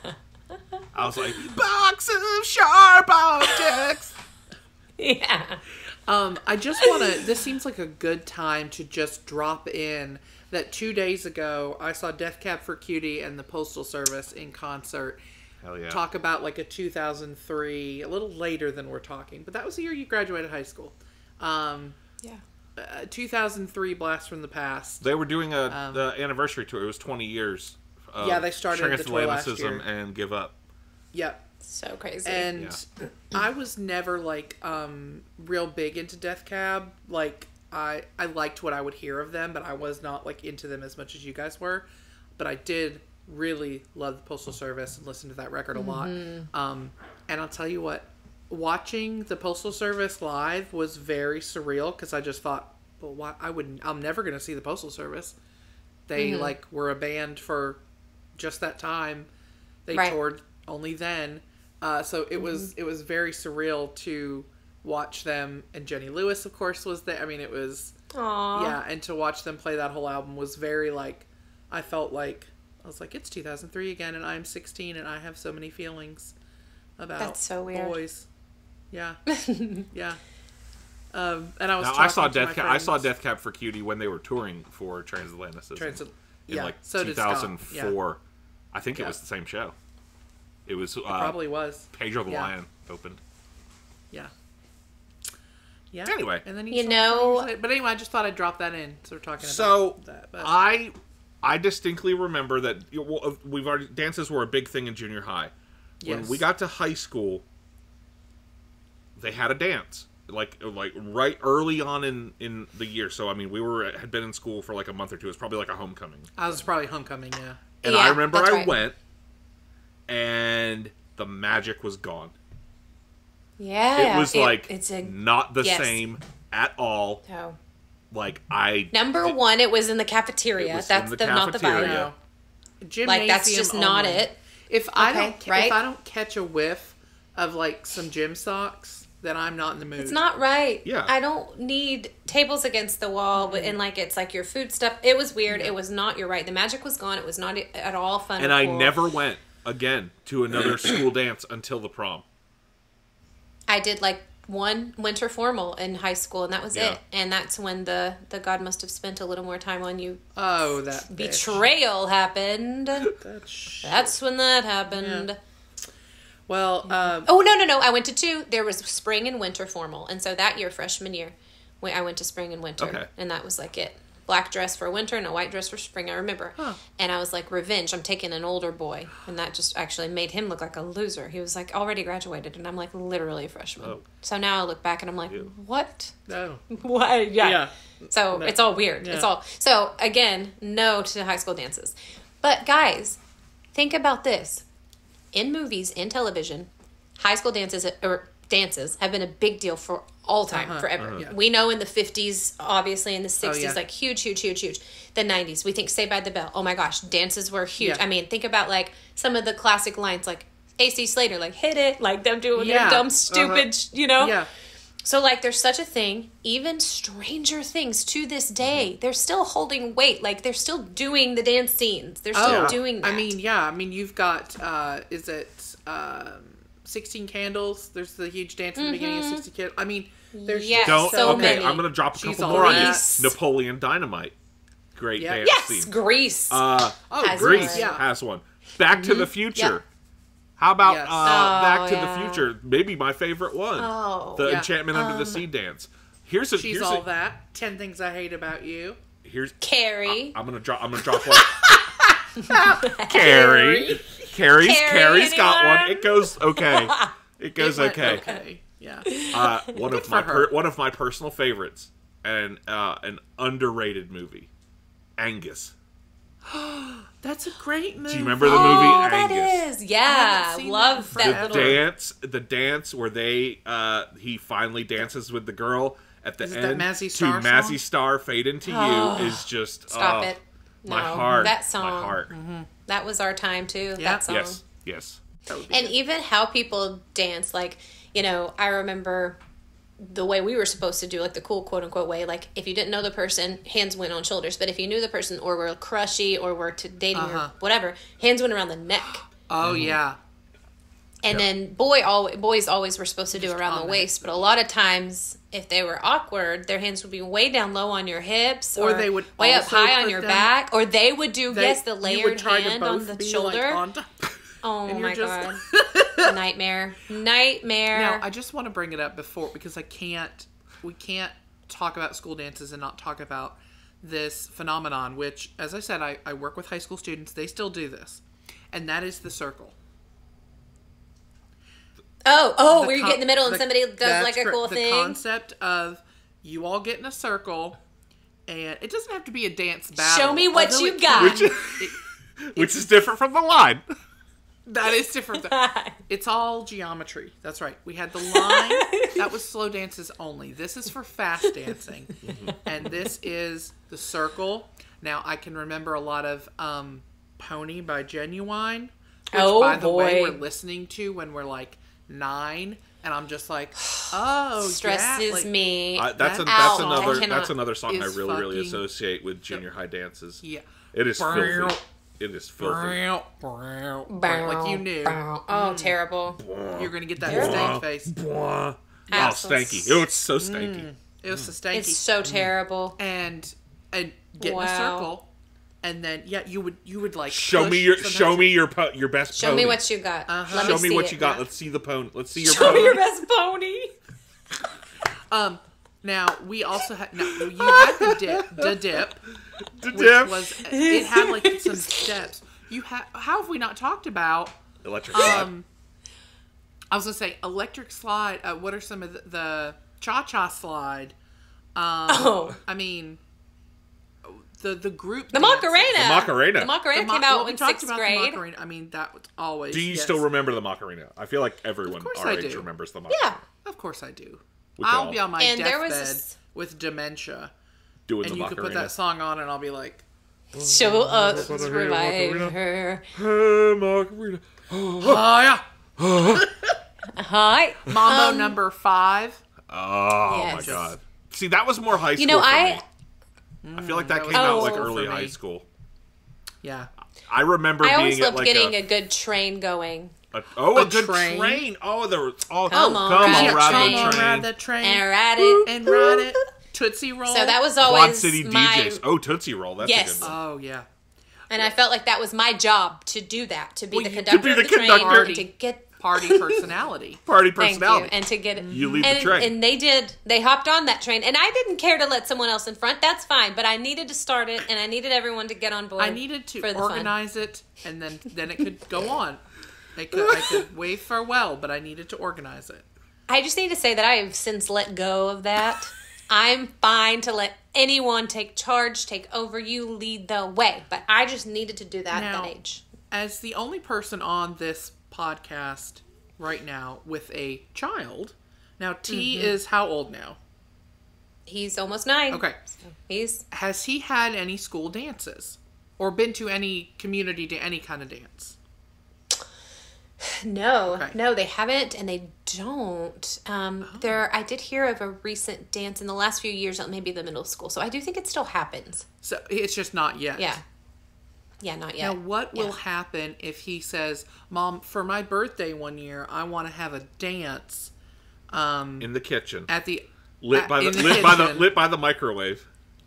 [SPEAKER 3] I was like, box of sharp objects.
[SPEAKER 4] yeah.
[SPEAKER 2] Um, I just want to. This seems like a good time to just drop in that two days ago I saw Death Cab for Cutie and the Postal Service in concert.
[SPEAKER 3] Hell yeah.
[SPEAKER 2] Talk about like a two thousand three, a little later than we're talking, but that was the year you graduated high school. Um,
[SPEAKER 4] Yeah.
[SPEAKER 2] uh, two thousand three Blast from the Past.
[SPEAKER 3] They were doing a the anniversary tour. It was twenty years. Of
[SPEAKER 2] Um, Yeah, they started the tour last
[SPEAKER 3] Transatlanticism
[SPEAKER 2] year.
[SPEAKER 3] and Give Up.
[SPEAKER 2] Yep.
[SPEAKER 4] So crazy.
[SPEAKER 2] And I was never like um real big into Death Cab. Like I I liked what I would hear of them, but I was not like into them as much as you guys were. But I did really love the Postal Service and listen to that record a lot. Um and I'll tell you what, watching the Postal Service live was very surreal because I just thought, well, why I wouldn't I'm never going to see the Postal Service. They like were a band for just that time. They
[SPEAKER 4] Right.
[SPEAKER 2] toured only then. Uh, so it was it was very surreal to watch them, and Jenny Lewis, of course, was there. I mean, it was
[SPEAKER 4] Aww.
[SPEAKER 2] yeah, and to watch them play that whole album was very like I felt like I was like it's two thousand three again, and I'm sixteen, and I have so many feelings about
[SPEAKER 4] That's so weird.
[SPEAKER 2] boys. Yeah, yeah. Um, and I was
[SPEAKER 3] Now,
[SPEAKER 2] talking
[SPEAKER 3] I saw
[SPEAKER 2] to
[SPEAKER 3] Death
[SPEAKER 2] my
[SPEAKER 3] Cab, I saw
[SPEAKER 2] friends.
[SPEAKER 3] Death Cab for Cutie when they were touring for Transatlanticism.
[SPEAKER 2] Transit-
[SPEAKER 3] in
[SPEAKER 2] yeah,
[SPEAKER 3] like
[SPEAKER 2] so did Scott,
[SPEAKER 3] two thousand four. I think it
[SPEAKER 2] Yeah.
[SPEAKER 3] was the same show. It was uh,
[SPEAKER 2] It probably was.
[SPEAKER 3] Pedro the
[SPEAKER 2] yeah.
[SPEAKER 3] Lion opened.
[SPEAKER 2] Yeah. Yeah.
[SPEAKER 3] Anyway.
[SPEAKER 2] and then
[SPEAKER 4] You
[SPEAKER 2] saw
[SPEAKER 4] know-
[SPEAKER 2] Transit- but anyway, I just thought I'd drop that in. So we're talking about
[SPEAKER 3] So
[SPEAKER 2] that. But
[SPEAKER 3] I I distinctly remember that you know, well, we've already dances were a big thing in junior high. When
[SPEAKER 2] Yes.
[SPEAKER 3] we got to high school, they had a dance like like right early on in in the year. So I mean, we were had been in school for like a month or two. It was probably like a homecoming.
[SPEAKER 2] I was probably homecoming. Yeah.
[SPEAKER 3] And
[SPEAKER 4] Yeah,
[SPEAKER 3] I remember
[SPEAKER 4] that's
[SPEAKER 3] I
[SPEAKER 4] right.
[SPEAKER 3] went, and the magic was gone.
[SPEAKER 4] Yeah.
[SPEAKER 3] It was like
[SPEAKER 4] it's a
[SPEAKER 3] not the
[SPEAKER 4] yes.
[SPEAKER 3] same at all.
[SPEAKER 4] no.
[SPEAKER 3] Like I
[SPEAKER 4] Number one, it was in the cafeteria.
[SPEAKER 3] It was
[SPEAKER 4] That's
[SPEAKER 3] in the
[SPEAKER 4] the, not the
[SPEAKER 3] cafeteria.
[SPEAKER 4] vibe.
[SPEAKER 2] No. Gymnasium
[SPEAKER 4] Like that's just not
[SPEAKER 2] only.
[SPEAKER 4] it.
[SPEAKER 2] If I
[SPEAKER 4] Okay,
[SPEAKER 2] don't, ca-
[SPEAKER 4] right?
[SPEAKER 2] if I don't catch a whiff of like some gym socks, then I'm not in the mood.
[SPEAKER 4] It's not right.
[SPEAKER 3] Yeah.
[SPEAKER 4] I don't need tables against the wall, but and like it's like your food stuff. It was weird. It was not. You're right. The magic was gone. It was not at all fun.
[SPEAKER 3] and
[SPEAKER 4] or
[SPEAKER 3] I
[SPEAKER 4] cool.
[SPEAKER 3] never went again to another school dance until the prom.
[SPEAKER 4] I did like one winter formal in high school, and that was
[SPEAKER 3] Yeah.
[SPEAKER 4] it. And that's when the the God must have spent a little more time on you.
[SPEAKER 2] Oh, that bitch.
[SPEAKER 4] Betrayal happened.
[SPEAKER 2] That sh-
[SPEAKER 4] That's when that happened.
[SPEAKER 2] well, um,
[SPEAKER 4] Oh no no no! I went to two. There was spring and winter formal, and so that year, freshman year, we- I went to spring and winter,
[SPEAKER 3] Okay.
[SPEAKER 4] and that was like it. black dress for winter and a white dress for spring. I remember.
[SPEAKER 2] Huh.
[SPEAKER 4] And I was like, revenge. I'm taking an older boy. And that just actually made him look like a loser. He was like already graduated. And I'm like literally a freshman.
[SPEAKER 3] Oh.
[SPEAKER 4] So now I look back and I'm like,
[SPEAKER 3] Ew.
[SPEAKER 4] what?
[SPEAKER 2] No.
[SPEAKER 4] What? Yeah.
[SPEAKER 2] Yeah.
[SPEAKER 4] So
[SPEAKER 2] No.
[SPEAKER 4] it's all weird.
[SPEAKER 2] Yeah.
[SPEAKER 4] It's all. So again, no to high school dances. But guys, think about this. In movies, in television, high school dances or dances have been a big deal for all time,
[SPEAKER 2] Uh-huh.
[SPEAKER 4] forever.
[SPEAKER 2] Uh-huh. Yeah.
[SPEAKER 4] We know in the fifties, obviously in the sixties,
[SPEAKER 2] yeah.
[SPEAKER 4] like huge, huge, huge, huge. The nineties, we think Saved by the Bell. Oh my gosh, dances were huge.
[SPEAKER 2] Yeah.
[SPEAKER 4] I mean, think about like some of the classic lines, like A C Slater, like hit it, like them doing
[SPEAKER 2] Yeah.
[SPEAKER 4] their dumb, stupid,
[SPEAKER 2] Uh-huh.
[SPEAKER 4] you know.
[SPEAKER 2] Yeah.
[SPEAKER 4] So, like, there's such a thing. Even Stranger Things, to this day, they're still holding weight. Like, they're still doing the dance scenes. They're still
[SPEAKER 2] Oh,
[SPEAKER 4] doing that.
[SPEAKER 2] I mean, yeah. I mean, you've got, uh, is it um, sixteen Candles? There's the huge dance in the beginning of sixteen Candles. I mean, there's
[SPEAKER 4] Yes.
[SPEAKER 3] Don't.
[SPEAKER 4] so
[SPEAKER 3] okay,
[SPEAKER 4] many.
[SPEAKER 3] I'm gonna drop a
[SPEAKER 2] She's
[SPEAKER 3] couple
[SPEAKER 2] all
[SPEAKER 3] more on you.
[SPEAKER 2] that.
[SPEAKER 3] Napoleon Dynamite. Great
[SPEAKER 2] Yeah.
[SPEAKER 3] dance
[SPEAKER 4] yes,
[SPEAKER 3] scene.
[SPEAKER 4] Grease.
[SPEAKER 3] Uh,
[SPEAKER 2] Oh,
[SPEAKER 4] Has
[SPEAKER 3] Grease
[SPEAKER 4] one.
[SPEAKER 2] Yeah.
[SPEAKER 3] has one. Back to the Future.
[SPEAKER 4] Yep.
[SPEAKER 3] How about
[SPEAKER 2] Yes.
[SPEAKER 3] uh,
[SPEAKER 4] Oh,
[SPEAKER 3] Back to
[SPEAKER 4] yeah.
[SPEAKER 3] the Future? Maybe my favorite one.
[SPEAKER 4] Oh.
[SPEAKER 3] the
[SPEAKER 2] Yeah.
[SPEAKER 3] Enchantment Under the Sea dance. Here's a
[SPEAKER 2] She's
[SPEAKER 3] here's
[SPEAKER 2] all
[SPEAKER 3] a,
[SPEAKER 2] that. Ten Things I Hate About You.
[SPEAKER 3] here's
[SPEAKER 4] Carrie.
[SPEAKER 3] I'm gonna drop I'm gonna drop one. Carrie. Carrie's
[SPEAKER 4] Carrie,
[SPEAKER 3] Carrie's got
[SPEAKER 4] anyone?
[SPEAKER 3] one. It goes okay. It goes
[SPEAKER 2] It went
[SPEAKER 3] okay.
[SPEAKER 2] Okay. Yeah.
[SPEAKER 3] Uh, one of
[SPEAKER 2] for
[SPEAKER 3] my
[SPEAKER 2] her.
[SPEAKER 3] per, one of my personal favorites, and uh, an underrated movie, Angus.
[SPEAKER 2] That's a great movie.
[SPEAKER 3] Do you remember the
[SPEAKER 4] oh,
[SPEAKER 3] movie
[SPEAKER 4] that
[SPEAKER 3] Angus?
[SPEAKER 4] is. Yeah.
[SPEAKER 2] haven't seen that in
[SPEAKER 4] Love that,
[SPEAKER 2] forever.
[SPEAKER 3] The
[SPEAKER 4] little.
[SPEAKER 3] dance, the dance where they uh, he finally dances with the girl at the
[SPEAKER 2] Is it that
[SPEAKER 3] end.
[SPEAKER 2] Mazzy
[SPEAKER 3] to
[SPEAKER 2] Star
[SPEAKER 3] Mazzy
[SPEAKER 2] song?
[SPEAKER 3] Star, Fade Into
[SPEAKER 4] Oh.
[SPEAKER 3] You is just
[SPEAKER 4] Stop
[SPEAKER 3] oh,
[SPEAKER 4] it. No.
[SPEAKER 3] My heart,
[SPEAKER 4] That song.
[SPEAKER 3] my heart.
[SPEAKER 4] That was our time, too.
[SPEAKER 2] Yeah.
[SPEAKER 4] That song.
[SPEAKER 3] Yes, yes.
[SPEAKER 2] That would be
[SPEAKER 4] And
[SPEAKER 2] good.
[SPEAKER 4] even how people dance, like, you know, I remember the way we were supposed to do, like the cool quote unquote way. Like, if you didn't know the person, hands went on shoulders. But if you knew the person or were crushy or were to dating
[SPEAKER 2] Uh-huh.
[SPEAKER 4] or whatever, hands went around the neck.
[SPEAKER 2] Oh, yeah.
[SPEAKER 4] And then boy, always, boys always were supposed to do around
[SPEAKER 2] on
[SPEAKER 4] the
[SPEAKER 2] the
[SPEAKER 4] waist. But a lot of times, if they were awkward, their hands would be way down low on your hips,
[SPEAKER 2] Or they would
[SPEAKER 4] way up
[SPEAKER 2] also
[SPEAKER 4] high on
[SPEAKER 2] put
[SPEAKER 4] your
[SPEAKER 2] them-
[SPEAKER 4] back, or they would do
[SPEAKER 2] They-
[SPEAKER 4] yes the
[SPEAKER 2] you would
[SPEAKER 4] layered
[SPEAKER 2] try to
[SPEAKER 4] hand on
[SPEAKER 2] both
[SPEAKER 4] the
[SPEAKER 2] be,
[SPEAKER 4] shoulder.
[SPEAKER 2] Like, on top.
[SPEAKER 4] Oh
[SPEAKER 2] and
[SPEAKER 4] my
[SPEAKER 2] you're just-
[SPEAKER 4] god, nightmare, nightmare.
[SPEAKER 2] Now, I just want to bring it up before because I can't. We can't talk about school dances and not talk about this phenomenon. Which, as I said, I, I work with high school students. They still do this, and that is the circle.
[SPEAKER 4] Oh, oh,
[SPEAKER 2] The
[SPEAKER 4] where you
[SPEAKER 2] con-
[SPEAKER 4] get in the middle and
[SPEAKER 2] the-
[SPEAKER 4] somebody does
[SPEAKER 2] that's
[SPEAKER 4] like a
[SPEAKER 2] correct.
[SPEAKER 4] cool
[SPEAKER 2] the
[SPEAKER 4] thing.
[SPEAKER 2] concept of you all get in a circle, and it doesn't have to be a dance battle.
[SPEAKER 4] Show me what
[SPEAKER 2] although
[SPEAKER 4] you
[SPEAKER 2] it
[SPEAKER 4] got.
[SPEAKER 2] can-
[SPEAKER 3] Which,
[SPEAKER 2] it-
[SPEAKER 3] which is different from the line.
[SPEAKER 2] that is different. It's all geometry. That's right. We had the line. That was slow dances only. This is for fast dancing. And this is the circle. Now, I can remember a lot of um, Pony by Genuine. Which,
[SPEAKER 4] Oh,
[SPEAKER 2] by the way,
[SPEAKER 4] boy.
[SPEAKER 2] we're listening to when we're like nine. And I'm just like, oh,
[SPEAKER 4] Stresses
[SPEAKER 2] yeah. like,
[SPEAKER 4] me.
[SPEAKER 3] I, that's a,
[SPEAKER 2] That-
[SPEAKER 3] that's
[SPEAKER 4] Ow, I
[SPEAKER 3] another
[SPEAKER 4] cannot-
[SPEAKER 3] that's another song I
[SPEAKER 2] is
[SPEAKER 3] really really
[SPEAKER 2] fucking-
[SPEAKER 3] associate with junior high dances.
[SPEAKER 2] Yeah.
[SPEAKER 3] It is filthy. It is filthy.
[SPEAKER 2] Like you knew.
[SPEAKER 4] Oh, terrible.
[SPEAKER 2] You're going to get that stank face.
[SPEAKER 3] Bwah. Oh,
[SPEAKER 4] Absolutely.
[SPEAKER 3] stanky. Oh, it's so stanky.
[SPEAKER 2] It was so stanky.
[SPEAKER 4] It's so terrible.
[SPEAKER 2] and and get in a
[SPEAKER 4] Wow.
[SPEAKER 2] circle, and then yeah, you would you would like
[SPEAKER 3] Show
[SPEAKER 2] push
[SPEAKER 3] me your
[SPEAKER 2] sometimes
[SPEAKER 3] show
[SPEAKER 2] you-
[SPEAKER 3] me your po- your best.
[SPEAKER 4] Show
[SPEAKER 3] pony.
[SPEAKER 4] me what you got.
[SPEAKER 2] Uh-huh.
[SPEAKER 4] Let
[SPEAKER 3] Show
[SPEAKER 4] me
[SPEAKER 3] me
[SPEAKER 4] see
[SPEAKER 3] what
[SPEAKER 4] it.
[SPEAKER 3] you got. Let's see the pony. Let's see your
[SPEAKER 4] Show
[SPEAKER 3] pony.
[SPEAKER 4] me your best pony.
[SPEAKER 2] Um, now we also had no, you had the dip, the dip,
[SPEAKER 3] The
[SPEAKER 2] which
[SPEAKER 3] dip.
[SPEAKER 2] was it had like some steps. You have how have we not talked about?
[SPEAKER 3] Electric slide.
[SPEAKER 2] Um, I was gonna say electric slide. Uh, what are some of the, the cha cha slide? Um,
[SPEAKER 4] Oh.
[SPEAKER 2] I mean, the the group
[SPEAKER 4] The
[SPEAKER 2] dances.
[SPEAKER 4] Macarena.
[SPEAKER 3] The Macarena.
[SPEAKER 4] The Macarena
[SPEAKER 2] The Ma-
[SPEAKER 4] came
[SPEAKER 2] well,
[SPEAKER 4] out
[SPEAKER 2] we
[SPEAKER 4] in
[SPEAKER 2] talked
[SPEAKER 4] sixth
[SPEAKER 2] about the
[SPEAKER 4] grade.
[SPEAKER 2] Macarena. I mean, that was always.
[SPEAKER 3] Do you
[SPEAKER 2] yes.
[SPEAKER 3] still remember the Macarena? I feel like everyone
[SPEAKER 2] course
[SPEAKER 3] our
[SPEAKER 2] I
[SPEAKER 3] age
[SPEAKER 2] do.
[SPEAKER 3] remembers the Macarena.
[SPEAKER 4] Yeah.
[SPEAKER 2] Of course I do.
[SPEAKER 3] We can
[SPEAKER 2] I'll
[SPEAKER 3] all
[SPEAKER 2] be on my
[SPEAKER 4] And there
[SPEAKER 2] deathbed
[SPEAKER 4] was this-
[SPEAKER 2] with dementia,
[SPEAKER 3] Doing
[SPEAKER 2] and
[SPEAKER 3] the
[SPEAKER 2] you could
[SPEAKER 3] Macarena.
[SPEAKER 2] put that song on, and I'll be like,
[SPEAKER 4] Show us,
[SPEAKER 3] Macarena,
[SPEAKER 4] revive
[SPEAKER 3] Macarena.
[SPEAKER 4] her.
[SPEAKER 3] Hey, Macarena.
[SPEAKER 2] "Oh yeah,
[SPEAKER 4] Hi.
[SPEAKER 2] Mambo
[SPEAKER 4] Um,
[SPEAKER 2] number five."
[SPEAKER 3] Oh
[SPEAKER 4] Yes.
[SPEAKER 3] my god. See, that was more high school.
[SPEAKER 4] You know,
[SPEAKER 3] for
[SPEAKER 4] I.
[SPEAKER 3] me. I feel like that
[SPEAKER 2] that
[SPEAKER 3] came
[SPEAKER 2] was
[SPEAKER 3] out
[SPEAKER 4] high
[SPEAKER 3] like
[SPEAKER 4] school
[SPEAKER 3] early
[SPEAKER 2] for me.
[SPEAKER 3] high school.
[SPEAKER 2] Yeah,
[SPEAKER 3] I remember
[SPEAKER 4] I
[SPEAKER 3] being
[SPEAKER 4] always
[SPEAKER 3] at
[SPEAKER 4] loved
[SPEAKER 3] like
[SPEAKER 4] getting
[SPEAKER 3] a,
[SPEAKER 4] a good train going.
[SPEAKER 3] a- oh a,
[SPEAKER 2] a
[SPEAKER 3] good
[SPEAKER 2] train.
[SPEAKER 3] train. Oh, there was oh
[SPEAKER 4] Come
[SPEAKER 3] come
[SPEAKER 4] on,
[SPEAKER 3] on,
[SPEAKER 4] ride
[SPEAKER 3] ride,
[SPEAKER 4] the
[SPEAKER 3] the
[SPEAKER 4] train.
[SPEAKER 3] train.
[SPEAKER 2] ride the train
[SPEAKER 4] And ride it.
[SPEAKER 2] and ride it. Tootsie Roll.
[SPEAKER 4] So that was
[SPEAKER 3] Quad
[SPEAKER 4] always
[SPEAKER 3] City
[SPEAKER 4] my.
[SPEAKER 3] D Js. Oh, Tootsie Roll. That's
[SPEAKER 4] Yes.
[SPEAKER 3] a good one.
[SPEAKER 2] Oh yeah.
[SPEAKER 4] And I felt like that was my job to do that, to be
[SPEAKER 2] Well,
[SPEAKER 4] the
[SPEAKER 2] you-
[SPEAKER 4] conductor
[SPEAKER 3] To be
[SPEAKER 4] of
[SPEAKER 3] the
[SPEAKER 4] the, train,
[SPEAKER 3] conductor.
[SPEAKER 4] and to get
[SPEAKER 2] party personality.
[SPEAKER 3] Party
[SPEAKER 4] Thank
[SPEAKER 3] personality.
[SPEAKER 4] you. And to get it.
[SPEAKER 3] You lead
[SPEAKER 4] and,
[SPEAKER 3] the train.
[SPEAKER 4] And they did. They hopped on that train. And I didn't care to let someone else in front. That's fine. But I needed to start it. And I needed everyone to get on board.
[SPEAKER 2] I needed to
[SPEAKER 4] for the
[SPEAKER 2] organize
[SPEAKER 4] fun.
[SPEAKER 2] it, and then then it could go on. I could I could wave farewell, but I needed to organize it.
[SPEAKER 4] I just need to say that I have since let go of that. I'm fine to let anyone take charge, take over. You lead the way. But I just needed to do that
[SPEAKER 2] Now,
[SPEAKER 4] at that age.
[SPEAKER 2] As the only person on this podcast right now with a child, now T
[SPEAKER 4] Mm-hmm.
[SPEAKER 2] is how old now?
[SPEAKER 4] He's almost nine.
[SPEAKER 2] Okay.
[SPEAKER 4] So he's
[SPEAKER 2] Has he had any school dances? Or been to any community to any kind of dance?
[SPEAKER 4] no,
[SPEAKER 2] Okay.
[SPEAKER 4] no, they haven't, and they don't. Um,
[SPEAKER 2] Oh.
[SPEAKER 4] There, I did hear of a recent dance in the last few years, maybe the middle school. So I do think it still happens.
[SPEAKER 2] So it's just not yet.
[SPEAKER 4] Yeah, yeah, not yet.
[SPEAKER 2] Now, what will
[SPEAKER 4] Yeah.
[SPEAKER 2] happen if he says, Mom, for my birthday one year, I want to have a dance um,
[SPEAKER 3] In the kitchen.
[SPEAKER 2] at the
[SPEAKER 3] Lit
[SPEAKER 2] at-
[SPEAKER 3] by the,
[SPEAKER 2] in the
[SPEAKER 3] lit by the
[SPEAKER 2] kitchen.
[SPEAKER 3] lit by the microwave.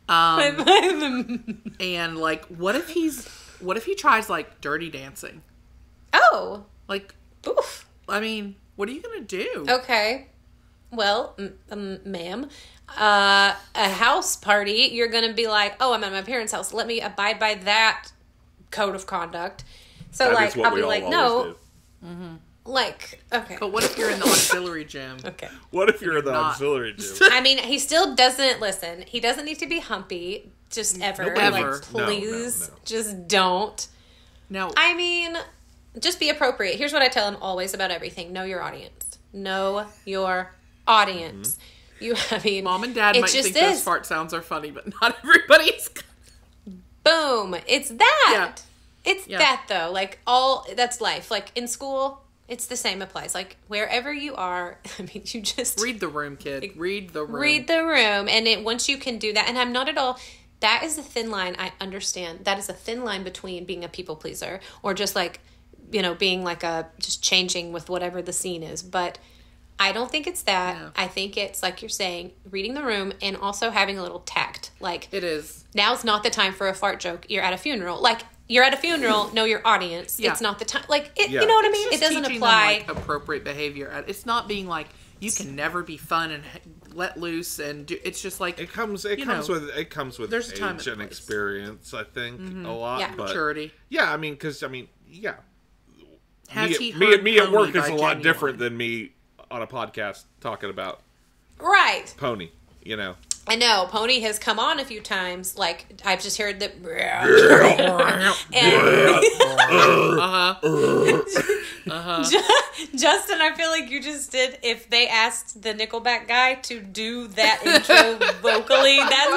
[SPEAKER 2] And like, what if he's, what if he tries like dirty dancing?
[SPEAKER 4] Oh,
[SPEAKER 2] Like,
[SPEAKER 4] oof.
[SPEAKER 2] I mean, what are you gonna do?
[SPEAKER 4] Okay. Well, m- um, ma'am, uh, a house party, you're going to be like, oh, I'm at my parents' house. Let me abide by that code of conduct. So,
[SPEAKER 3] That
[SPEAKER 4] like,
[SPEAKER 3] is what
[SPEAKER 4] I'll
[SPEAKER 3] we
[SPEAKER 4] be
[SPEAKER 3] all
[SPEAKER 4] like,
[SPEAKER 3] always
[SPEAKER 4] no,
[SPEAKER 3] do.
[SPEAKER 4] like, okay.
[SPEAKER 2] But what if you're in the auxiliary gym?
[SPEAKER 4] Okay.
[SPEAKER 3] What if you're in the
[SPEAKER 2] not.
[SPEAKER 3] auxiliary gym?
[SPEAKER 4] I mean, he still doesn't listen. He doesn't need to be humpy. Just ever.
[SPEAKER 2] Nope.
[SPEAKER 4] Like,
[SPEAKER 2] Ever.
[SPEAKER 3] No, no,
[SPEAKER 4] please,
[SPEAKER 3] no.
[SPEAKER 4] just don't.
[SPEAKER 2] Now,
[SPEAKER 4] I mean, just be appropriate. Here's what I tell him always about everything. Know your audience. Know your audience.
[SPEAKER 3] Mm-hmm.
[SPEAKER 4] You, I mean,
[SPEAKER 2] Mom and Dad
[SPEAKER 4] it
[SPEAKER 2] might
[SPEAKER 4] just
[SPEAKER 2] think those
[SPEAKER 4] is.
[SPEAKER 2] fart sounds are funny, but not everybody's.
[SPEAKER 4] Boom. It's that.
[SPEAKER 2] Yeah.
[SPEAKER 4] It's
[SPEAKER 2] Yeah.
[SPEAKER 4] that though. Like all that's life. Like in school, it's the same applies. Like wherever you are, I mean, you just
[SPEAKER 2] Read the room, kid. Read the room.
[SPEAKER 4] read the room, and it once you can do that, and I'm not at all. That is a thin line. I understand. That is a thin line between being a people pleaser or just like, you know, being like a just changing with whatever the scene is. But I don't think it's that.
[SPEAKER 2] No.
[SPEAKER 4] I think it's like you're saying, reading the room and also having a little tact. Like
[SPEAKER 2] It is.
[SPEAKER 4] now's not the time for a fart joke. You're at a funeral. Like you're at a funeral. Know your audience.
[SPEAKER 2] Yeah.
[SPEAKER 4] It's not the time. Like it,
[SPEAKER 3] Yeah.
[SPEAKER 4] you know what I
[SPEAKER 2] It's
[SPEAKER 4] mean. It
[SPEAKER 2] just
[SPEAKER 4] doesn't
[SPEAKER 2] teaching
[SPEAKER 4] apply.
[SPEAKER 2] them, like, appropriate behavior. It's not being like you can never be fun and h- let loose and do. It's just like
[SPEAKER 3] It comes. It
[SPEAKER 2] You
[SPEAKER 3] comes
[SPEAKER 2] know,
[SPEAKER 3] with. It comes with
[SPEAKER 2] there's a
[SPEAKER 3] age
[SPEAKER 2] time and
[SPEAKER 3] and
[SPEAKER 2] place.
[SPEAKER 3] experience. I think a lot.
[SPEAKER 4] Yeah.
[SPEAKER 3] But
[SPEAKER 2] maturity.
[SPEAKER 3] yeah, I mean, because I mean, yeah.
[SPEAKER 2] Has
[SPEAKER 3] me,
[SPEAKER 2] he
[SPEAKER 3] me,
[SPEAKER 2] heard
[SPEAKER 3] me at
[SPEAKER 2] Pony
[SPEAKER 3] work is
[SPEAKER 2] by
[SPEAKER 3] a lot
[SPEAKER 2] Genuine?
[SPEAKER 3] different than me on a podcast talking about
[SPEAKER 4] Right.
[SPEAKER 3] Pony. You know.
[SPEAKER 4] I know Pony has come on a few times. Like I've just heard that. and
[SPEAKER 2] Uh huh.
[SPEAKER 4] Justin, I feel like you just did. If they asked the Nickelback guy to do that intro vocally,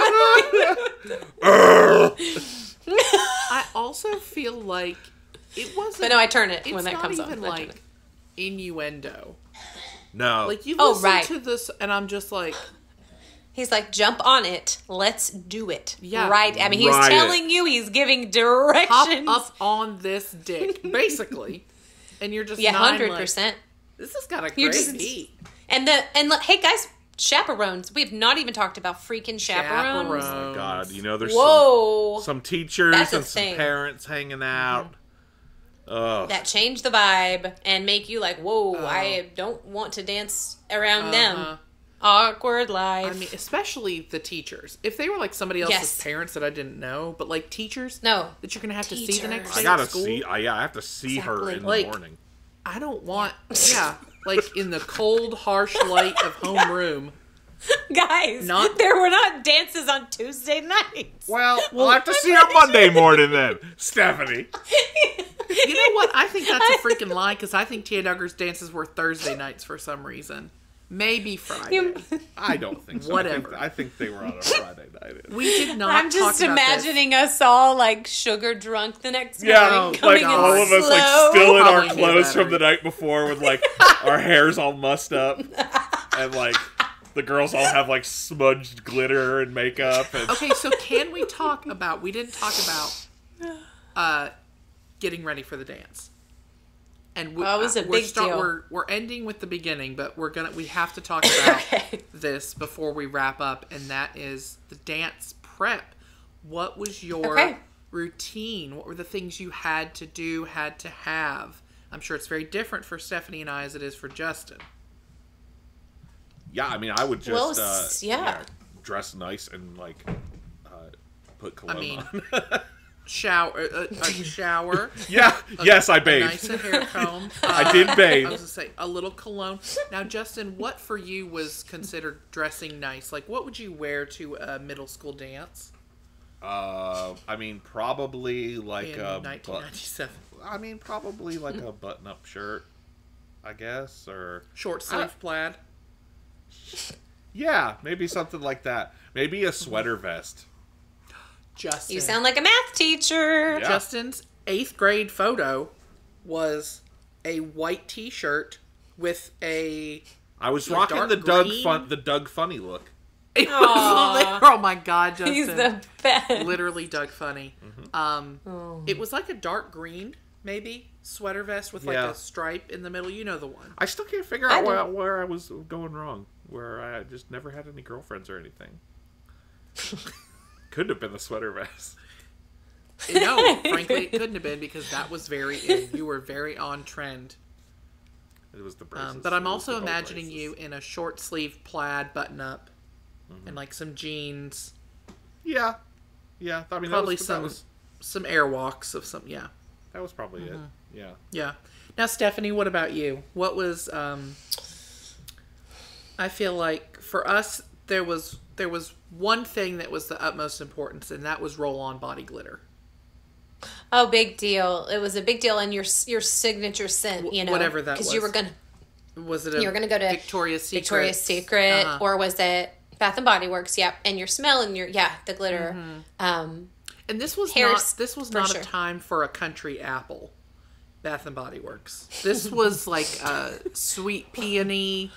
[SPEAKER 4] that would.
[SPEAKER 2] I also feel like it wasn't.
[SPEAKER 4] But no, I turn it
[SPEAKER 2] It's
[SPEAKER 4] when that
[SPEAKER 2] not
[SPEAKER 4] comes
[SPEAKER 2] even
[SPEAKER 4] on. I turn
[SPEAKER 2] like innuendo.
[SPEAKER 3] No.
[SPEAKER 2] Like you
[SPEAKER 4] Oh,
[SPEAKER 2] listen
[SPEAKER 4] right.
[SPEAKER 2] to this, and I'm just like,
[SPEAKER 4] He's like, jump on it. Let's do it.
[SPEAKER 2] Yeah.
[SPEAKER 4] Right. I mean, he's
[SPEAKER 3] Ride it.
[SPEAKER 4] telling you. He's giving
[SPEAKER 2] hop
[SPEAKER 4] directions.
[SPEAKER 2] up on this dick, basically, and you're just
[SPEAKER 4] Yeah,
[SPEAKER 2] nine,
[SPEAKER 4] hundred
[SPEAKER 2] like,
[SPEAKER 4] percent.
[SPEAKER 2] This has got a
[SPEAKER 4] You're
[SPEAKER 2] great
[SPEAKER 4] just-
[SPEAKER 2] beat.
[SPEAKER 4] And the and look, hey guys, chaperones. We have not even talked about freaking chaperones.
[SPEAKER 2] Chaperone.
[SPEAKER 3] Oh God, you know, there's
[SPEAKER 4] Whoa.
[SPEAKER 3] some, some teachers
[SPEAKER 4] That's a
[SPEAKER 3] and some
[SPEAKER 4] thing.
[SPEAKER 3] parents hanging out. Ugh.
[SPEAKER 4] That change the vibe and make you like, whoa, I don't want to dance around
[SPEAKER 2] Uh-huh.
[SPEAKER 4] them. Awkward life.
[SPEAKER 2] I mean, especially the teachers. If they were like somebody else's
[SPEAKER 4] Yes.
[SPEAKER 2] parents that I didn't know, but like teachers,
[SPEAKER 4] No.
[SPEAKER 2] that you're gonna have to see the next
[SPEAKER 4] Teachers.
[SPEAKER 2] day
[SPEAKER 3] I gotta
[SPEAKER 2] at school.
[SPEAKER 3] see. I, yeah, I have to see her
[SPEAKER 4] Exactly.
[SPEAKER 3] in the
[SPEAKER 2] Like-
[SPEAKER 3] morning.
[SPEAKER 2] I don't want, yeah, like in the cold, harsh light of homeroom.
[SPEAKER 4] Guys,
[SPEAKER 2] Not-
[SPEAKER 4] there were not dances on Tuesday nights.
[SPEAKER 3] Well, we'll have to see her Monday morning then, Stephanie.
[SPEAKER 2] You know what? I think that's a freaking lie because I think Tia Duggar's dances were Thursday nights for some reason. Maybe Friday.
[SPEAKER 4] You-
[SPEAKER 3] I don't think so.
[SPEAKER 2] Whatever.
[SPEAKER 3] I think, I think they were on a Friday night.
[SPEAKER 2] We did not.
[SPEAKER 4] I'm just
[SPEAKER 2] talk about this.
[SPEAKER 4] imagining us all like sugar drunk the next
[SPEAKER 3] Yeah,
[SPEAKER 4] morning,
[SPEAKER 2] like,
[SPEAKER 4] coming in
[SPEAKER 3] all of us
[SPEAKER 4] slow.
[SPEAKER 3] like still in our
[SPEAKER 2] Probably knew
[SPEAKER 3] clothes
[SPEAKER 2] better.
[SPEAKER 3] from the night before with like our hair's all mussed up and like the girls all have like smudged glitter and makeup and
[SPEAKER 2] Okay, so can we talk about? We didn't talk about uh, getting ready for the dance. And we,
[SPEAKER 4] Well, it was a
[SPEAKER 2] we're
[SPEAKER 4] big
[SPEAKER 2] start,
[SPEAKER 4] deal.
[SPEAKER 2] We're we're ending with the beginning, but we're gonna we have to talk about
[SPEAKER 4] Okay.
[SPEAKER 2] this before we wrap up, and that is the dance prep. What was your
[SPEAKER 4] Okay.
[SPEAKER 2] routine? What were the things you had to do, had to have I'm sure it's very different for Stephanie and I as it is for Justin.
[SPEAKER 3] Yeah, I mean, I would just
[SPEAKER 4] Well,
[SPEAKER 3] uh,
[SPEAKER 4] s- yeah.
[SPEAKER 3] dress nice and like uh, put cologne
[SPEAKER 2] I mean,
[SPEAKER 3] on.
[SPEAKER 2] shower, a, a shower.
[SPEAKER 3] yeah,
[SPEAKER 2] a,
[SPEAKER 3] yes, I
[SPEAKER 2] a
[SPEAKER 3] bathed.
[SPEAKER 2] nice hair comb.
[SPEAKER 3] I did bathe.
[SPEAKER 2] I was gonna say a little cologne. Now, Justin, what for you was considered dressing nice? Like, what would you wear to a middle school dance
[SPEAKER 3] Uh, I mean, probably like
[SPEAKER 2] in
[SPEAKER 3] a.
[SPEAKER 2] nineteen ninety-seven?
[SPEAKER 3] But, I mean, probably like a button-up shirt, I guess, or
[SPEAKER 2] Short sleeve plaid.
[SPEAKER 3] yeah, maybe something like that. Maybe a sweater vest.
[SPEAKER 2] Justin.
[SPEAKER 4] You sound like a math teacher.
[SPEAKER 3] Yeah.
[SPEAKER 2] Justin's eighth grade photo was a white T-shirt with a.
[SPEAKER 3] I was
[SPEAKER 2] A
[SPEAKER 3] rocking
[SPEAKER 2] dark
[SPEAKER 3] the Doug
[SPEAKER 2] green?
[SPEAKER 3] fun, the Doug Funny look.
[SPEAKER 2] It was, oh my God, Justin!
[SPEAKER 4] He's the best.
[SPEAKER 2] Literally Doug Funny. Um, It was like a dark green, maybe sweater vest with like
[SPEAKER 3] Yeah.
[SPEAKER 2] a stripe in the middle. You know the one.
[SPEAKER 3] I still can't figure
[SPEAKER 4] I
[SPEAKER 3] out where,
[SPEAKER 4] do.
[SPEAKER 3] where I was going wrong. Where I just never had any girlfriends or anything. Could have been the sweater vest.
[SPEAKER 2] No, frankly, it couldn't have been because that was very in. You were very on trend.
[SPEAKER 3] It was the braces.
[SPEAKER 2] Um, but I'm
[SPEAKER 3] It was
[SPEAKER 2] also
[SPEAKER 3] the belt
[SPEAKER 2] imagining
[SPEAKER 3] braces.
[SPEAKER 2] you in a short sleeve plaid button up and like some jeans,
[SPEAKER 3] Yeah, yeah. I mean,
[SPEAKER 2] probably
[SPEAKER 3] that was,
[SPEAKER 2] some
[SPEAKER 3] that was
[SPEAKER 2] some airwalks of some. Yeah,
[SPEAKER 3] that was probably it. Yeah.
[SPEAKER 2] yeah. Now, Stephanie, what about you? What was? Um, I feel like for us there was there was one thing that was the utmost importance, and that was roll on body glitter.
[SPEAKER 4] Oh, big deal. It was a big deal, and your your signature scent, you know,
[SPEAKER 2] Whatever that
[SPEAKER 4] because you
[SPEAKER 2] was.
[SPEAKER 4] were gonna
[SPEAKER 2] Was it a
[SPEAKER 4] you were gonna go to
[SPEAKER 2] Victoria's Secret?
[SPEAKER 4] Victoria's Secret,
[SPEAKER 2] Uh-huh.
[SPEAKER 4] or was it Bath and Body Works? Yep, and your smell and your yeah, the glitter.
[SPEAKER 2] Mm-hmm.
[SPEAKER 4] Um,
[SPEAKER 2] And this was
[SPEAKER 4] Hairs,
[SPEAKER 2] not this was
[SPEAKER 4] for
[SPEAKER 2] not
[SPEAKER 4] sure.
[SPEAKER 2] a time for a country apple. Bath and Body Works. This was like a sweet peony,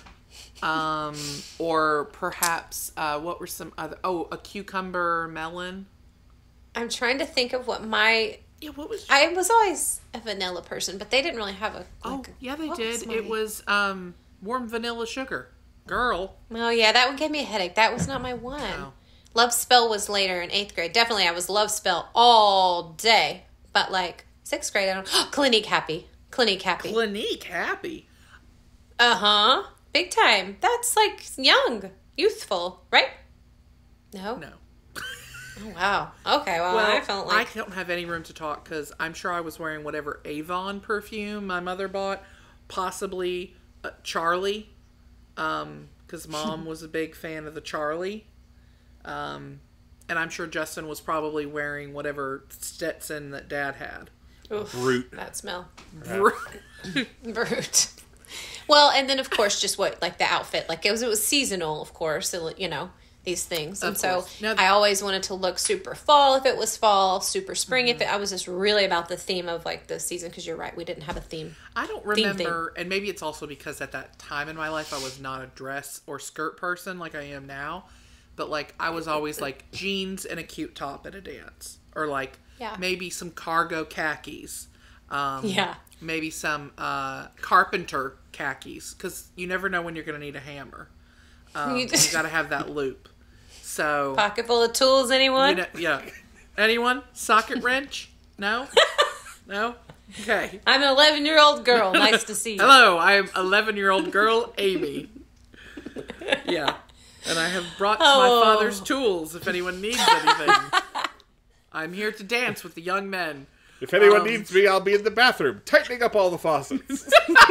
[SPEAKER 2] um, or perhaps uh, what were some other? Oh, a cucumber melon.
[SPEAKER 4] I'm trying to think of what my
[SPEAKER 2] Yeah, what was?
[SPEAKER 4] I was always a vanilla person, but they didn't really have a.
[SPEAKER 2] oh,
[SPEAKER 4] like a-
[SPEAKER 2] yeah, they
[SPEAKER 4] what
[SPEAKER 2] did.
[SPEAKER 4] my-
[SPEAKER 2] It was um, warm vanilla sugar. Girl,
[SPEAKER 4] Oh yeah, that would give me a headache. That was not my one.
[SPEAKER 2] No.
[SPEAKER 4] Love spell was later in eighth grade. Definitely, I was love spell all day. But like sixth grade, I don't. Clinique happy. Clinique happy.
[SPEAKER 2] Clinique happy.
[SPEAKER 4] Uh huh. Big time. That's like young, youthful, right? No.
[SPEAKER 2] No.
[SPEAKER 4] Oh wow. Okay. Well,
[SPEAKER 2] Well,
[SPEAKER 4] I felt like.
[SPEAKER 2] I don't have any room to talk because I'm sure I was wearing whatever Avon perfume my mother bought, possibly uh, Charlie, because Mom was a big fan of the Charlie, um, and I'm sure Justin was probably wearing whatever Stetson that Dad had.
[SPEAKER 4] Oof,
[SPEAKER 3] Brute.
[SPEAKER 4] that smell.
[SPEAKER 3] Yeah.
[SPEAKER 4] Brute. Well, and then of course, just what like the outfit, like it was it was seasonal, of course. So, you know these things, and
[SPEAKER 2] Of
[SPEAKER 4] so
[SPEAKER 2] course. Now-
[SPEAKER 4] I always wanted to look super fall if it was fall, super spring if it. I was just really about the theme of like the season because you're right, we didn't have a theme.
[SPEAKER 2] I don't
[SPEAKER 4] Theme,
[SPEAKER 2] remember, and maybe it's also because at that time in my life I was not a dress or skirt person like I am now, but like I was always like jeans and a cute top at a dance, or like
[SPEAKER 4] Yeah.
[SPEAKER 2] maybe some cargo khakis, um,
[SPEAKER 4] Yeah.
[SPEAKER 2] maybe some uh, carpenter khakis, because you never know when you're going to need a hammer. Um,
[SPEAKER 4] You
[SPEAKER 2] you
[SPEAKER 4] just-
[SPEAKER 2] got to have that loop. So
[SPEAKER 4] Pocket full of tools, anyone?
[SPEAKER 2] you know, yeah, anyone socket wrench? No, no. Okay.
[SPEAKER 4] I'm an eleven year old girl. Nice to see you.
[SPEAKER 2] Hello, I'm eleven-year-old girl Amy. Yeah, and I have brought
[SPEAKER 4] Oh.
[SPEAKER 2] my father's tools if anyone needs anything. I'm here to dance with the young men.
[SPEAKER 3] If anyone
[SPEAKER 2] Um,
[SPEAKER 3] needs me, I'll be in the bathroom tightening up all the faucets.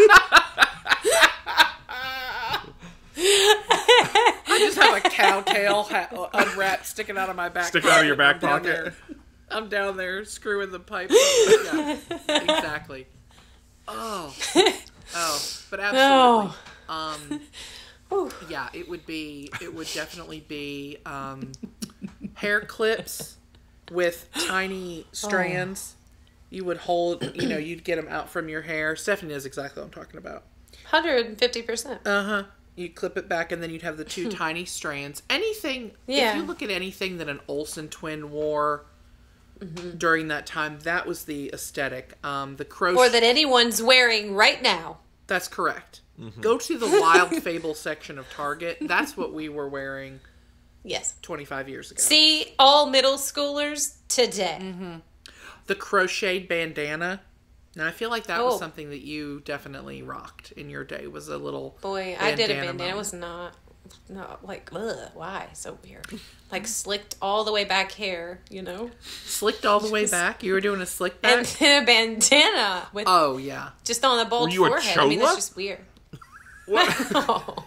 [SPEAKER 2] I just have a cow tail ha- unwrapped sticking out of my back.
[SPEAKER 3] Sticking out of your back
[SPEAKER 2] I'm down
[SPEAKER 3] pocket.
[SPEAKER 2] there- I'm down there screwing the pipe. Yeah, exactly. Oh, oh, but absolutely. Um,
[SPEAKER 4] Whew.
[SPEAKER 2] yeah, it would be. It would definitely be um, hair clips with tiny strands. You would hold. You know, you'd get them out from your hair. Stephanie knows exactly what I'm talking about.
[SPEAKER 4] one hundred fifty percent.
[SPEAKER 2] Uh huh. You'd clip it back, and then you'd have the two tiny strands. Anything.
[SPEAKER 4] Yeah.
[SPEAKER 2] If you look at anything that an Olsen twin wore during that time, that was the aesthetic. Um, the crochet.
[SPEAKER 4] Or that anyone's wearing right now.
[SPEAKER 2] That's correct. Go to the Wild Fable section of Target. That's what we were wearing
[SPEAKER 4] Yes.
[SPEAKER 2] twenty-five years ago.
[SPEAKER 4] See, all middle schoolers today.
[SPEAKER 2] The crocheted bandana And I feel like that
[SPEAKER 4] Oh.
[SPEAKER 2] was something that you definitely rocked in your day, was a little
[SPEAKER 4] Boy, I did a
[SPEAKER 2] bandana
[SPEAKER 4] bandana. It
[SPEAKER 2] moment.
[SPEAKER 4] was not, no, like, ugh, why? So weird. Like, slicked all the way back hair, you know?
[SPEAKER 2] Slicked all the way back? You were doing a slick back?
[SPEAKER 4] And then a bandana with
[SPEAKER 2] Oh, yeah.
[SPEAKER 4] just on the bald
[SPEAKER 3] Were you a
[SPEAKER 4] forehead. I mean, that's
[SPEAKER 3] chola?
[SPEAKER 4] just weird.
[SPEAKER 3] What?
[SPEAKER 4] No.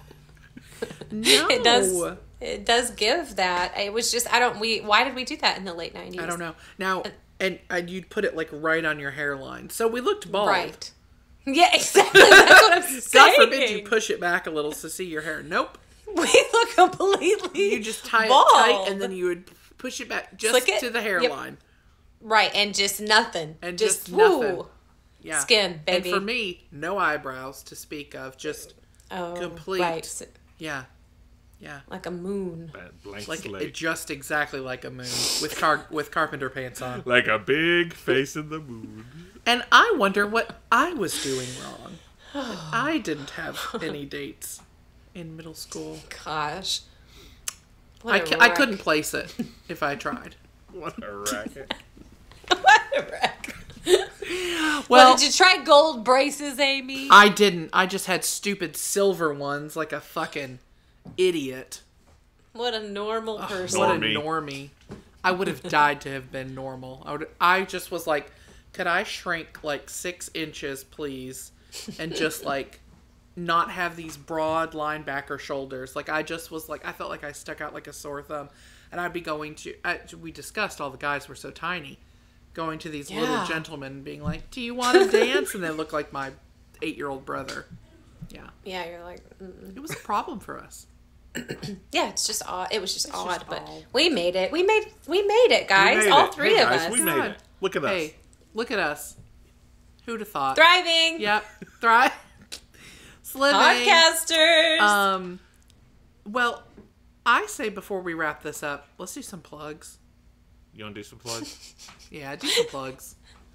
[SPEAKER 2] No.
[SPEAKER 4] It does. It does give that. It was just I don't. We why did we do that in the late nineties?
[SPEAKER 2] I don't know. Now, and, and you'd put it like right on your hairline. So we looked bald.
[SPEAKER 4] Right. Yeah, exactly. That's what I'm saying.
[SPEAKER 2] God forbid you push it back a little to see your hair. Nope.
[SPEAKER 4] We look completely.
[SPEAKER 2] You just tie
[SPEAKER 4] bald.
[SPEAKER 2] it tight and then you would push it back just
[SPEAKER 4] Slick it?
[SPEAKER 2] to the hairline.
[SPEAKER 4] Right, and just nothing.
[SPEAKER 2] And
[SPEAKER 4] just,
[SPEAKER 2] just nothing.
[SPEAKER 4] woo.
[SPEAKER 2] Yeah.
[SPEAKER 4] Skin, baby.
[SPEAKER 2] And for me, no eyebrows to speak of. Just
[SPEAKER 4] Oh,
[SPEAKER 2] complete.
[SPEAKER 4] right.
[SPEAKER 2] Yeah. Yeah.
[SPEAKER 4] Like a moon.
[SPEAKER 3] Bad blank
[SPEAKER 2] Like
[SPEAKER 3] slate.
[SPEAKER 2] it, just exactly like a moon with car with carpenter pants on.
[SPEAKER 3] Like a big face in the moon.
[SPEAKER 2] And I wonder what I was doing wrong. I didn't have any dates in middle school.
[SPEAKER 4] Gosh.
[SPEAKER 2] I,
[SPEAKER 4] What a
[SPEAKER 2] ca- I
[SPEAKER 4] wreck.
[SPEAKER 2] couldn't place it if I tried.
[SPEAKER 3] What a racket.
[SPEAKER 4] What a wreck.
[SPEAKER 2] Well,
[SPEAKER 4] Well, did you try gold braces, Amy?
[SPEAKER 2] I didn't. I just had stupid silver ones like a fucking idiot.
[SPEAKER 4] What a normal person.
[SPEAKER 2] What a
[SPEAKER 3] Normie.
[SPEAKER 2] normie. I would have died to have been normal. I would. I just was like, could I shrink like six inches, please, and just like not have these broad linebacker shoulders. Like I just was like, I felt like I stuck out like a sore thumb, and I'd be going to. I, we discussed all the guys were so tiny, going to these little
[SPEAKER 4] Yeah.
[SPEAKER 2] gentlemen, and being like, "Do you want to dance?" And they look like my eight-year-old brother. Yeah,
[SPEAKER 4] Yeah, you're like, mm.
[SPEAKER 2] it was a problem for us.
[SPEAKER 4] yeah, it's just odd. It was just
[SPEAKER 2] It's
[SPEAKER 4] odd,
[SPEAKER 2] just
[SPEAKER 4] but
[SPEAKER 2] odd.
[SPEAKER 4] we made it. We made we made it, guys.
[SPEAKER 3] We made
[SPEAKER 4] All
[SPEAKER 3] it.
[SPEAKER 4] three
[SPEAKER 3] Hey,
[SPEAKER 4] of
[SPEAKER 3] guys,
[SPEAKER 4] us.
[SPEAKER 3] We made it. Look at us.
[SPEAKER 2] Hey, look at us. Who'd have thought?
[SPEAKER 4] Thriving.
[SPEAKER 2] Yep, thrive. Sliving.
[SPEAKER 4] Podcasters.
[SPEAKER 2] Um, well, I say before we wrap this up, let's do some plugs.
[SPEAKER 3] You want to do some plugs?
[SPEAKER 2] Yeah, do some plugs.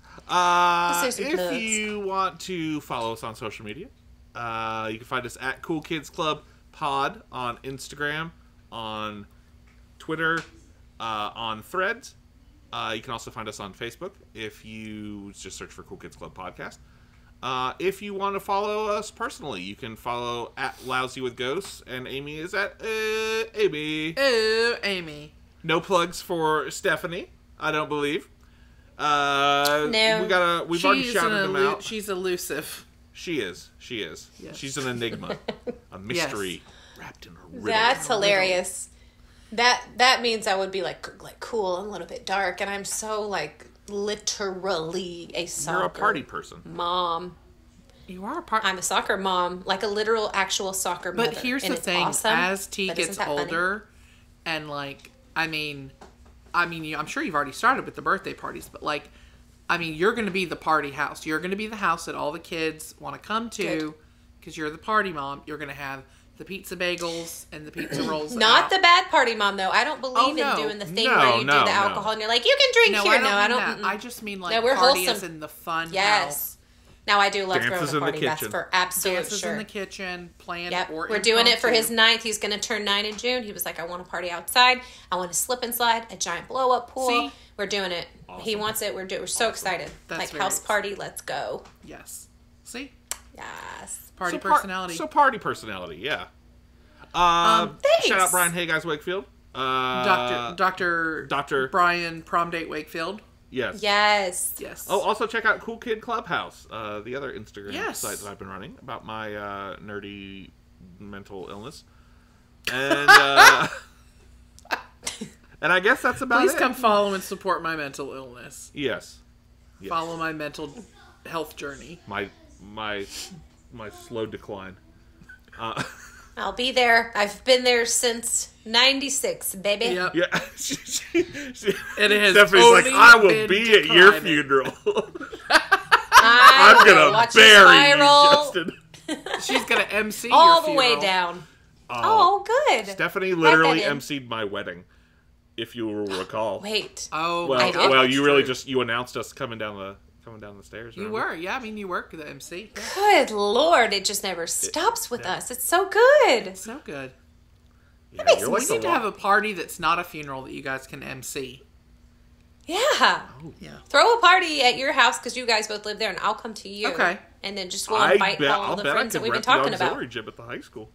[SPEAKER 3] Uh,
[SPEAKER 4] Let's do some
[SPEAKER 3] if
[SPEAKER 4] plugs.
[SPEAKER 3] you want to follow us on social media, uh, you can find us at Cool Kids Club Pod on Instagram, on Twitter, uh, on Threads. Uh, you can also find us on Facebook if you just search for Cool Kids Club Podcast. Uh, if you want to follow us personally, you can follow at Lousy with Ghosts, and Amy is at uh, Amy.
[SPEAKER 2] Oh, Amy.
[SPEAKER 3] No plugs for Stephanie, I don't believe. Uh,
[SPEAKER 4] No.
[SPEAKER 3] we gotta. We've already
[SPEAKER 2] She's
[SPEAKER 3] shouted
[SPEAKER 2] an
[SPEAKER 3] them
[SPEAKER 2] elu-
[SPEAKER 3] out.
[SPEAKER 2] She's elusive.
[SPEAKER 3] She is. She is.
[SPEAKER 2] Yes.
[SPEAKER 3] She's an enigma, a mystery wrapped in a riddle.
[SPEAKER 4] That's hilarious. That that means I would be like like cool and a little bit dark, and I'm so like literally a soccer
[SPEAKER 3] You're a party person.
[SPEAKER 4] mom.
[SPEAKER 2] You are a part.
[SPEAKER 4] I'm a soccer mom, like a literal actual soccer mother.
[SPEAKER 2] But here's
[SPEAKER 4] and
[SPEAKER 2] the
[SPEAKER 4] it's
[SPEAKER 2] thing:
[SPEAKER 4] awesome,
[SPEAKER 2] as T
[SPEAKER 4] but
[SPEAKER 2] gets
[SPEAKER 4] isn't that funny?
[SPEAKER 2] older, and like, I mean, I mean, you, I'm sure you've already started with the birthday parties, but like, I mean, you're going to be the party house. You're going to be the house that all the kids want to come to
[SPEAKER 4] Good.
[SPEAKER 2] because you're the party mom. You're going to have the pizza bagels and the pizza rolls.
[SPEAKER 4] Not
[SPEAKER 2] out.
[SPEAKER 4] the bad party mom, though. I don't believe
[SPEAKER 2] Oh, no.
[SPEAKER 4] in doing the thing
[SPEAKER 3] No,
[SPEAKER 4] where you
[SPEAKER 3] no,
[SPEAKER 4] do the
[SPEAKER 3] no.
[SPEAKER 4] alcohol and you're like, you can drink
[SPEAKER 2] No,
[SPEAKER 4] here.
[SPEAKER 2] I don't
[SPEAKER 4] no,
[SPEAKER 2] mean
[SPEAKER 4] I don't.
[SPEAKER 2] that.
[SPEAKER 4] mm-mm.
[SPEAKER 2] I just mean like
[SPEAKER 4] No, we're
[SPEAKER 2] party
[SPEAKER 4] wholesome.
[SPEAKER 2] as in the fun
[SPEAKER 4] Yes.
[SPEAKER 2] house.
[SPEAKER 4] Now I do love
[SPEAKER 3] Dances
[SPEAKER 4] throwing a
[SPEAKER 3] in the
[SPEAKER 4] party. That's
[SPEAKER 3] kitchen.
[SPEAKER 4] for absolute
[SPEAKER 2] Dances
[SPEAKER 4] sure.
[SPEAKER 2] in the kitchen, planned
[SPEAKER 4] Yep,
[SPEAKER 2] or
[SPEAKER 4] we're doing it for his
[SPEAKER 2] impromptu.
[SPEAKER 4] ninth. He's going to turn nine in June. He was like, I want to party outside. I want to slip and slide, a giant blow up pool.
[SPEAKER 2] See?
[SPEAKER 4] We're doing it. He wants it. We're do- We're so excited.
[SPEAKER 2] That's
[SPEAKER 4] like
[SPEAKER 2] very
[SPEAKER 4] house
[SPEAKER 2] exciting.
[SPEAKER 4] party. Let's go.
[SPEAKER 2] Yes. See?
[SPEAKER 4] Yes.
[SPEAKER 2] Party
[SPEAKER 3] so par-
[SPEAKER 2] personality.
[SPEAKER 3] so party personality, yeah. Uh,
[SPEAKER 4] thanks.
[SPEAKER 3] Shout out Brian Hay, guys, Wakefield. Uh,
[SPEAKER 2] Doctor Doctor
[SPEAKER 3] Doctor
[SPEAKER 2] Brian Prom Date Wakefield.
[SPEAKER 3] Yes.
[SPEAKER 4] Yes.
[SPEAKER 2] Yes.
[SPEAKER 3] Oh, also check out Cool Kid Clubhouse, uh, the other Instagram
[SPEAKER 2] Yes.
[SPEAKER 3] site that I've been running about my uh, nerdy mental illness. And uh, and I guess that's about
[SPEAKER 2] Please
[SPEAKER 3] it.
[SPEAKER 2] come follow and support my mental illness.
[SPEAKER 3] Yes. Yes.
[SPEAKER 2] Follow my mental health journey.
[SPEAKER 3] my my my slow decline. Uh,
[SPEAKER 4] I'll be there. I've been there since ninety-six, baby.
[SPEAKER 2] Yep.
[SPEAKER 3] yeah. she, she, she,
[SPEAKER 2] It has
[SPEAKER 3] Stephanie's like,
[SPEAKER 2] only
[SPEAKER 3] I will
[SPEAKER 2] been
[SPEAKER 3] be at your
[SPEAKER 2] declining."
[SPEAKER 3] funeral.
[SPEAKER 4] I
[SPEAKER 3] I'm
[SPEAKER 4] will
[SPEAKER 3] gonna
[SPEAKER 4] watch you
[SPEAKER 3] bury
[SPEAKER 4] spiral
[SPEAKER 3] you, Justin.
[SPEAKER 2] She's gonna M C
[SPEAKER 4] all
[SPEAKER 2] your
[SPEAKER 4] the way
[SPEAKER 2] funeral.
[SPEAKER 4] down. Oh, good.
[SPEAKER 3] Stephanie literally
[SPEAKER 4] that in.
[SPEAKER 3] emceed my wedding, if you will recall.
[SPEAKER 4] Wait.
[SPEAKER 2] Oh,
[SPEAKER 3] Well,
[SPEAKER 2] my
[SPEAKER 4] I
[SPEAKER 2] God,
[SPEAKER 4] did.
[SPEAKER 3] well,
[SPEAKER 2] that's
[SPEAKER 3] you really
[SPEAKER 2] true.
[SPEAKER 3] just you announced us coming down the coming down the stairs.
[SPEAKER 2] You
[SPEAKER 3] remember?
[SPEAKER 2] were, yeah. I mean, you work the M C. Yeah.
[SPEAKER 4] Good Lord. It just never stops with us. It's so good.
[SPEAKER 2] So good.
[SPEAKER 3] Yeah,
[SPEAKER 4] makes
[SPEAKER 3] you're
[SPEAKER 2] We
[SPEAKER 3] like the
[SPEAKER 2] need to
[SPEAKER 3] wa-
[SPEAKER 2] have a party that's not a funeral that you guys can M C.
[SPEAKER 4] Yeah.
[SPEAKER 2] Yeah.
[SPEAKER 4] Throw a party at your house because you guys both live there, and I'll come to you.
[SPEAKER 2] Okay.
[SPEAKER 4] And then just we'll
[SPEAKER 3] I
[SPEAKER 4] invite
[SPEAKER 3] bet,
[SPEAKER 4] all
[SPEAKER 3] I'll
[SPEAKER 4] the
[SPEAKER 3] bet I
[SPEAKER 4] friends that
[SPEAKER 3] could
[SPEAKER 4] we've been
[SPEAKER 3] rep the
[SPEAKER 4] talking about.
[SPEAKER 3] auxiliary gym at the high school.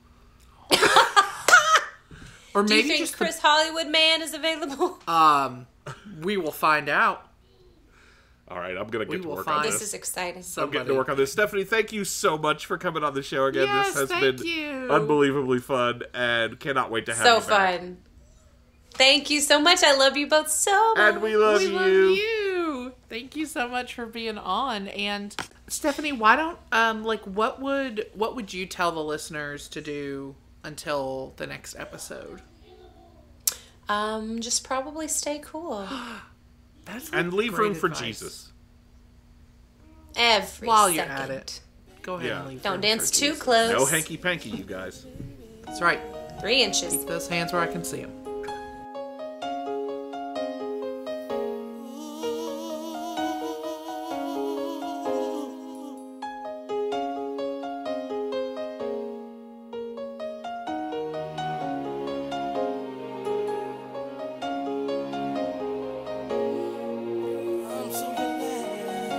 [SPEAKER 2] Or
[SPEAKER 4] Do
[SPEAKER 2] maybe
[SPEAKER 4] you think
[SPEAKER 2] just
[SPEAKER 4] Chris Hollywood Man is available?
[SPEAKER 2] the, um, we will find out.
[SPEAKER 3] All right, I'm gonna
[SPEAKER 2] We
[SPEAKER 3] get to
[SPEAKER 2] will
[SPEAKER 3] work
[SPEAKER 2] find-
[SPEAKER 3] on
[SPEAKER 4] This
[SPEAKER 3] this.
[SPEAKER 4] is exciting.
[SPEAKER 3] I'm
[SPEAKER 2] Somebody.
[SPEAKER 3] getting to work on this. Stephanie, thank you so much for coming on the show again.
[SPEAKER 2] Yes,
[SPEAKER 3] this has
[SPEAKER 2] thank
[SPEAKER 3] been
[SPEAKER 2] you.
[SPEAKER 3] unbelievably fun, and cannot wait to have
[SPEAKER 4] So
[SPEAKER 3] you back.
[SPEAKER 4] fun. Thank you so much. I love you both so much.
[SPEAKER 3] And we love
[SPEAKER 2] we
[SPEAKER 3] you.
[SPEAKER 2] love you. Thank you so much for being on. And Stephanie, why don't um like what would what would you tell the listeners to do until the next episode?
[SPEAKER 4] Um, just probably stay cool.
[SPEAKER 2] That's
[SPEAKER 3] And leave
[SPEAKER 2] great
[SPEAKER 3] room for
[SPEAKER 2] advice.
[SPEAKER 3] Jesus.
[SPEAKER 4] Every
[SPEAKER 2] While
[SPEAKER 4] second.
[SPEAKER 2] you're at it. Go ahead
[SPEAKER 3] Yeah.
[SPEAKER 2] and leave
[SPEAKER 4] Don't
[SPEAKER 2] room
[SPEAKER 4] dance
[SPEAKER 2] for
[SPEAKER 4] too
[SPEAKER 2] Jesus.
[SPEAKER 4] close.
[SPEAKER 3] No hanky panky, you guys.
[SPEAKER 2] That's right.
[SPEAKER 4] Three inches.
[SPEAKER 2] Keep those hands where I can see them.
[SPEAKER 1] I'm so glad.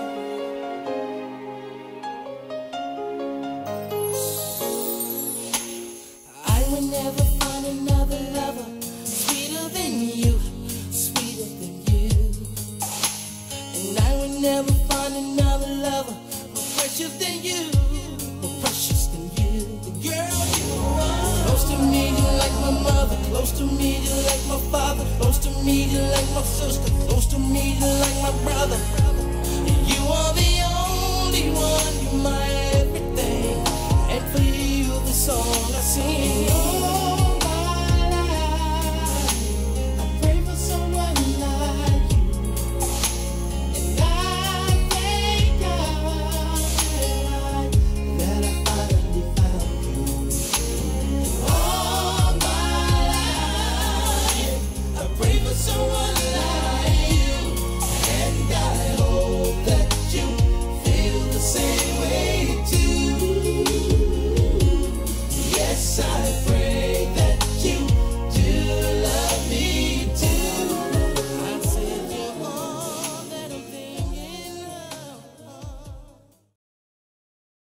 [SPEAKER 1] I will never find another lover sweeter than you, sweeter than you. And I will never find another lover more precious than you, more precious than you. Girl, you are close to me, you like my mother. Close to me, you like my father. Close to me, you like my sister. Close to me, you like my brother. You are the only one, you're my everything. And for you, the song I sing. All my life, I pray for someone like you. And I thank God that I finally found you. All my life, I pray for someone like you. And I hope that you feel the same way too. Yes, I